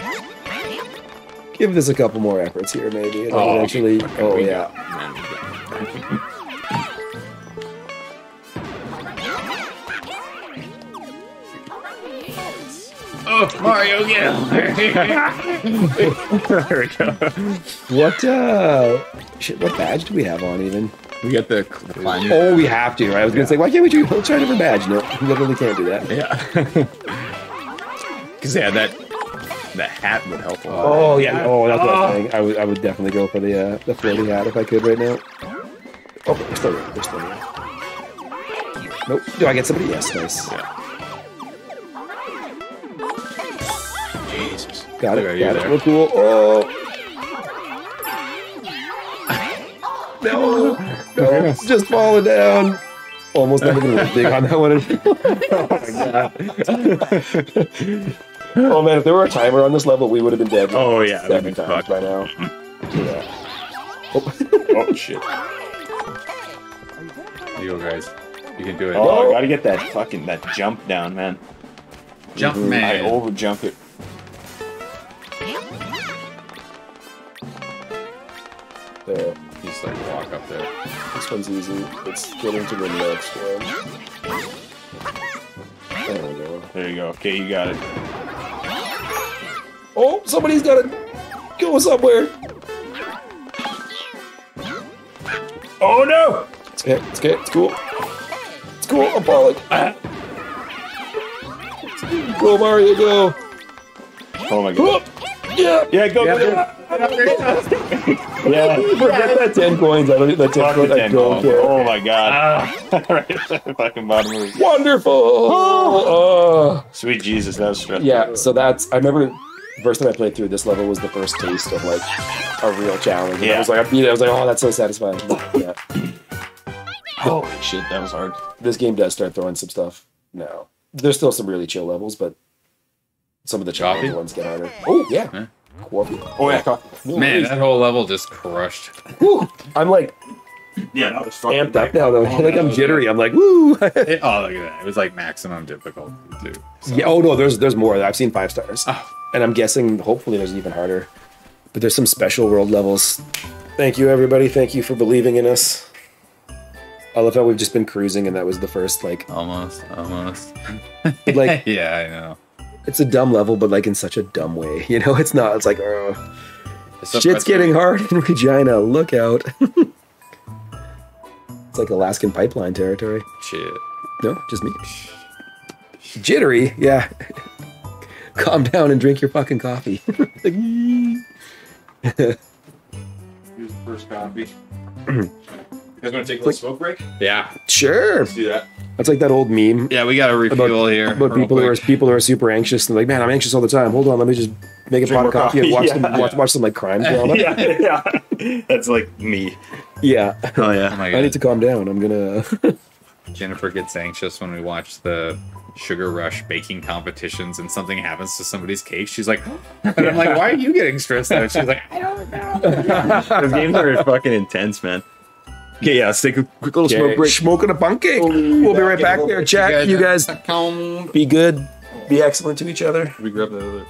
Give this a couple more efforts here, maybe. And Oh, eventually. Oh, We yeah. got- man, we got- Mario, get over There we go. What badge do we have on even? We got the climbing. Oh, we have to, right? I was gonna say, why can't we try a different badge? No, we literally can't do that. Yeah. Because yeah, that hat would help a lot. Oh yeah. Oh, that's what I was saying. I would definitely go for the floaty hat if I could right now. Oh, we're still here. We're still here. Nope. Do I get somebody? Yes, nice. Jesus. Got Look it. at you Got it. there. Real cool. Oh. No. No. It's just falling down. Almost not even big on that one. Oh man, if there were a timer on this level, we would have been dead. Oh yeah, that 7 would be times fucked. by now. Yeah. Oh shit. You go, guys. You can do it. Oh, I gotta get that jump down, man. Jump I man. over jump it. There. Just like walk up there. This one's easy. Let's get into the next one. There we go. There you go. Okay, you got it. Oh, somebody's got to go somewhere. Oh no! It's okay. It's okay. It's cool. It's cool. I'm falling. Go, Mario, go. Oh my Oh, god. yeah. Yeah, go. Yeah. Forget that 10 coins. I don't need that 10 Fuck coins. the I 10 don't gold. care. Oh my god. Right at the fucking bottom of it. Wonderful. Oh. Sweet Jesus, that was stressful. Yeah, so that's, I remember the first time I played through this level was the first taste of like a real challenge. And Yeah. I was like, I beat it. I was like, oh, that's so satisfying. Yeah. Holy shit, that was hard. This game does start throwing some stuff now. There's still some really chill levels, but some of the challenge Coffee? ones get harder. Oh, yeah. Huh? Coffee. Oh yeah, No Man, worries. that whole level just crushed. Whew. I'm like yeah, that was fucking amped up now though. Like I'm jittery. I'm like, woo. Oh, look at that. It was like maximum difficulty, too. So- Yeah, oh no, there's more. I've seen 5 stars. Oh. And I'm guessing hopefully there's even harder. But there's some special world levels. Thank you everybody. Thank you for believing in us. I love how we've just been cruising and that was the first like Almost. like Yeah, I know. it's a dumb level, but like in such a dumb way. You know, it's not. It's like, oh, It's so shit's getting frustrating. hard in Regina. Look out. It's like Alaskan pipeline territory. Shit. No, just me. Jittery, yeah. Calm down and drink your fucking coffee. Like, Here's the first copy. You guys want to take a little smoke break? Yeah. sure. Let's do that. That's like that old meme Yeah, we got to refuel here. about real people quick. who are super anxious and like, man, I'm anxious all the time. Hold on, let me just make a pot more of coffee and coffee, watch yeah. watch some like crime drama. Yeah. That's like me. Yeah. Oh Oh yeah. my I God. need to calm down. I'm gonna. Jennifer gets anxious when we watch the Sugar Rush baking competitions and something happens to somebody's cake. She's like, and I'm like, why are you getting stressed out? She's like, I don't know. Those games are fucking intense, man. Okay, yeah, let's take a quick little smoke break. Smoking a bunk cake. We'll be right back there. Chat. You guys be good. Be excellent to each other. We grab the other.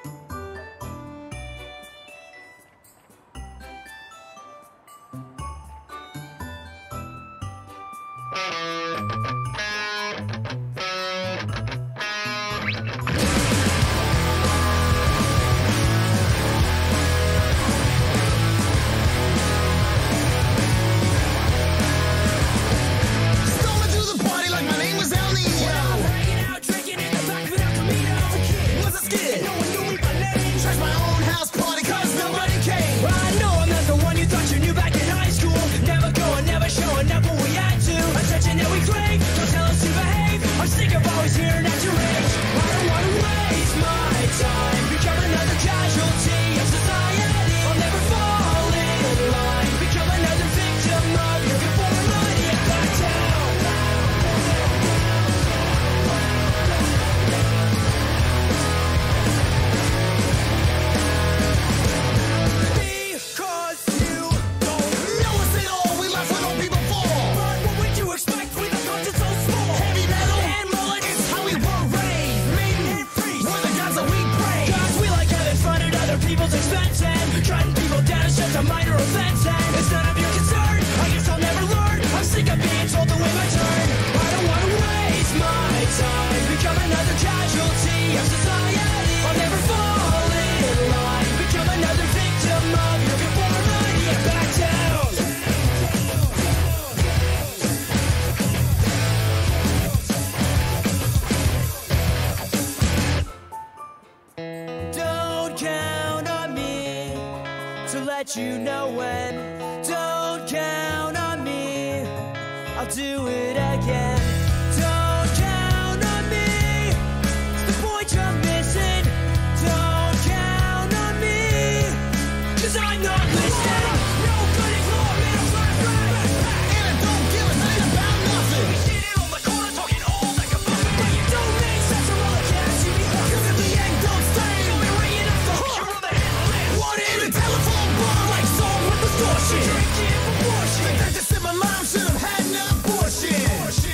Storming through the party like my name was El Nino. Hanging out, drinking in the back of the Camino. Was a skid. No one knew let you know when. Don't count on me, I'll do it again. Don't count on me, it's the point you're missing. Don't count on me, 'cause I'm not listening. Nobody for me to and I don't give a thing about nothing. We sit on the corner talking all like a buffet, but you don't make sense of all the cash you be hustling. 'Cause in the end, don't stay. You'll be ringing up the hook. You're on the hit list. What in the telephone bar like song with distortion. Drinking proportion. The dentist in my mom should have had an abortion.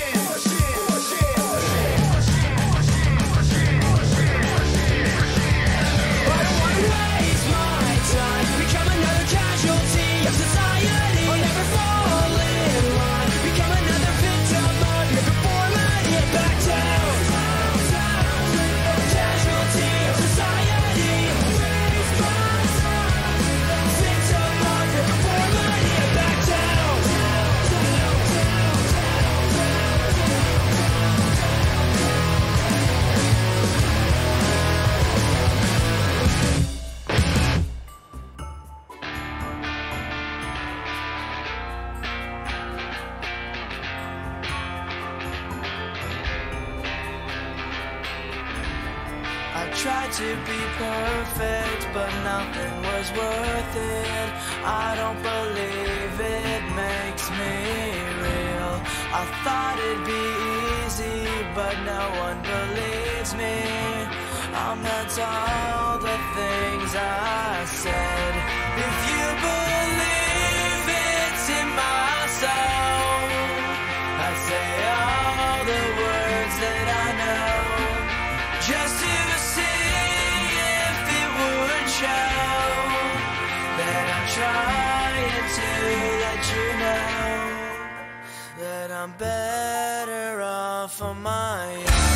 I don't wanna waste my time, become another casualty of society. I'll never fall in line, become another victim of your conformity. Back down, casualty of society. Victim of your conformity. Back down. I tried to be perfect, but nothing was worth it. I don't believe it makes me real. I thought it'd be easy, but no one believes me. I meant all the things I said. If you believe it's in my soul, I say all the words that I know. Just to see if it would show that I'm trying to let you know that I'm better off on my own.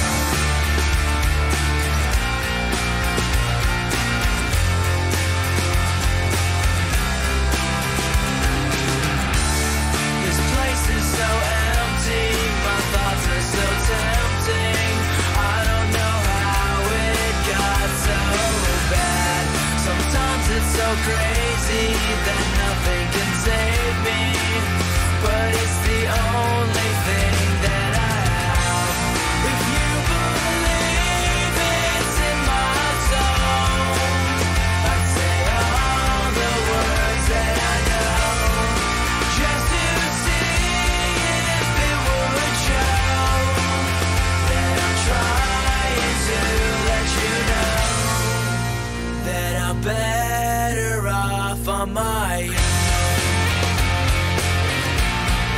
This place is so empty, my thoughts are so tempting. I don't know how it got so bad. Sometimes it's so crazy that nothing can save me, but it's the only thing that I have. If you believe it's in my soul, I'd say all the words that I know, just to see if it would show that I'm trying to let you know that I'm better off on my own.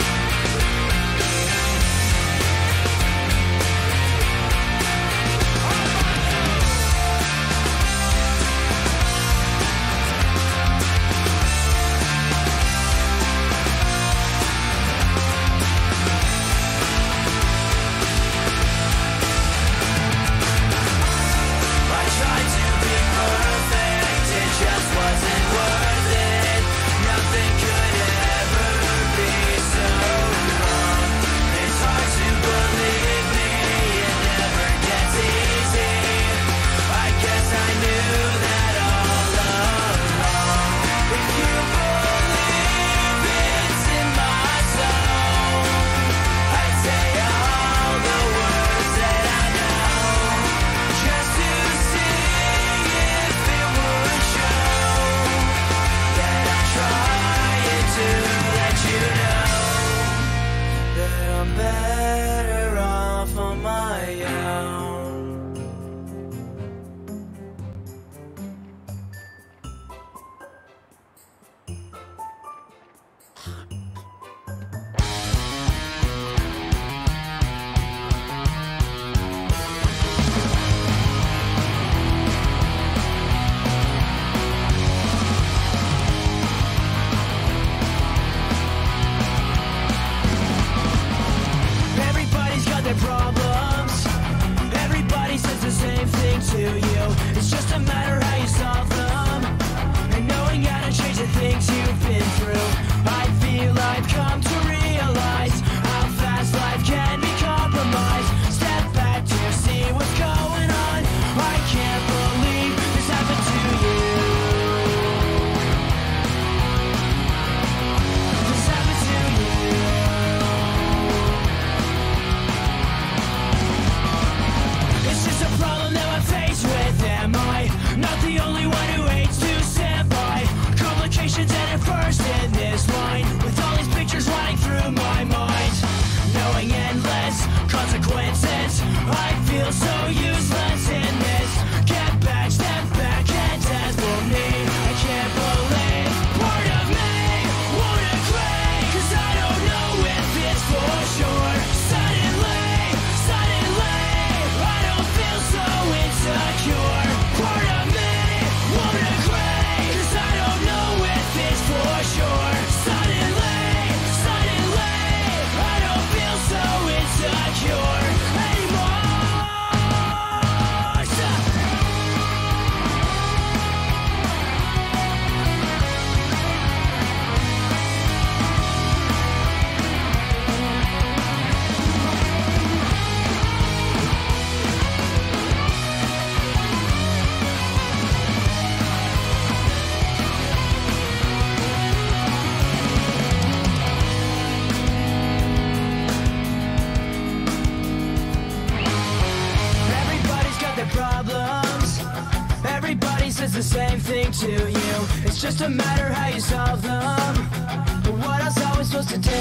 the same thing to you. It's just a matter how you solve them. But what else are we supposed to do?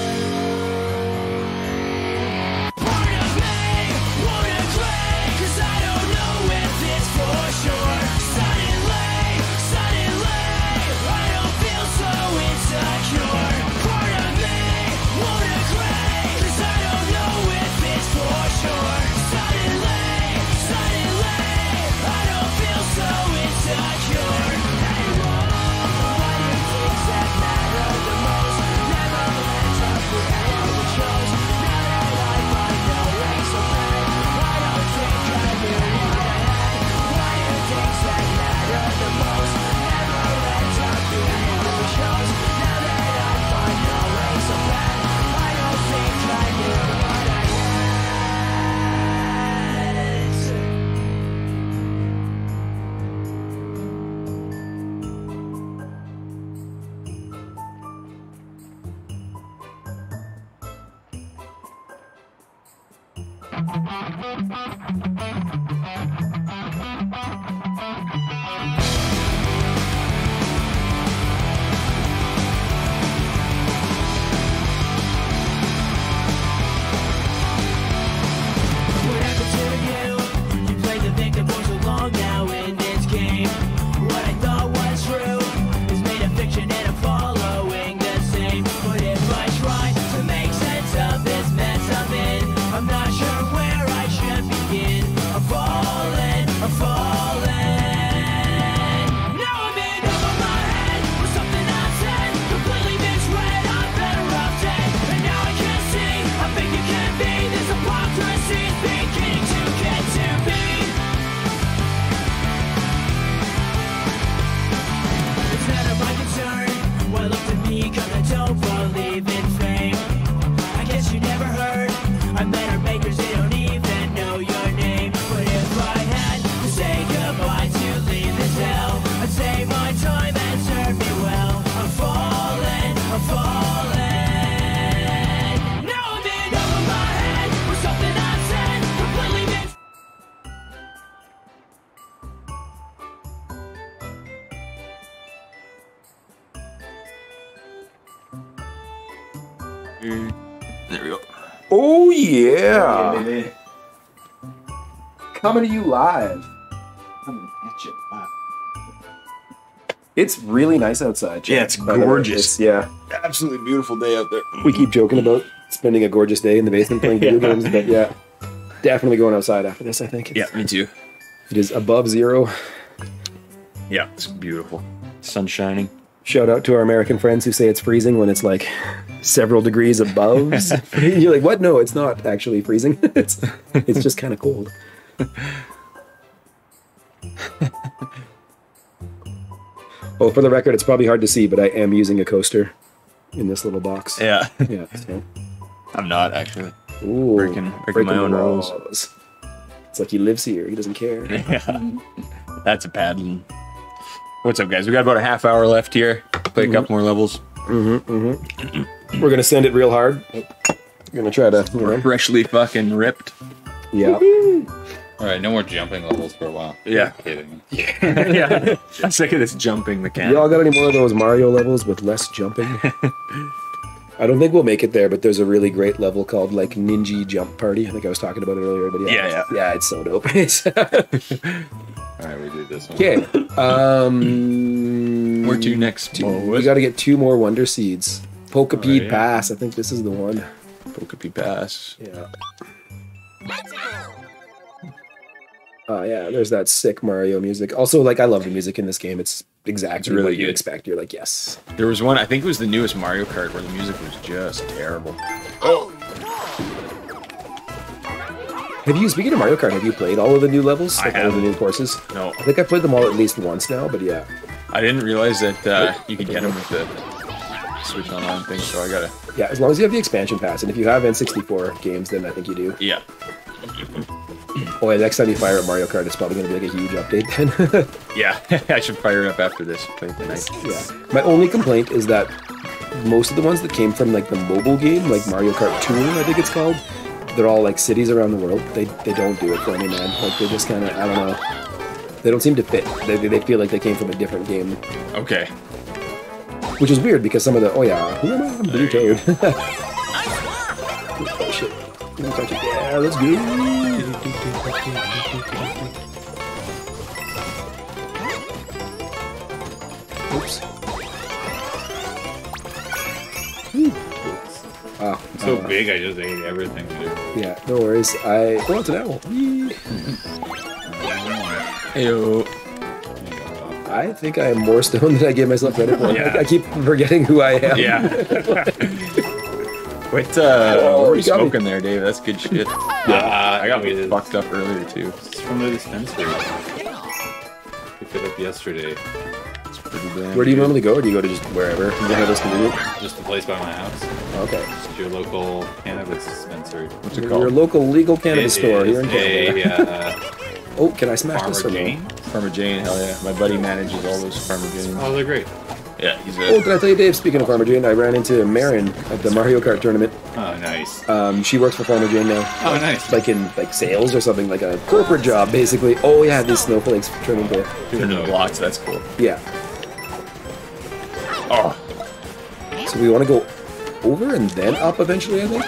Part of me won't agree, 'cause I don't know if it's for sure. Suddenly, I don't feel so insecure. Part of me won't agree, 'cause I don't know if it's for sure. Suddenly, I don't feel so insecure anymore. Why do things that matter the most never ends up the end we chose? Now that I find no race of pain, I don't think I knew what I had. Why do things that matter the most never ends up the end we chose? Now that I find no race of pain, I don't think I knew what I had. What happened to you? You played the victim for so long now in this game. What I thought was true is made a fiction and I'm following the same. But if I try to make sense of this mess I'm in, I'm not sure where I should begin. I'm falling. Now I'm in over my head with something I said, completely misread. I'm better off dead, and now I can see how big you can be. This hypocrisy is beginning to get to me. It's none of my concern. Why look to me, 'cause I don't believe in fame. I guess you never heard. I'm better makers, they don't even know your name. But if I had to say goodbye to leave this hell, I'd save my time and serve me well. I'm falling. Now I'm in over my head with something I said, completely mis- There we go. Oh yeah, baby. coming to you live. It's really nice outside. Chad. Yeah, it's By the way, gorgeous. yeah, Absolutely beautiful day out there. we keep joking about spending a gorgeous day in the basement playing video games, but yeah, definitely going outside after this. I think. Yeah, me too. It is above zero. Yeah, it's beautiful. Sun shining. Shout out to our American friends who say it's freezing when it's like several degrees above. You're like, what? No, it's not actually freezing. it's just kind of cold. Oh, for the record, it's probably hard to see, but I am using a coaster in this little box. Yeah, Yeah. So. I'm not actually. Ooh, Breaking my the own rules. It's like he lives here. He doesn't care. Yeah, that's a paddling. What's up, guys? We got about a half hour left here. Play a couple more levels. We're gonna send it real hard. We're gonna try to, Freshly fucking ripped. yeah. All right, no more jumping levels for a while. Yeah. Kidding. Yeah, I'm sick of this jumping mechanic. Y'all got any more of those Mario levels with less jumping? I don't think we'll make it there, but there's a really great level called like Ninja Jump Party. I think I was talking about it earlier, but yeah, it's so dope. All right, we do this one. Okay, Where to next? we got to get 2 more Wonder Seeds. Pokapede yeah. Pass. I think this is the one. Pokapede Pass. Yeah. Oh yeah, there's that sick Mario music. Also, like I love the music in this game. It's exactly really what you good. expect. You're like, yes. There was one, I think it was the newest Mario Kart, where the music was just terrible. Have you, speaking of Mario Kart, have you played all of the new levels? I Like all of the haven't. new courses? No, I think I played them all at least once now, but yeah. I didn't realize that you could get them with the Switch Online thing, so I gotta. Yeah, as long as you have the expansion pass, and if you have N64 games, then I think you do. Yeah. Oh, yeah, next time you fire up Mario Kart, it's probably going to be like a huge update then. Yeah, I should fire it up after this. Play it tonight. Yeah. My only complaint is that most of the ones that came from like the mobile game, like Mario Kart Tour, I think it's called, they're all like cities around the world. They don't do it for me, man. Like they just kind of, I don't know. They don't seem to fit. They feel like they came from a different game, Okay. which is weird because some of the who am I? I'm Blue Toad. Oh shit! Don't touch it. Yeah, let's go. Oops. Wow. So big, I just ate everything, dude. Yeah, no worries. Oh, it's an owl. Whee! Heyo. I think I am more stoned than I give myself credit for. Yeah. I keep forgetting who I am. Yeah. What Oh, what were you you got me. smoking there, Dave? That's good shit. I got me fucked up earlier too. It's from the dispensary. Picked it up yesterday. It's pretty damn Where do you good. normally go, or do you go to just wherever? You have this convenient? Just a place by my house. Okay. Just your local cannabis dispensary. What's it Your called? local legal cannabis It store is here in Canada. Oh, can I smash this Farmer or no? Jane. Farmer Jane, hell yeah. My buddy manages all those Farmer Janes. Oh, they're great. Yeah, he's Oh, did I tell you, Dave? Speaking of Farmer Jane, I ran into Marin at the Mario Kart tournament. Oh, nice. She works for Farmer Jane now. Oh, nice. Like in sales or something, like a corporate job, basically. Oh yeah, these snowflakes turn into turning the blocks. That's cool. yeah. Oh, So we want to go over and then up eventually, I think.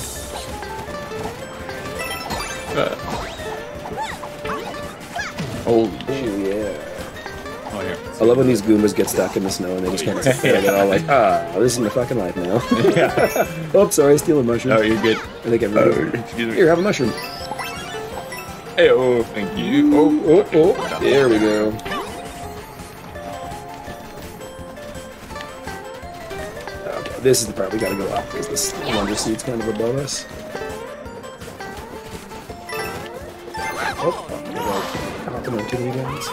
holy Oh yeah. Oh, here. I love when these Goombas get stuck in the snow and they just kind of get all like, this is my fucking life now. Oh, sorry, stealing mushroom. Oh, you're good. I think everybody. Excuse me. Here, have a mushroom. Hey, oh, thank you. Oh, there we go. Okay, this is the part we gotta go up, because this wonder seat's kind of above us. Oh, hopping onto you guys.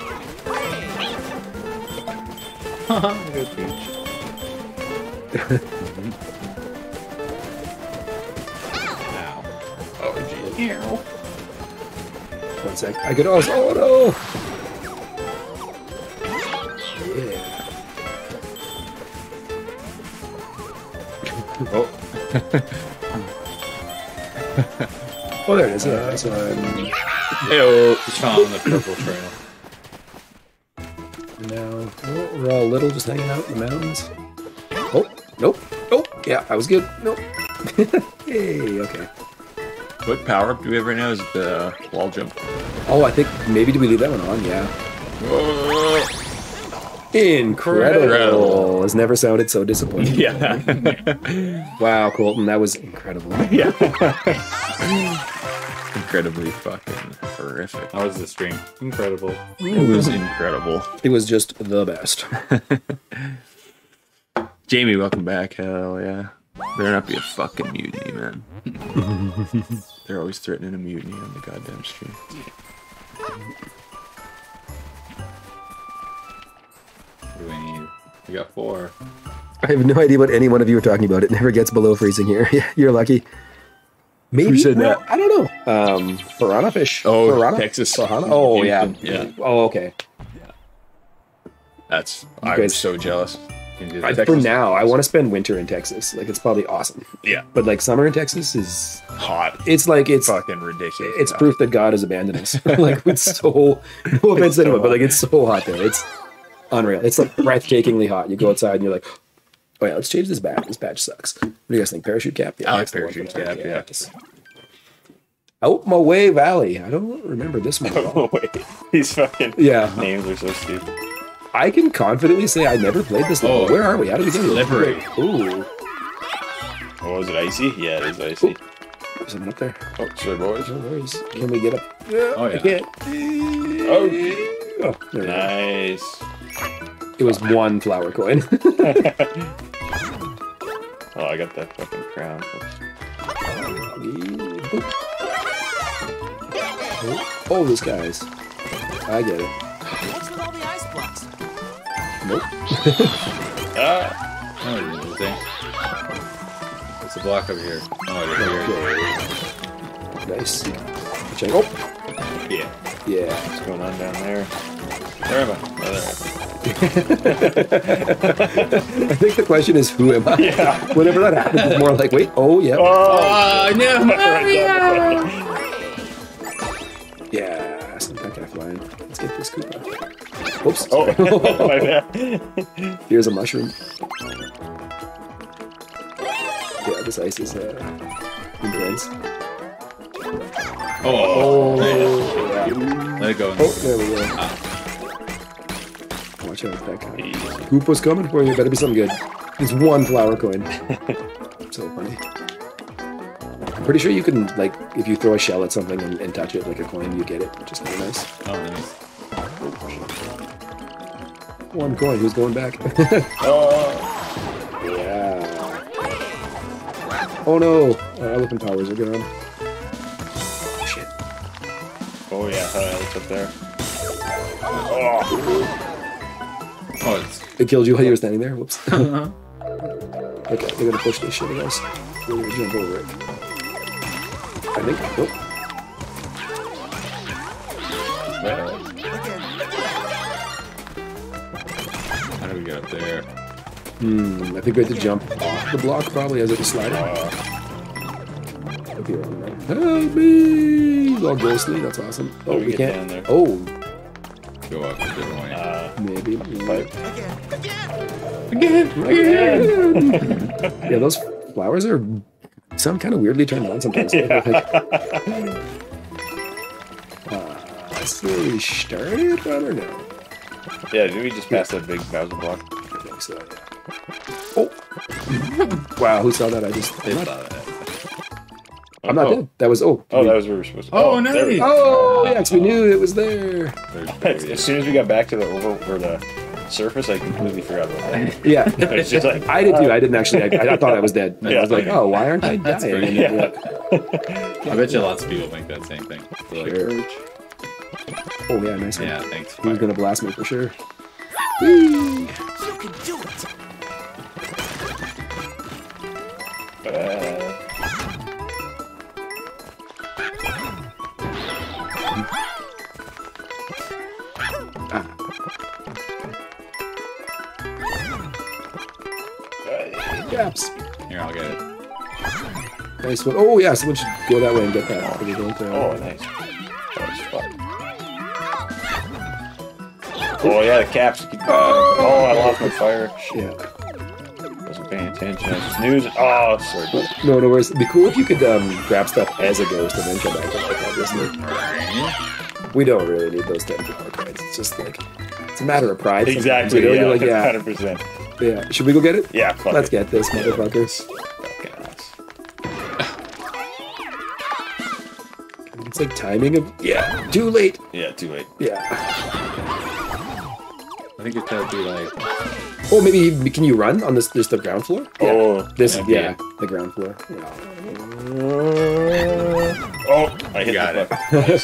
Oh, geez. One sec. I could also. Oh no! Yeah. Oh, Oh, there it is. Yeah, so hey, oh. Just found the purple trail. now we're all little, just hanging out in the mountains. Oh, nope. Oh, yeah, I was good. Nope. Hey, okay. What power up do we have right now? Is it the wall jump? Oh, I think maybe did we leave that one on? Yeah. Oh. Incredible. Has never sounded so disappointing. Yeah. Wow, Colton, that was incredible. Yeah. Incredibly fucking horrific. How was the stream? Incredible. It was incredible. It was just the best. Jamie, welcome back. Hell yeah. Better not be a fucking mutiny, man. They're always threatening a mutiny on the goddamn stream. What do we need? We got 4. I have no idea what any one of you are talking about. It never gets below freezing here. You're lucky. Maybe. Who said Well, that? I don't know. Piranha fish. Oh, Piranha? Texas. Piranha? Oh, yeah. Yeah. Oh, okay. That's. I'm guys- so jealous. Can you do I that? For now, I want to spend winter in Texas. Like, it's probably awesome. Yeah. But, like, summer in Texas is... Hot. It's like, it's... Fucking ridiculous. It's proof that God has abandoned us. Like, it's so... No offense to anyone, but, like, it's so hot there. It's unreal. It's, like, breathtakingly hot. You go outside and you're like, oh, yeah, let's change this badge. This badge sucks. What do you guys think? Parachute cap? Yeah, I like that's the one parachute for that. cap, yeah. Yes. Out my way valley. I don't remember this one at all. wait. These fucking Yeah. names are so stupid. I can confidently say I never played this level. Oh, Where are we? How do we get here? Slippery. Ooh. Oh, is it icy? Yeah, it is icy. There's something up there. Oh, sorry, boys. No worries. Can we get up? Oh, I yeah. can't. Oh, Oh, there we go. nice. It was one flower coin. Oh, I got that fucking crown. Oh, this guy's. I get it. What's with all the ice blocks? Nope. Ah, Oh, you didn't think. What's the block over here? Oh, it's here. Nice. Check. Oh, yeah. yeah. What's going on down there? Where am I? Oh, there I think the question is, who am I? Yeah. Whenever that happens, it's more like, wait, oh, yeah. Oh, Yeah, some kind of flying. Let's get this Koopa. Oops. Oh, sorry. my bad. Here's a mushroom. Yeah, this ice is intense. Oh, yeah. let it go. Oh, there we go. Watch out, that guy. Koopa's coming for you. Better be something good. It's one flower coin. So funny. I'm pretty sure you can, like, if you throw a shell at something and touch it like a coin, you get it, which is kind of nice. Oh, nice. One coin. Who's going back? Oh, Yeah. Oh no! Our elephant powers are gone. Shit. oh yeah, it's up there. Oh, it's It killed you while you were standing there? Whoops. Okay, they're gonna push this shit at us. We're gonna jump over it. I think. Nope. how do we get up there? I think we have to jump off the block probably as it was sliding. Could be wrong, right? Help me! It's all ghostly. That's awesome. Oh, we we get can't. down there. Oh, Go up a different way. maybe. Pipe. Yeah, those flowers are sound kind of weirdly turned on sometimes. So we started, I don't know. Yeah, did we just pass that big Bowser block? I think so, yeah. Oh! Wow, who saw that? I just. They thought of that. I'm not dead. That was. Oh. Oh, that was where we were supposed to. Oh, there we nice. go. Oh, yes, we knew it was there. As soon as we got back to the the surface, I completely forgot about that. Yeah. It's just like I did too. I didn't actually. I thought I was dead. And I Yeah. was like, oh, why aren't I dying? pretty- And then, I bet you lots of people think that same thing. They're like, Sure. Oh, yeah, nice one. yeah, thanks. He was going to blast me for sure. You can do it. Gaps. Here, I'll get it. Nice one. Oh, yeah, someone should go that way and get that. So we don't, oh, nice. That was fun. Oh yeah, the caps. Oh, I lost my fire. Shit. Yeah. Wasn't paying attention. I was snoozing. Oh, sorry. Bud. No worries. It'd be cool if you could grab stuff as a ghost and then come back to life, obviously. We don't really need those 10 power cards. It's just like, it's a matter of pride. sometimes, Exactly. you know? Yeah, You're like, yeah, 100%. yeah. Should we go get it? Yeah, fuck Let's it. get this, motherfuckers. Okay, nice. It's like timing of, yeah, too late. Yeah, too late. Yeah. I think it's gotta be like. Oh, maybe, can you run on this, just the ground floor? Yeah. Oh, This, okay. yeah, the ground floor. Yeah. oh, I hit Got the it. button.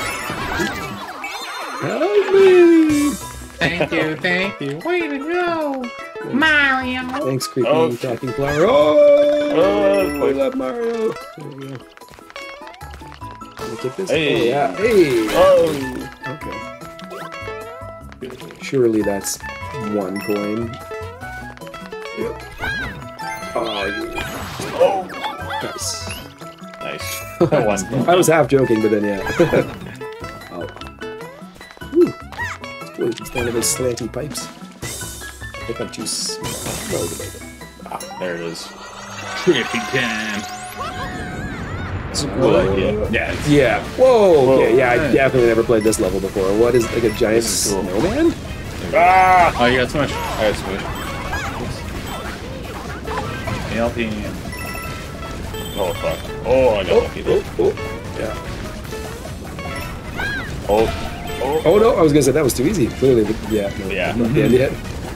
Help me! Thank you. Way to go, Mario. Thanks, creepy Oh. talking flower. Oh, Oh, I love Mario. There we go. Can I take this? Hey. Oh, yeah. Hey. Oh, Okay. Surely that's one coin. Yep. Oh, yeah. oh, Nice. nice. One. I was half joking, but then yeah. Oh. Whew. It's cool. It's one of those slanty pipes. I think I'm too small. No, Ah, there it is. Trippy time. It's a cool idea. Yeah. It's, yeah. Whoa. Okay. Yeah, I Whoa. definitely never played this level before. What is like a giant This is cool. snowman? Ah! Oh, you got so much. I got smush. Helping. Oh, fuck. Oh, I got lucky there. Yeah. Oh, oh. Oh no, I was gonna say that was too easy. Clearly, but yeah. No, Yeah. Not the end yet.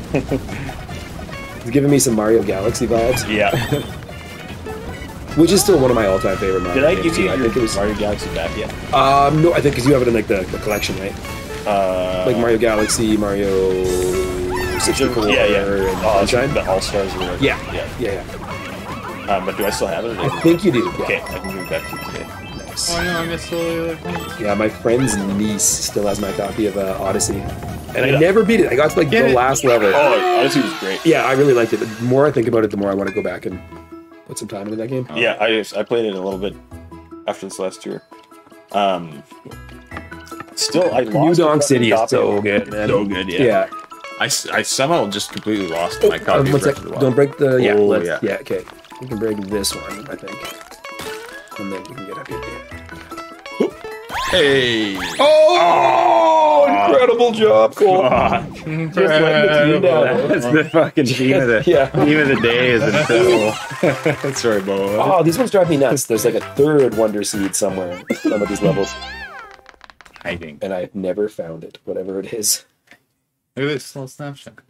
It's giving me some Mario Galaxy vibes, Yeah. which is still one of my all-time favorite Mario Did I games, give you too. I think it your was. Mario Galaxy back yet? No, I think because you have it in like the collection, right? Like Mario Galaxy, Mario 64, Yeah, yeah. and Oh, Sunshine. the All Stars or whatever. Yeah. Yeah. Yeah, yeah. But do I still have it? Or I think you do. Yeah. Okay, I can give it back to you today. Nice. Oh no, I missed all the other things. Yeah, my friend's niece still has my copy of Odyssey, and I Yeah. never beat it. I got to like Get the it. last level. Oh, Odyssey was great. Yeah, I really liked it. The more I think about it, the more I want to go back and put some time into that game. Yeah, I played it a little bit after this last tour. still, I lost. New the Donk fucking City is copy. so good, man. So good, yeah. Yeah. I somehow just completely lost my copy. One of Breath sec. of the Wild. Don't break the. Yeah. Oh, let's, yeah. yeah. Okay. We can break this one, I think. And then we can get up here. Hey. Oh! Incredible job, Cole. Just letting the team down. That's the fucking theme of the Yeah. theme of the day is incredible. Sorry, Bo. Oh, these ones drive me nuts. There's like a third Wonder Seed somewhere in some of these levels, Hiding. and I've never found it, whatever it is. Look at this little snapshot.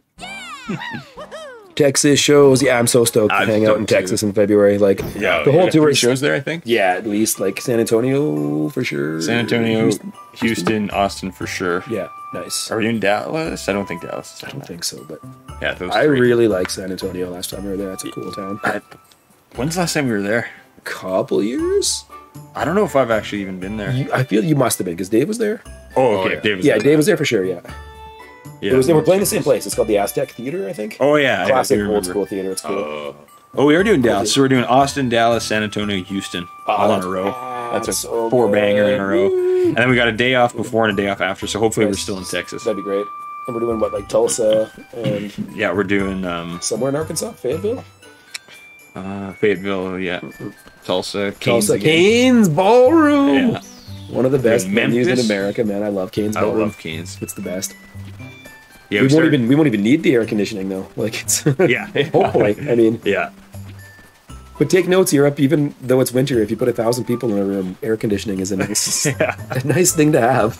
Texas shows. Yeah, I'm so stoked to I'm hang out in stoked too. Texas in February. Like, Yeah, the whole tour three is. shows there, I think. Yeah, at least like San Antonio for sure. San Antonio, Houston, Austin for sure. Yeah, nice. Are we doing Dallas? I don't think Dallas. Is I don't think so, but Yeah, those I three. really like San Antonio last time we were there. It's a cool town. When's the last time we were there? Couple years? I don't know if I've actually even been there. I feel you must have been because Dave was there. Oh, okay. yeah. Dave was Yeah, there. Dave was there for sure. Yeah, Yeah. it was. They were playing the same place. It's called the Aztec Theater, I think. Oh yeah, Classic I do old remember. school theater. It's cool. Oh, we are doing Dallas. So we're doing Austin, Dallas, San Antonio, Houston, all in a row. That's a so four banger in a row. good. And then we got a day off before and a day off after. So hopefully we're Nice. still in Texas. That'd be great. And we're doing what, like Tulsa and Yeah, we're doing somewhere in Arkansas, Fayetteville. Fayetteville, yeah, Tulsa, Canes Tulsa, again. Canes Ballroom. Yeah, One of the best venues in Memphis. America, man. I love Canes I Ballroom. love Canes. It's the best. Yeah, We started- won't even need the air conditioning though. Like it's Yeah, hopefully. I mean, yeah. but take notes, Europe. Even though it's winter, if you put 1,000 people in a room, air conditioning is a nice, a nice thing to have.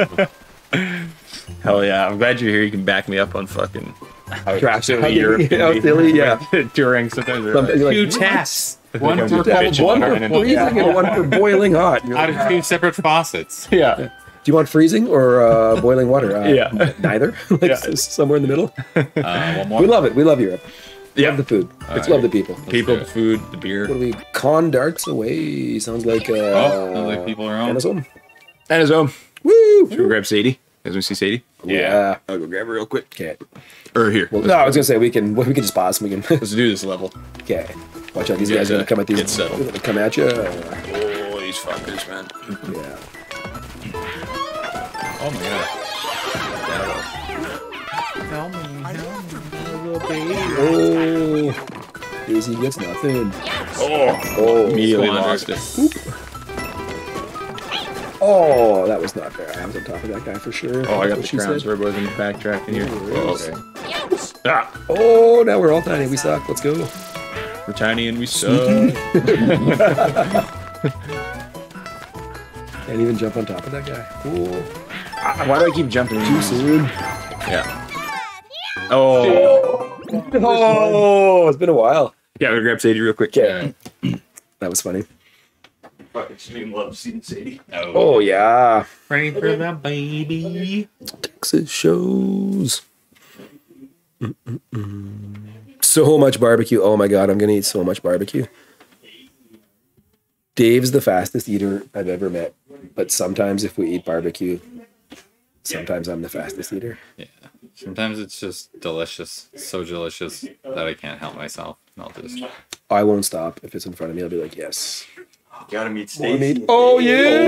Hell yeah! I'm glad you're here. You can back me up on fucking how silly Yeah, Europe can how be. silly, yeah. Touring sometimes. Sometimes you're like, Two "What?" taps. One Becomes for a bitch. One Yeah. for freezing and one for boiling hot. You're out like, of two separate faucets. Yeah, do you want freezing or boiling water? Yeah. Neither. Like Yeah. somewhere in the middle. One more. We love it. We love Europe. yeah. Love the food. Let's right. love the people. People, do the it. food, the beer, What do we? Con darts away. Sounds like Oh, sounds like people are on. Anna's home. and his own. Woo! Should we grab Sadie? Guys, want to see Sadie? Yeah. I'll go grab her real quick. Okay. Or here. Well, no, I was gonna say we can just pause. We can. Let's do this level. Okay. Watch out. These Yeah, guys are gonna come at these. get settled. They're gonna come at you. Oh, these fuckers, man. Yeah. Oh my god. Oh. Daisy gets nothing. Oh, Oh. immediately Squandered. lost it. Oh, that was not fair. I was on top of that guy for sure. Oh, I got That's the what she crown said. sword wasn't backtracking here. Okay. Ah, Oh, now we're all tiny. We suck. Let's go. we're tiny and we suck. Can't even jump on top of that guy. Cool. Why do I keep jumping? Too soon. Yeah. Oh. Oh, it's been a while. Yeah, we'll grab Sadie real quick. Okay. That was funny. Fucking stream love seeing Sadie. Oh, yeah. Ready for the baby. Texas shows. So much barbecue. Oh my god, I'm gonna eat so much barbecue. Dave's the fastest eater I've ever met, but sometimes if we eat barbecue, sometimes I'm the fastest eater. Yeah. Sometimes it's just delicious. So delicious that I can't help myself. And I'll just. I won't stop. If it's in front of me, I'll be like, yes. Gotta meet More meat. Stacey. Oh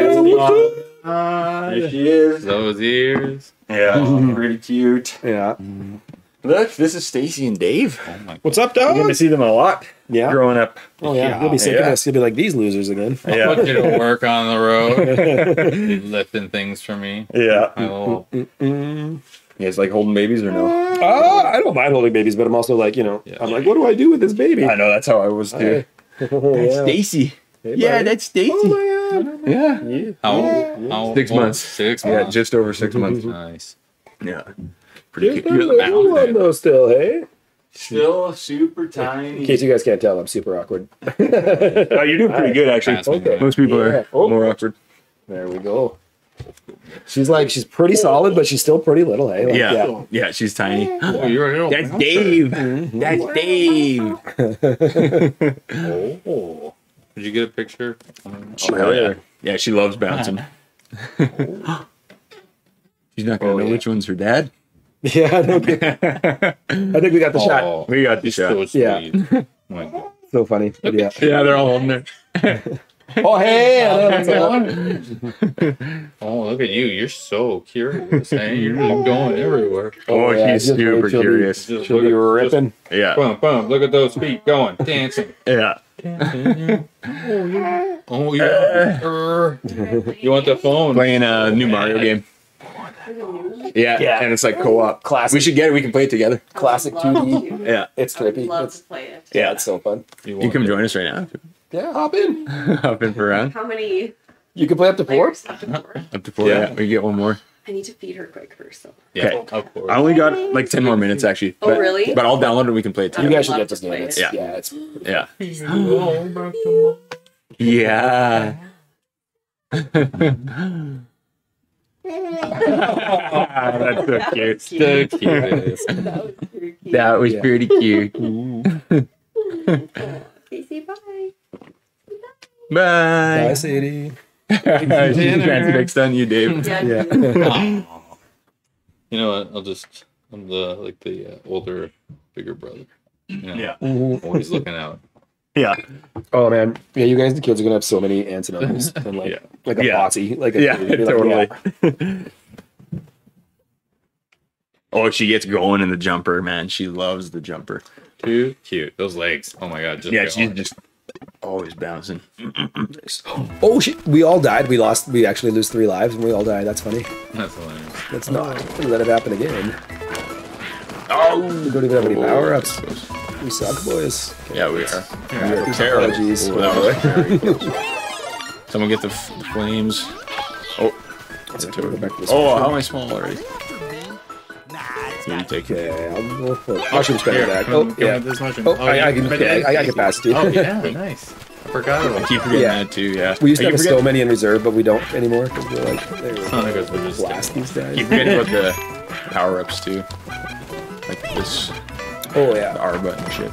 yeah. There she is. Those ears. Yeah, pretty cute. Yeah. Look, this is Stacy and Dave. Oh my god. What's up, You're dog? gonna see them a lot Yeah. growing up. Oh yeah. He'll be sick of Yeah. us. He'll be like these losers again. I Yeah. want you to work on the road. Lifting things for me. Yeah. My little. You guys like holding babies or no? I don't mind holding babies, but I'm also like, Yeah. I'm like, what do I do with this baby? I know, that's how I was too. Oh, That's yeah. Stacy. Hey, Yeah, buddy. that's Stacy. Oh my god. Yeah. How 6 old? months. 6 Yeah, months. just over 6 months. Nice. Yeah. Pretty Just cute. a You're the little mountain. one though still, hey? Still super In tiny. case you guys can't tell, I'm super awkward. Oh, you're doing pretty good actually. Pass me Okay. that. Most people Yeah. are Oh. more awkward. There we go. She's pretty solid, but she's still pretty little, hey? Like, Yeah. Yeah, she's tiny. Oh, you're a little That's bouncer. Dave. That's Dave. Oh. Did you get a picture? Oh, yeah. Yeah, she loves bouncing. She's not gonna Oh, know yeah. which one's her dad. Yeah, I think we got the shot. Oh, We got the he's so shot. Yeah. sweet. Oh my God. So funny. But yeah. Yeah, they're all holding her. Oh, hey! I know what's up. Oh, look at you. You're so curious. Hey, you're just going everywhere. Oh, yeah, he's just super wait till the- curious. Just She'll be look at- ripping. Yeah. Boom, boom. Look at those feet going, dancing. Yeah. Oh, yeah. You want the phone? Playing a new Mario game. Yeah, Yeah. and it's like co-op. Classic. We should get it. We can play it together. Classic 2D. Yeah. It's trippy. Love It's, to play it. yeah, it's so fun. You come join us right now. Yeah, hop in. Hop in for a round. How many You can play up to 4. players? Up to 4. Up to 4. Yeah. We get one more. I need to feed her quick first. So. Yeah, Okay. of course. I only got like 10 more minutes actually. Oh, but, really? But I'll download it and we can play it I You together. guys should love get to this game. play It's, it. yeah, it's Yeah. Yeah. That's so cute. So cutest. That was pretty That was cute. pretty cute. Okay, say bye. Bye. Bye, Sadie. Next on you, Dave. Yeah. Yeah. You know what? I'm the older, bigger brother. You know, Yeah. always looking out. Yeah. Oh man, yeah, you guys, the kids are gonna have so many aunts and uncles, and like, Yeah. like a Yeah. posse, like a, Yeah, you're like, totally. yeah. Oh, she gets going in the jumper, man. She loves the jumper. Too cute. Those legs. Oh my god. Just Yeah, go she's on. just always bouncing. Oh shit, we all died. We lost. We actually lose 3 lives, and we all died. That's funny. That's hilarious. Let's not let it happen again. Oh, We don't even have any power ups. We suck, boys. yeah, we are. Yeah, Terrible. apologies. Oh, that was very close. Someone get the flames. Oh, Let's go back to this oh, one. how am I small already? You take it. Okay, I'll go for mushroom spinner Here, back. come- Oh come yeah. with this mushroom. Oh, I can. but Yeah, I can pass it too. Oh yeah, nice. I forgot I about keep forgetting Yeah. that too. Yeah. We used I to keep have so forgetting- many in reserve, but we don't anymore because we're like they were Oh, because we're just blast these guys. Keep forgetting about the power ups too. Like this, Oh the yeah. R button shit.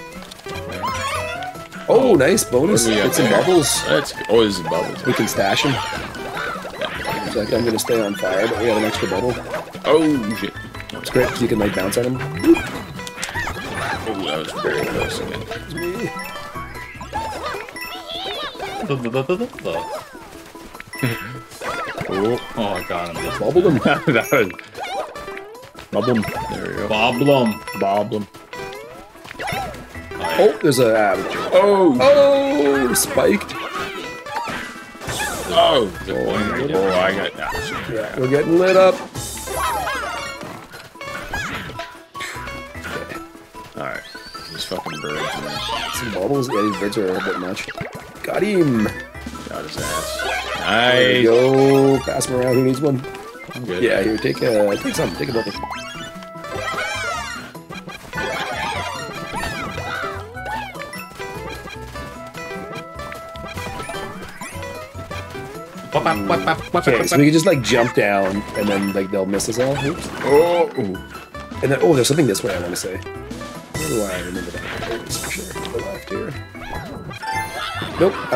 Oh, nice bonus. What do we got Get some there? bubbles. That's oh, this is bubbles. We can stash them. It's like I'm gonna stay on fire, but we got an extra bubble. Oh shit. It's great 'cause you can like bounce on them. Oh, that was very close again. Oh, I got him. Bubble them. That was bubble. There we go. Boblum. Bobblem. Oh, there's a. Oh. Oh, spiked. Oh. The point right Oh, there. I got that. Yeah, we're getting lit up. All right. These fucking birds, man. Some bubbles. Yeah, these birds are a bit much. Got him. Got his ass. There we Nice. go. Pass them around. Who needs one? I'm good. Yeah, here, take some. Take a bubble. Okay, so we can just like jump down and then like they'll miss us all. Oops. Oh. And then there's something this way I want to say. Where do I remember that? There it is for sure. To the left here. Nope, I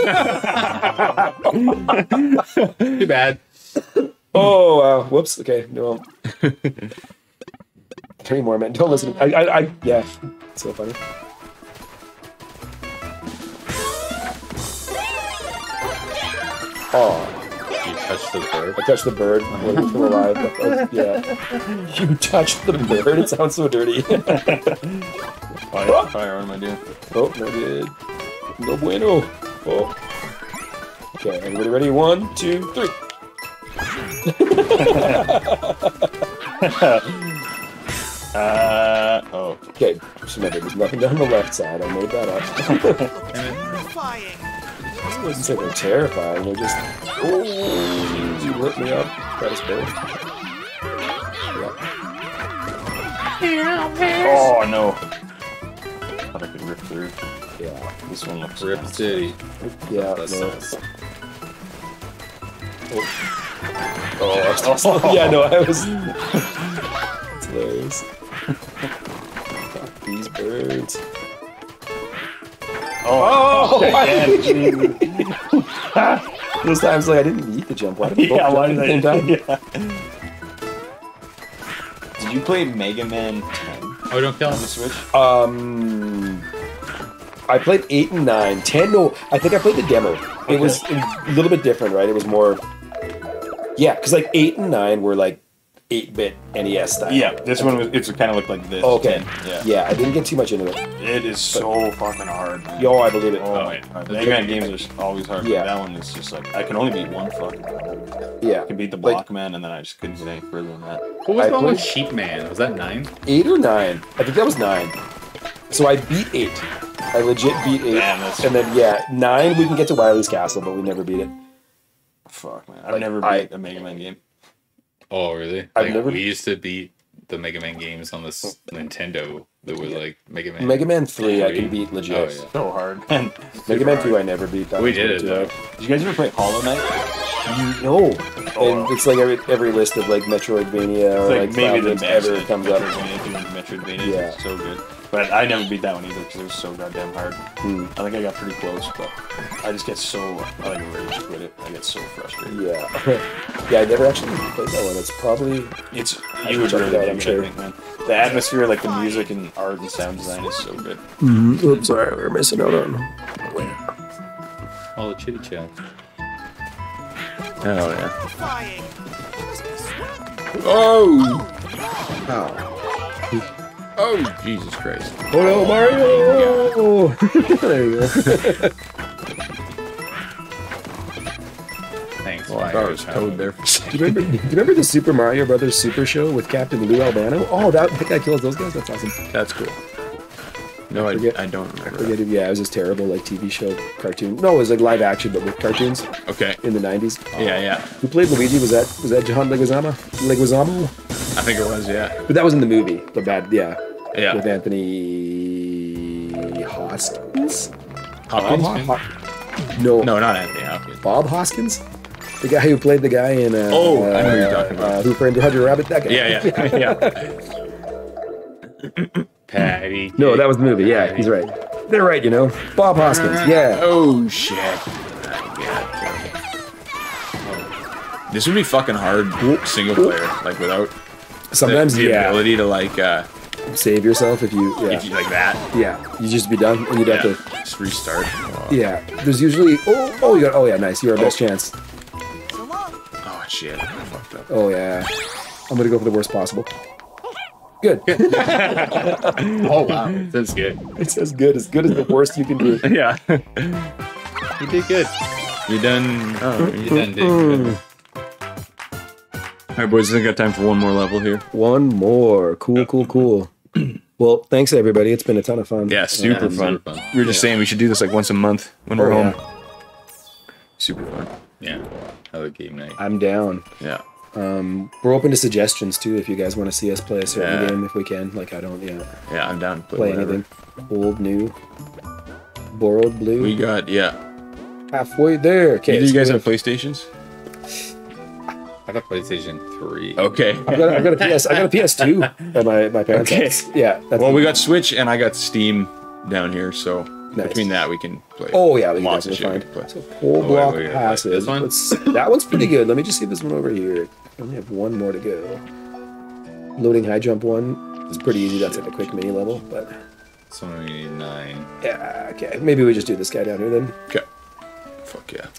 lied. Too bad. Oh wow! Whoops. Okay, no. 3 more, man. Don't listen. Yeah. It's so funny. Oh, You touched the bird. I touched the bird. We're still alive. Oh, yeah. You touched the bird. It sounds so dirty. Fire, what am I doing? Oh, no good. No bueno. Oh. Okay, everybody ready? 1, 2, 3. Oh. Okay, just remember, there's nothing down the left side. I made that up. Terrifying. I wouldn't say they're terrifying. They're just. Oh, you lit me up. That is good. Yeah. Oh no. Thought I could rip through. Yeah. This one looks Rip City. Yeah. That No. sucks. Oh, yeah, no, I was. It's hilarious. Fuck these birds. Oh, Those times, like, I didn't need to jump. Why did I yeah, why did jump at the same time? Did you play Mega Man 10 Oh, don't kill on him. the Switch? I played 8 and 9. 10, no, I think I played the demo. It was a little bit different, right? It was more... Yeah, because like 8 and 9 were like 8-bit NES style. Yeah, this one was. It's kind of looked like this. Okay. 10, Yeah, I didn't get too much into it. It is so fucking hard. Man. Yo, I believe it. Oh my god. Mega Man games are always hard. Yeah. But that one is just like I can only beat one fucking level. Yeah. I can beat the Like- Blockman, and then I just couldn't get any further than that. What was I the one with played- Sheep Man? Was that 9? 8 or 9. I think that was 9. So I beat 8. I legit beat 8. Damn, that's- And then, yeah, 9 we can get to Wily's Castle, but we never beat it. Fuck man, I've Like, never I- beat a Mega Man game. Oh, really? I've Like, never- we used to beat the Mega Man games on this Nintendo that was like Mega Man. Mega Man 3 I can 3. beat legit. Oh, yeah. So hard. And Mega Man 2 I never beat. That We was did way it too though. hard. Did you guys ever play Hollow Knight? No. Oh. And it's like every list of like Metroidvania or It's like maybe the Cloud best ever comes up. Metroidvania. Yeah. It's so good. But I never beat that one either because it was so goddamn hard. Hmm. I think I got pretty close, but I just get so I like rage quit it. I get so frustrated. Yeah. Yeah, I never actually played that one. It's probably It's I you would should check really it out, dig I'm it, sure. I think, man. The atmosphere, like the music and art and sound design is so good. oops, sorry, we're missing out on. All the chitty chat. Oh yeah. Flying. Oh! Oh Jesus Christ! Oh no, Mario! There you go. Thanks. Well, I thought it was Toad there for a second. Do you remember the Super Mario Brothers Super Show with Captain Lou Albano? Oh, that guy kills those guys. That's awesome. That's cool. No, I Forget- don't remember. Forget it. Yeah, it was this terrible like TV show cartoon. No, it was like live action, but with cartoons That. Okay. in the '90s. Yeah. Who played Luigi? Was that John Leguizamo? I think it was. Yeah. But that was in the movie. The bad, yeah. Yeah. With Anthony Hoskins. Hopkins? No, No, not Anthony Hopkins. Bob Hoskins, the guy who played the guy in. Oh, I know who you're talking about. Who Framed Roger Rabbit? That guy. Yeah. Patty. No, that was the movie. Yeah, he's right. They're right, you know. Bob Hoskins. Yeah. Oh shit. This would be fucking hard single player, like without Sometimes, the yeah. ability to like Save yourself if you. Yeah. if you like that. Yeah. You just be done, and you'd have Yeah. to. Just restart. Oh, Yeah. There's usually. Oh, you got. Oh, yeah. Nice. You're our best chance. So long. oh shit. I fucked up. Oh, yeah. I'm gonna go for the worst possible. Good. Oh wow, that's good. It's as good as the worst you can do. Yeah. You did good. You done? Oh, You done did good. All right, boys. I think I got time for one more level here. One more. Cool. Well, thanks everybody. It's been a ton of fun. Yeah, super Yeah, fun. super fun. We were just saying we should do this like once a month when we're Oh, home. yeah. Super fun. Yeah. Another game night. I'm down. Yeah. We're open to suggestions too. If you guys want to see us play a certain Yeah. game, if we can. Like I don't, Yeah, I'm down to play whatever. anything. Old, new, borrowed, blue. We got halfway there. Okay. Either you so guys we have PlayStations? I got PlayStation 3. Okay. I've got a PS2 at my parents' Okay. house. Yeah. That's Well, we got Switch and I got Steam down here, so Nice. between that we can play. Oh yeah, we can lots of definitely shit. find. We can play. So pole block wait, passes. this one? That one's pretty good. Let me just see this one over here. I only have one more to go. Loading high jump one is pretty easy. That's like a quick mini level, but So we need 9. yeah, okay. Maybe we just do this guy down here then. Okay. Fuck yeah.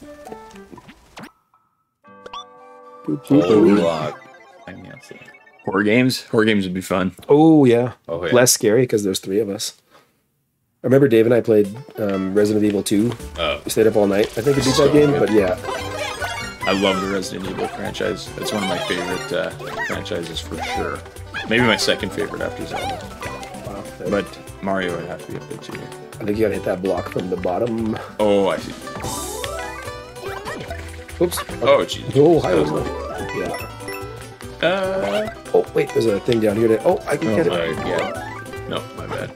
Boop, boop, Oh, boop. block. I can't see. Horror games? Horror games would be fun. Oh yeah. Oh, yeah. Less scary because there's 3 of us. I remember Dave and I played Resident Evil 2. Oh. We stayed up all night. I think we beat So that game, good. but yeah. I love the Resident Evil franchise. It's one of my favorite franchises for sure. Maybe my second favorite after Zelda. Wow. But Mario would have to be up there too. I think you gotta hit that block from the bottom. Oh, I see. Oops. Oh, jeez. Oh, hi. That was Yeah. Oh, wait, there's a thing down here that. Oh, I can get it. yeah. No, my bad.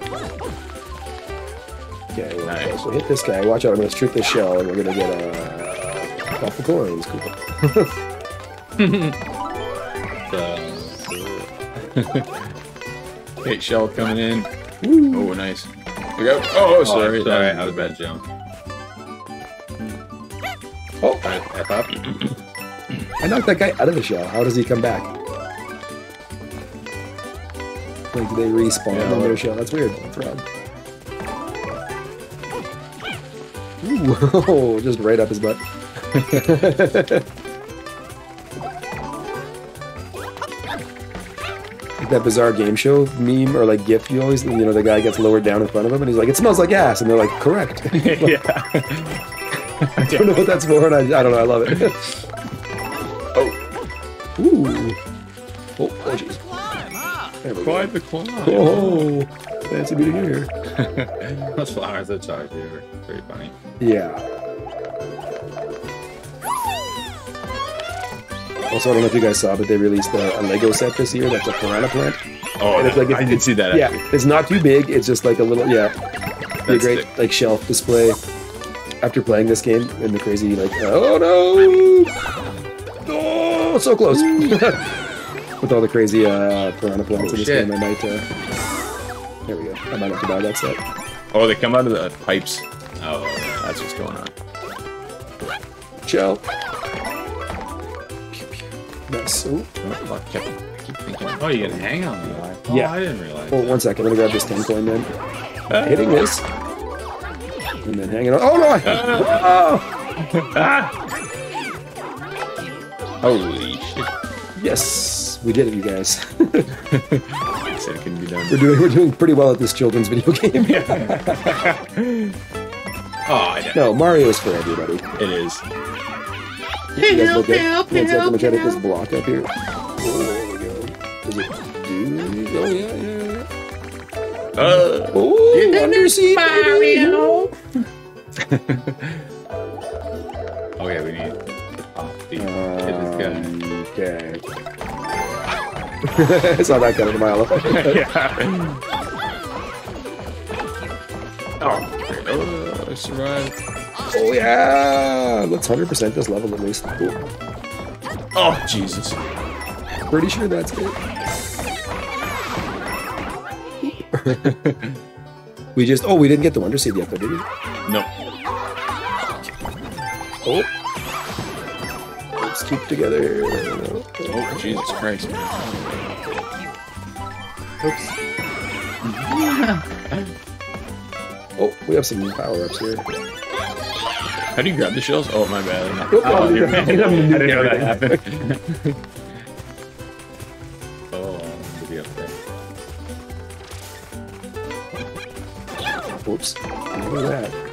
Okay, Nice. so hit this guy. Watch out, I'm gonna trick this shell and we're gonna get a couple coins. Cool. Hey, shell coming in. Oh, nice. Look out. Oh, sorry. Oh, sorry. That I was was bad jump. Oh, I thought. I knocked that guy out of the shell. How does he come back? Like, do they respawn in their shell? That's weird. That's wrong. Ooh, just right up his butt. Like that bizarre game show meme or like GIF, you always, the guy gets lowered down in front of him and he's like, it smells like ass. And they're like, correct. Yeah. I don't know what that's for, and I don't know, I love it. Oh. Ooh. Oh, jeez. There we go. Quite the climb. Oh, fancy meeting you here. Those flowers that charge you are very funny. Yeah. Also, I don't know if you guys saw, but they released a Lego set this year that's a piranha plant. Oh, And it's like if I you- did see that. Yeah, Actually. it's not too big. It's just like a little, be a That's great sick. like shelf display. After playing this game and the crazy oh no, oh so close. With all the crazy piranha plants in this shit. game, I might. There we go. I might have to buy that set. Oh, they come out of the pipes. Oh, That's what's going on. Shell. Nice. Ooh. Oh, fuck, keep thinking. Oh, you can hang on the eye. Oh, Yeah. I didn't realize. Oh, 1 second. Let me grab this 10 coin then. Hitting this. And then hanging on. Oh no! Holy shit. Yes, we did it, you guys. I said it couldn't be done. We're doing pretty well at this children's video game. Oh, I know. No, Mario is for everybody. It is. You guys look at 1 second. I'm gonna try to get this block up here. Oh, there we go. Does it do? Oh yeah. Oh, undersea Mario. Oh yeah, we need. Oh, hit this guy. Okay. I saw that coming a mile off. Oh, I survived. Oh yeah! Let's 100% this level at least. Cool. Oh, Jesus. Pretty sure that's it. We didn't get the Wonder Seed yet, though, did we? No. Oh. Let's keep together. Oh, Jesus Christ. Oh, we have some power-ups here. How do you grab the shells? Oh, my bad. Oh, you're yeah. right. I didn't know that happened. Oh, to be up there. Oops. Look at that.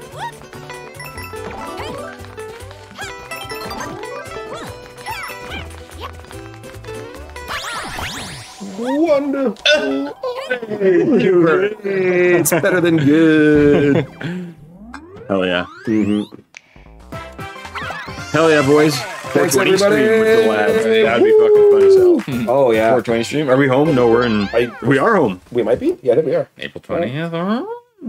Wonderful. It's better than good. Hell yeah. Mm-hmm. Hell yeah, boys. Thanks, 420 stream with the lads. everybody. That'd be fucking fun as hell. Oh, yeah. 420 stream? Are we home? No, we're in. We are home. We might be. Yeah, I think we are. April 20th.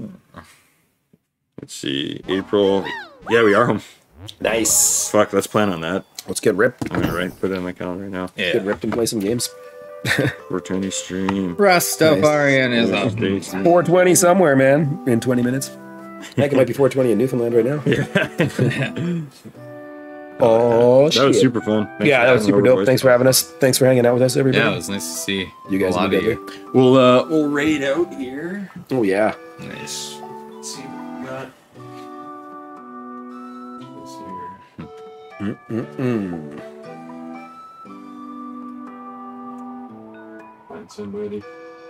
Let's see. April. Yeah, we are home. Nice. Fuck, let's plan on that. Let's get ripped. I'm gonna put it in my calendar right now. Get Yeah. ripped and play some games. 420 stream. Rastafarian is up. 420 somewhere, man. In 20 minutes. Heck, it might be 420 in Newfoundland right now. Oh, That was shit. super fun. Thanks Yeah, for that was coming super over, dope. boys. Thanks for having us. Thanks for hanging out with us, everybody. Yeah, it was nice to see You guys a lot of together. you. We'll raid out here. Oh, yeah. Nice. Let's see what we got. This here. Find somebody.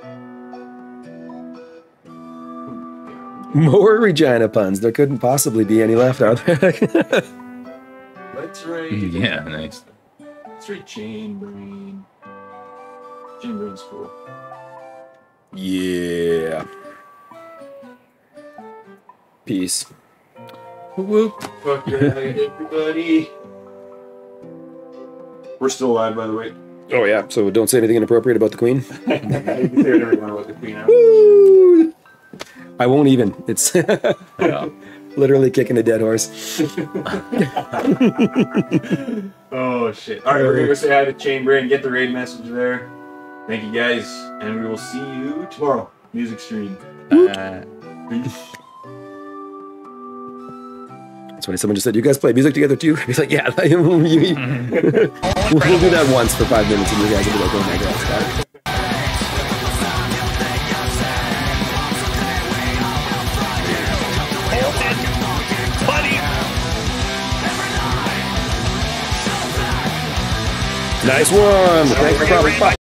More Regina puns. There couldn't possibly be any left, are there? Let's raid. Yeah, nice. Let's raid Chainbrain. Chainbrain's cool. Yeah. Peace. Whoop. Fuck yeah, everybody. We're still live, by the way. Oh, yeah. So don't say anything inappropriate about the Queen. You can say whatever you want about the Queen. Woo! I won't even. It's Yeah. literally kicking a dead horse. Oh shit. Alright, we're gonna go say hi to Chainbrain, get the raid message there. Thank you guys, and we will see you tomorrow. Music stream. Peace. That's when someone just said, "You guys play music together too?" He's like, "Yeah." We'll do that once for 5 minutes, and you guys will be like, "Oh my god, stop." Buddy, Nice one. Thanks for calling. Bye.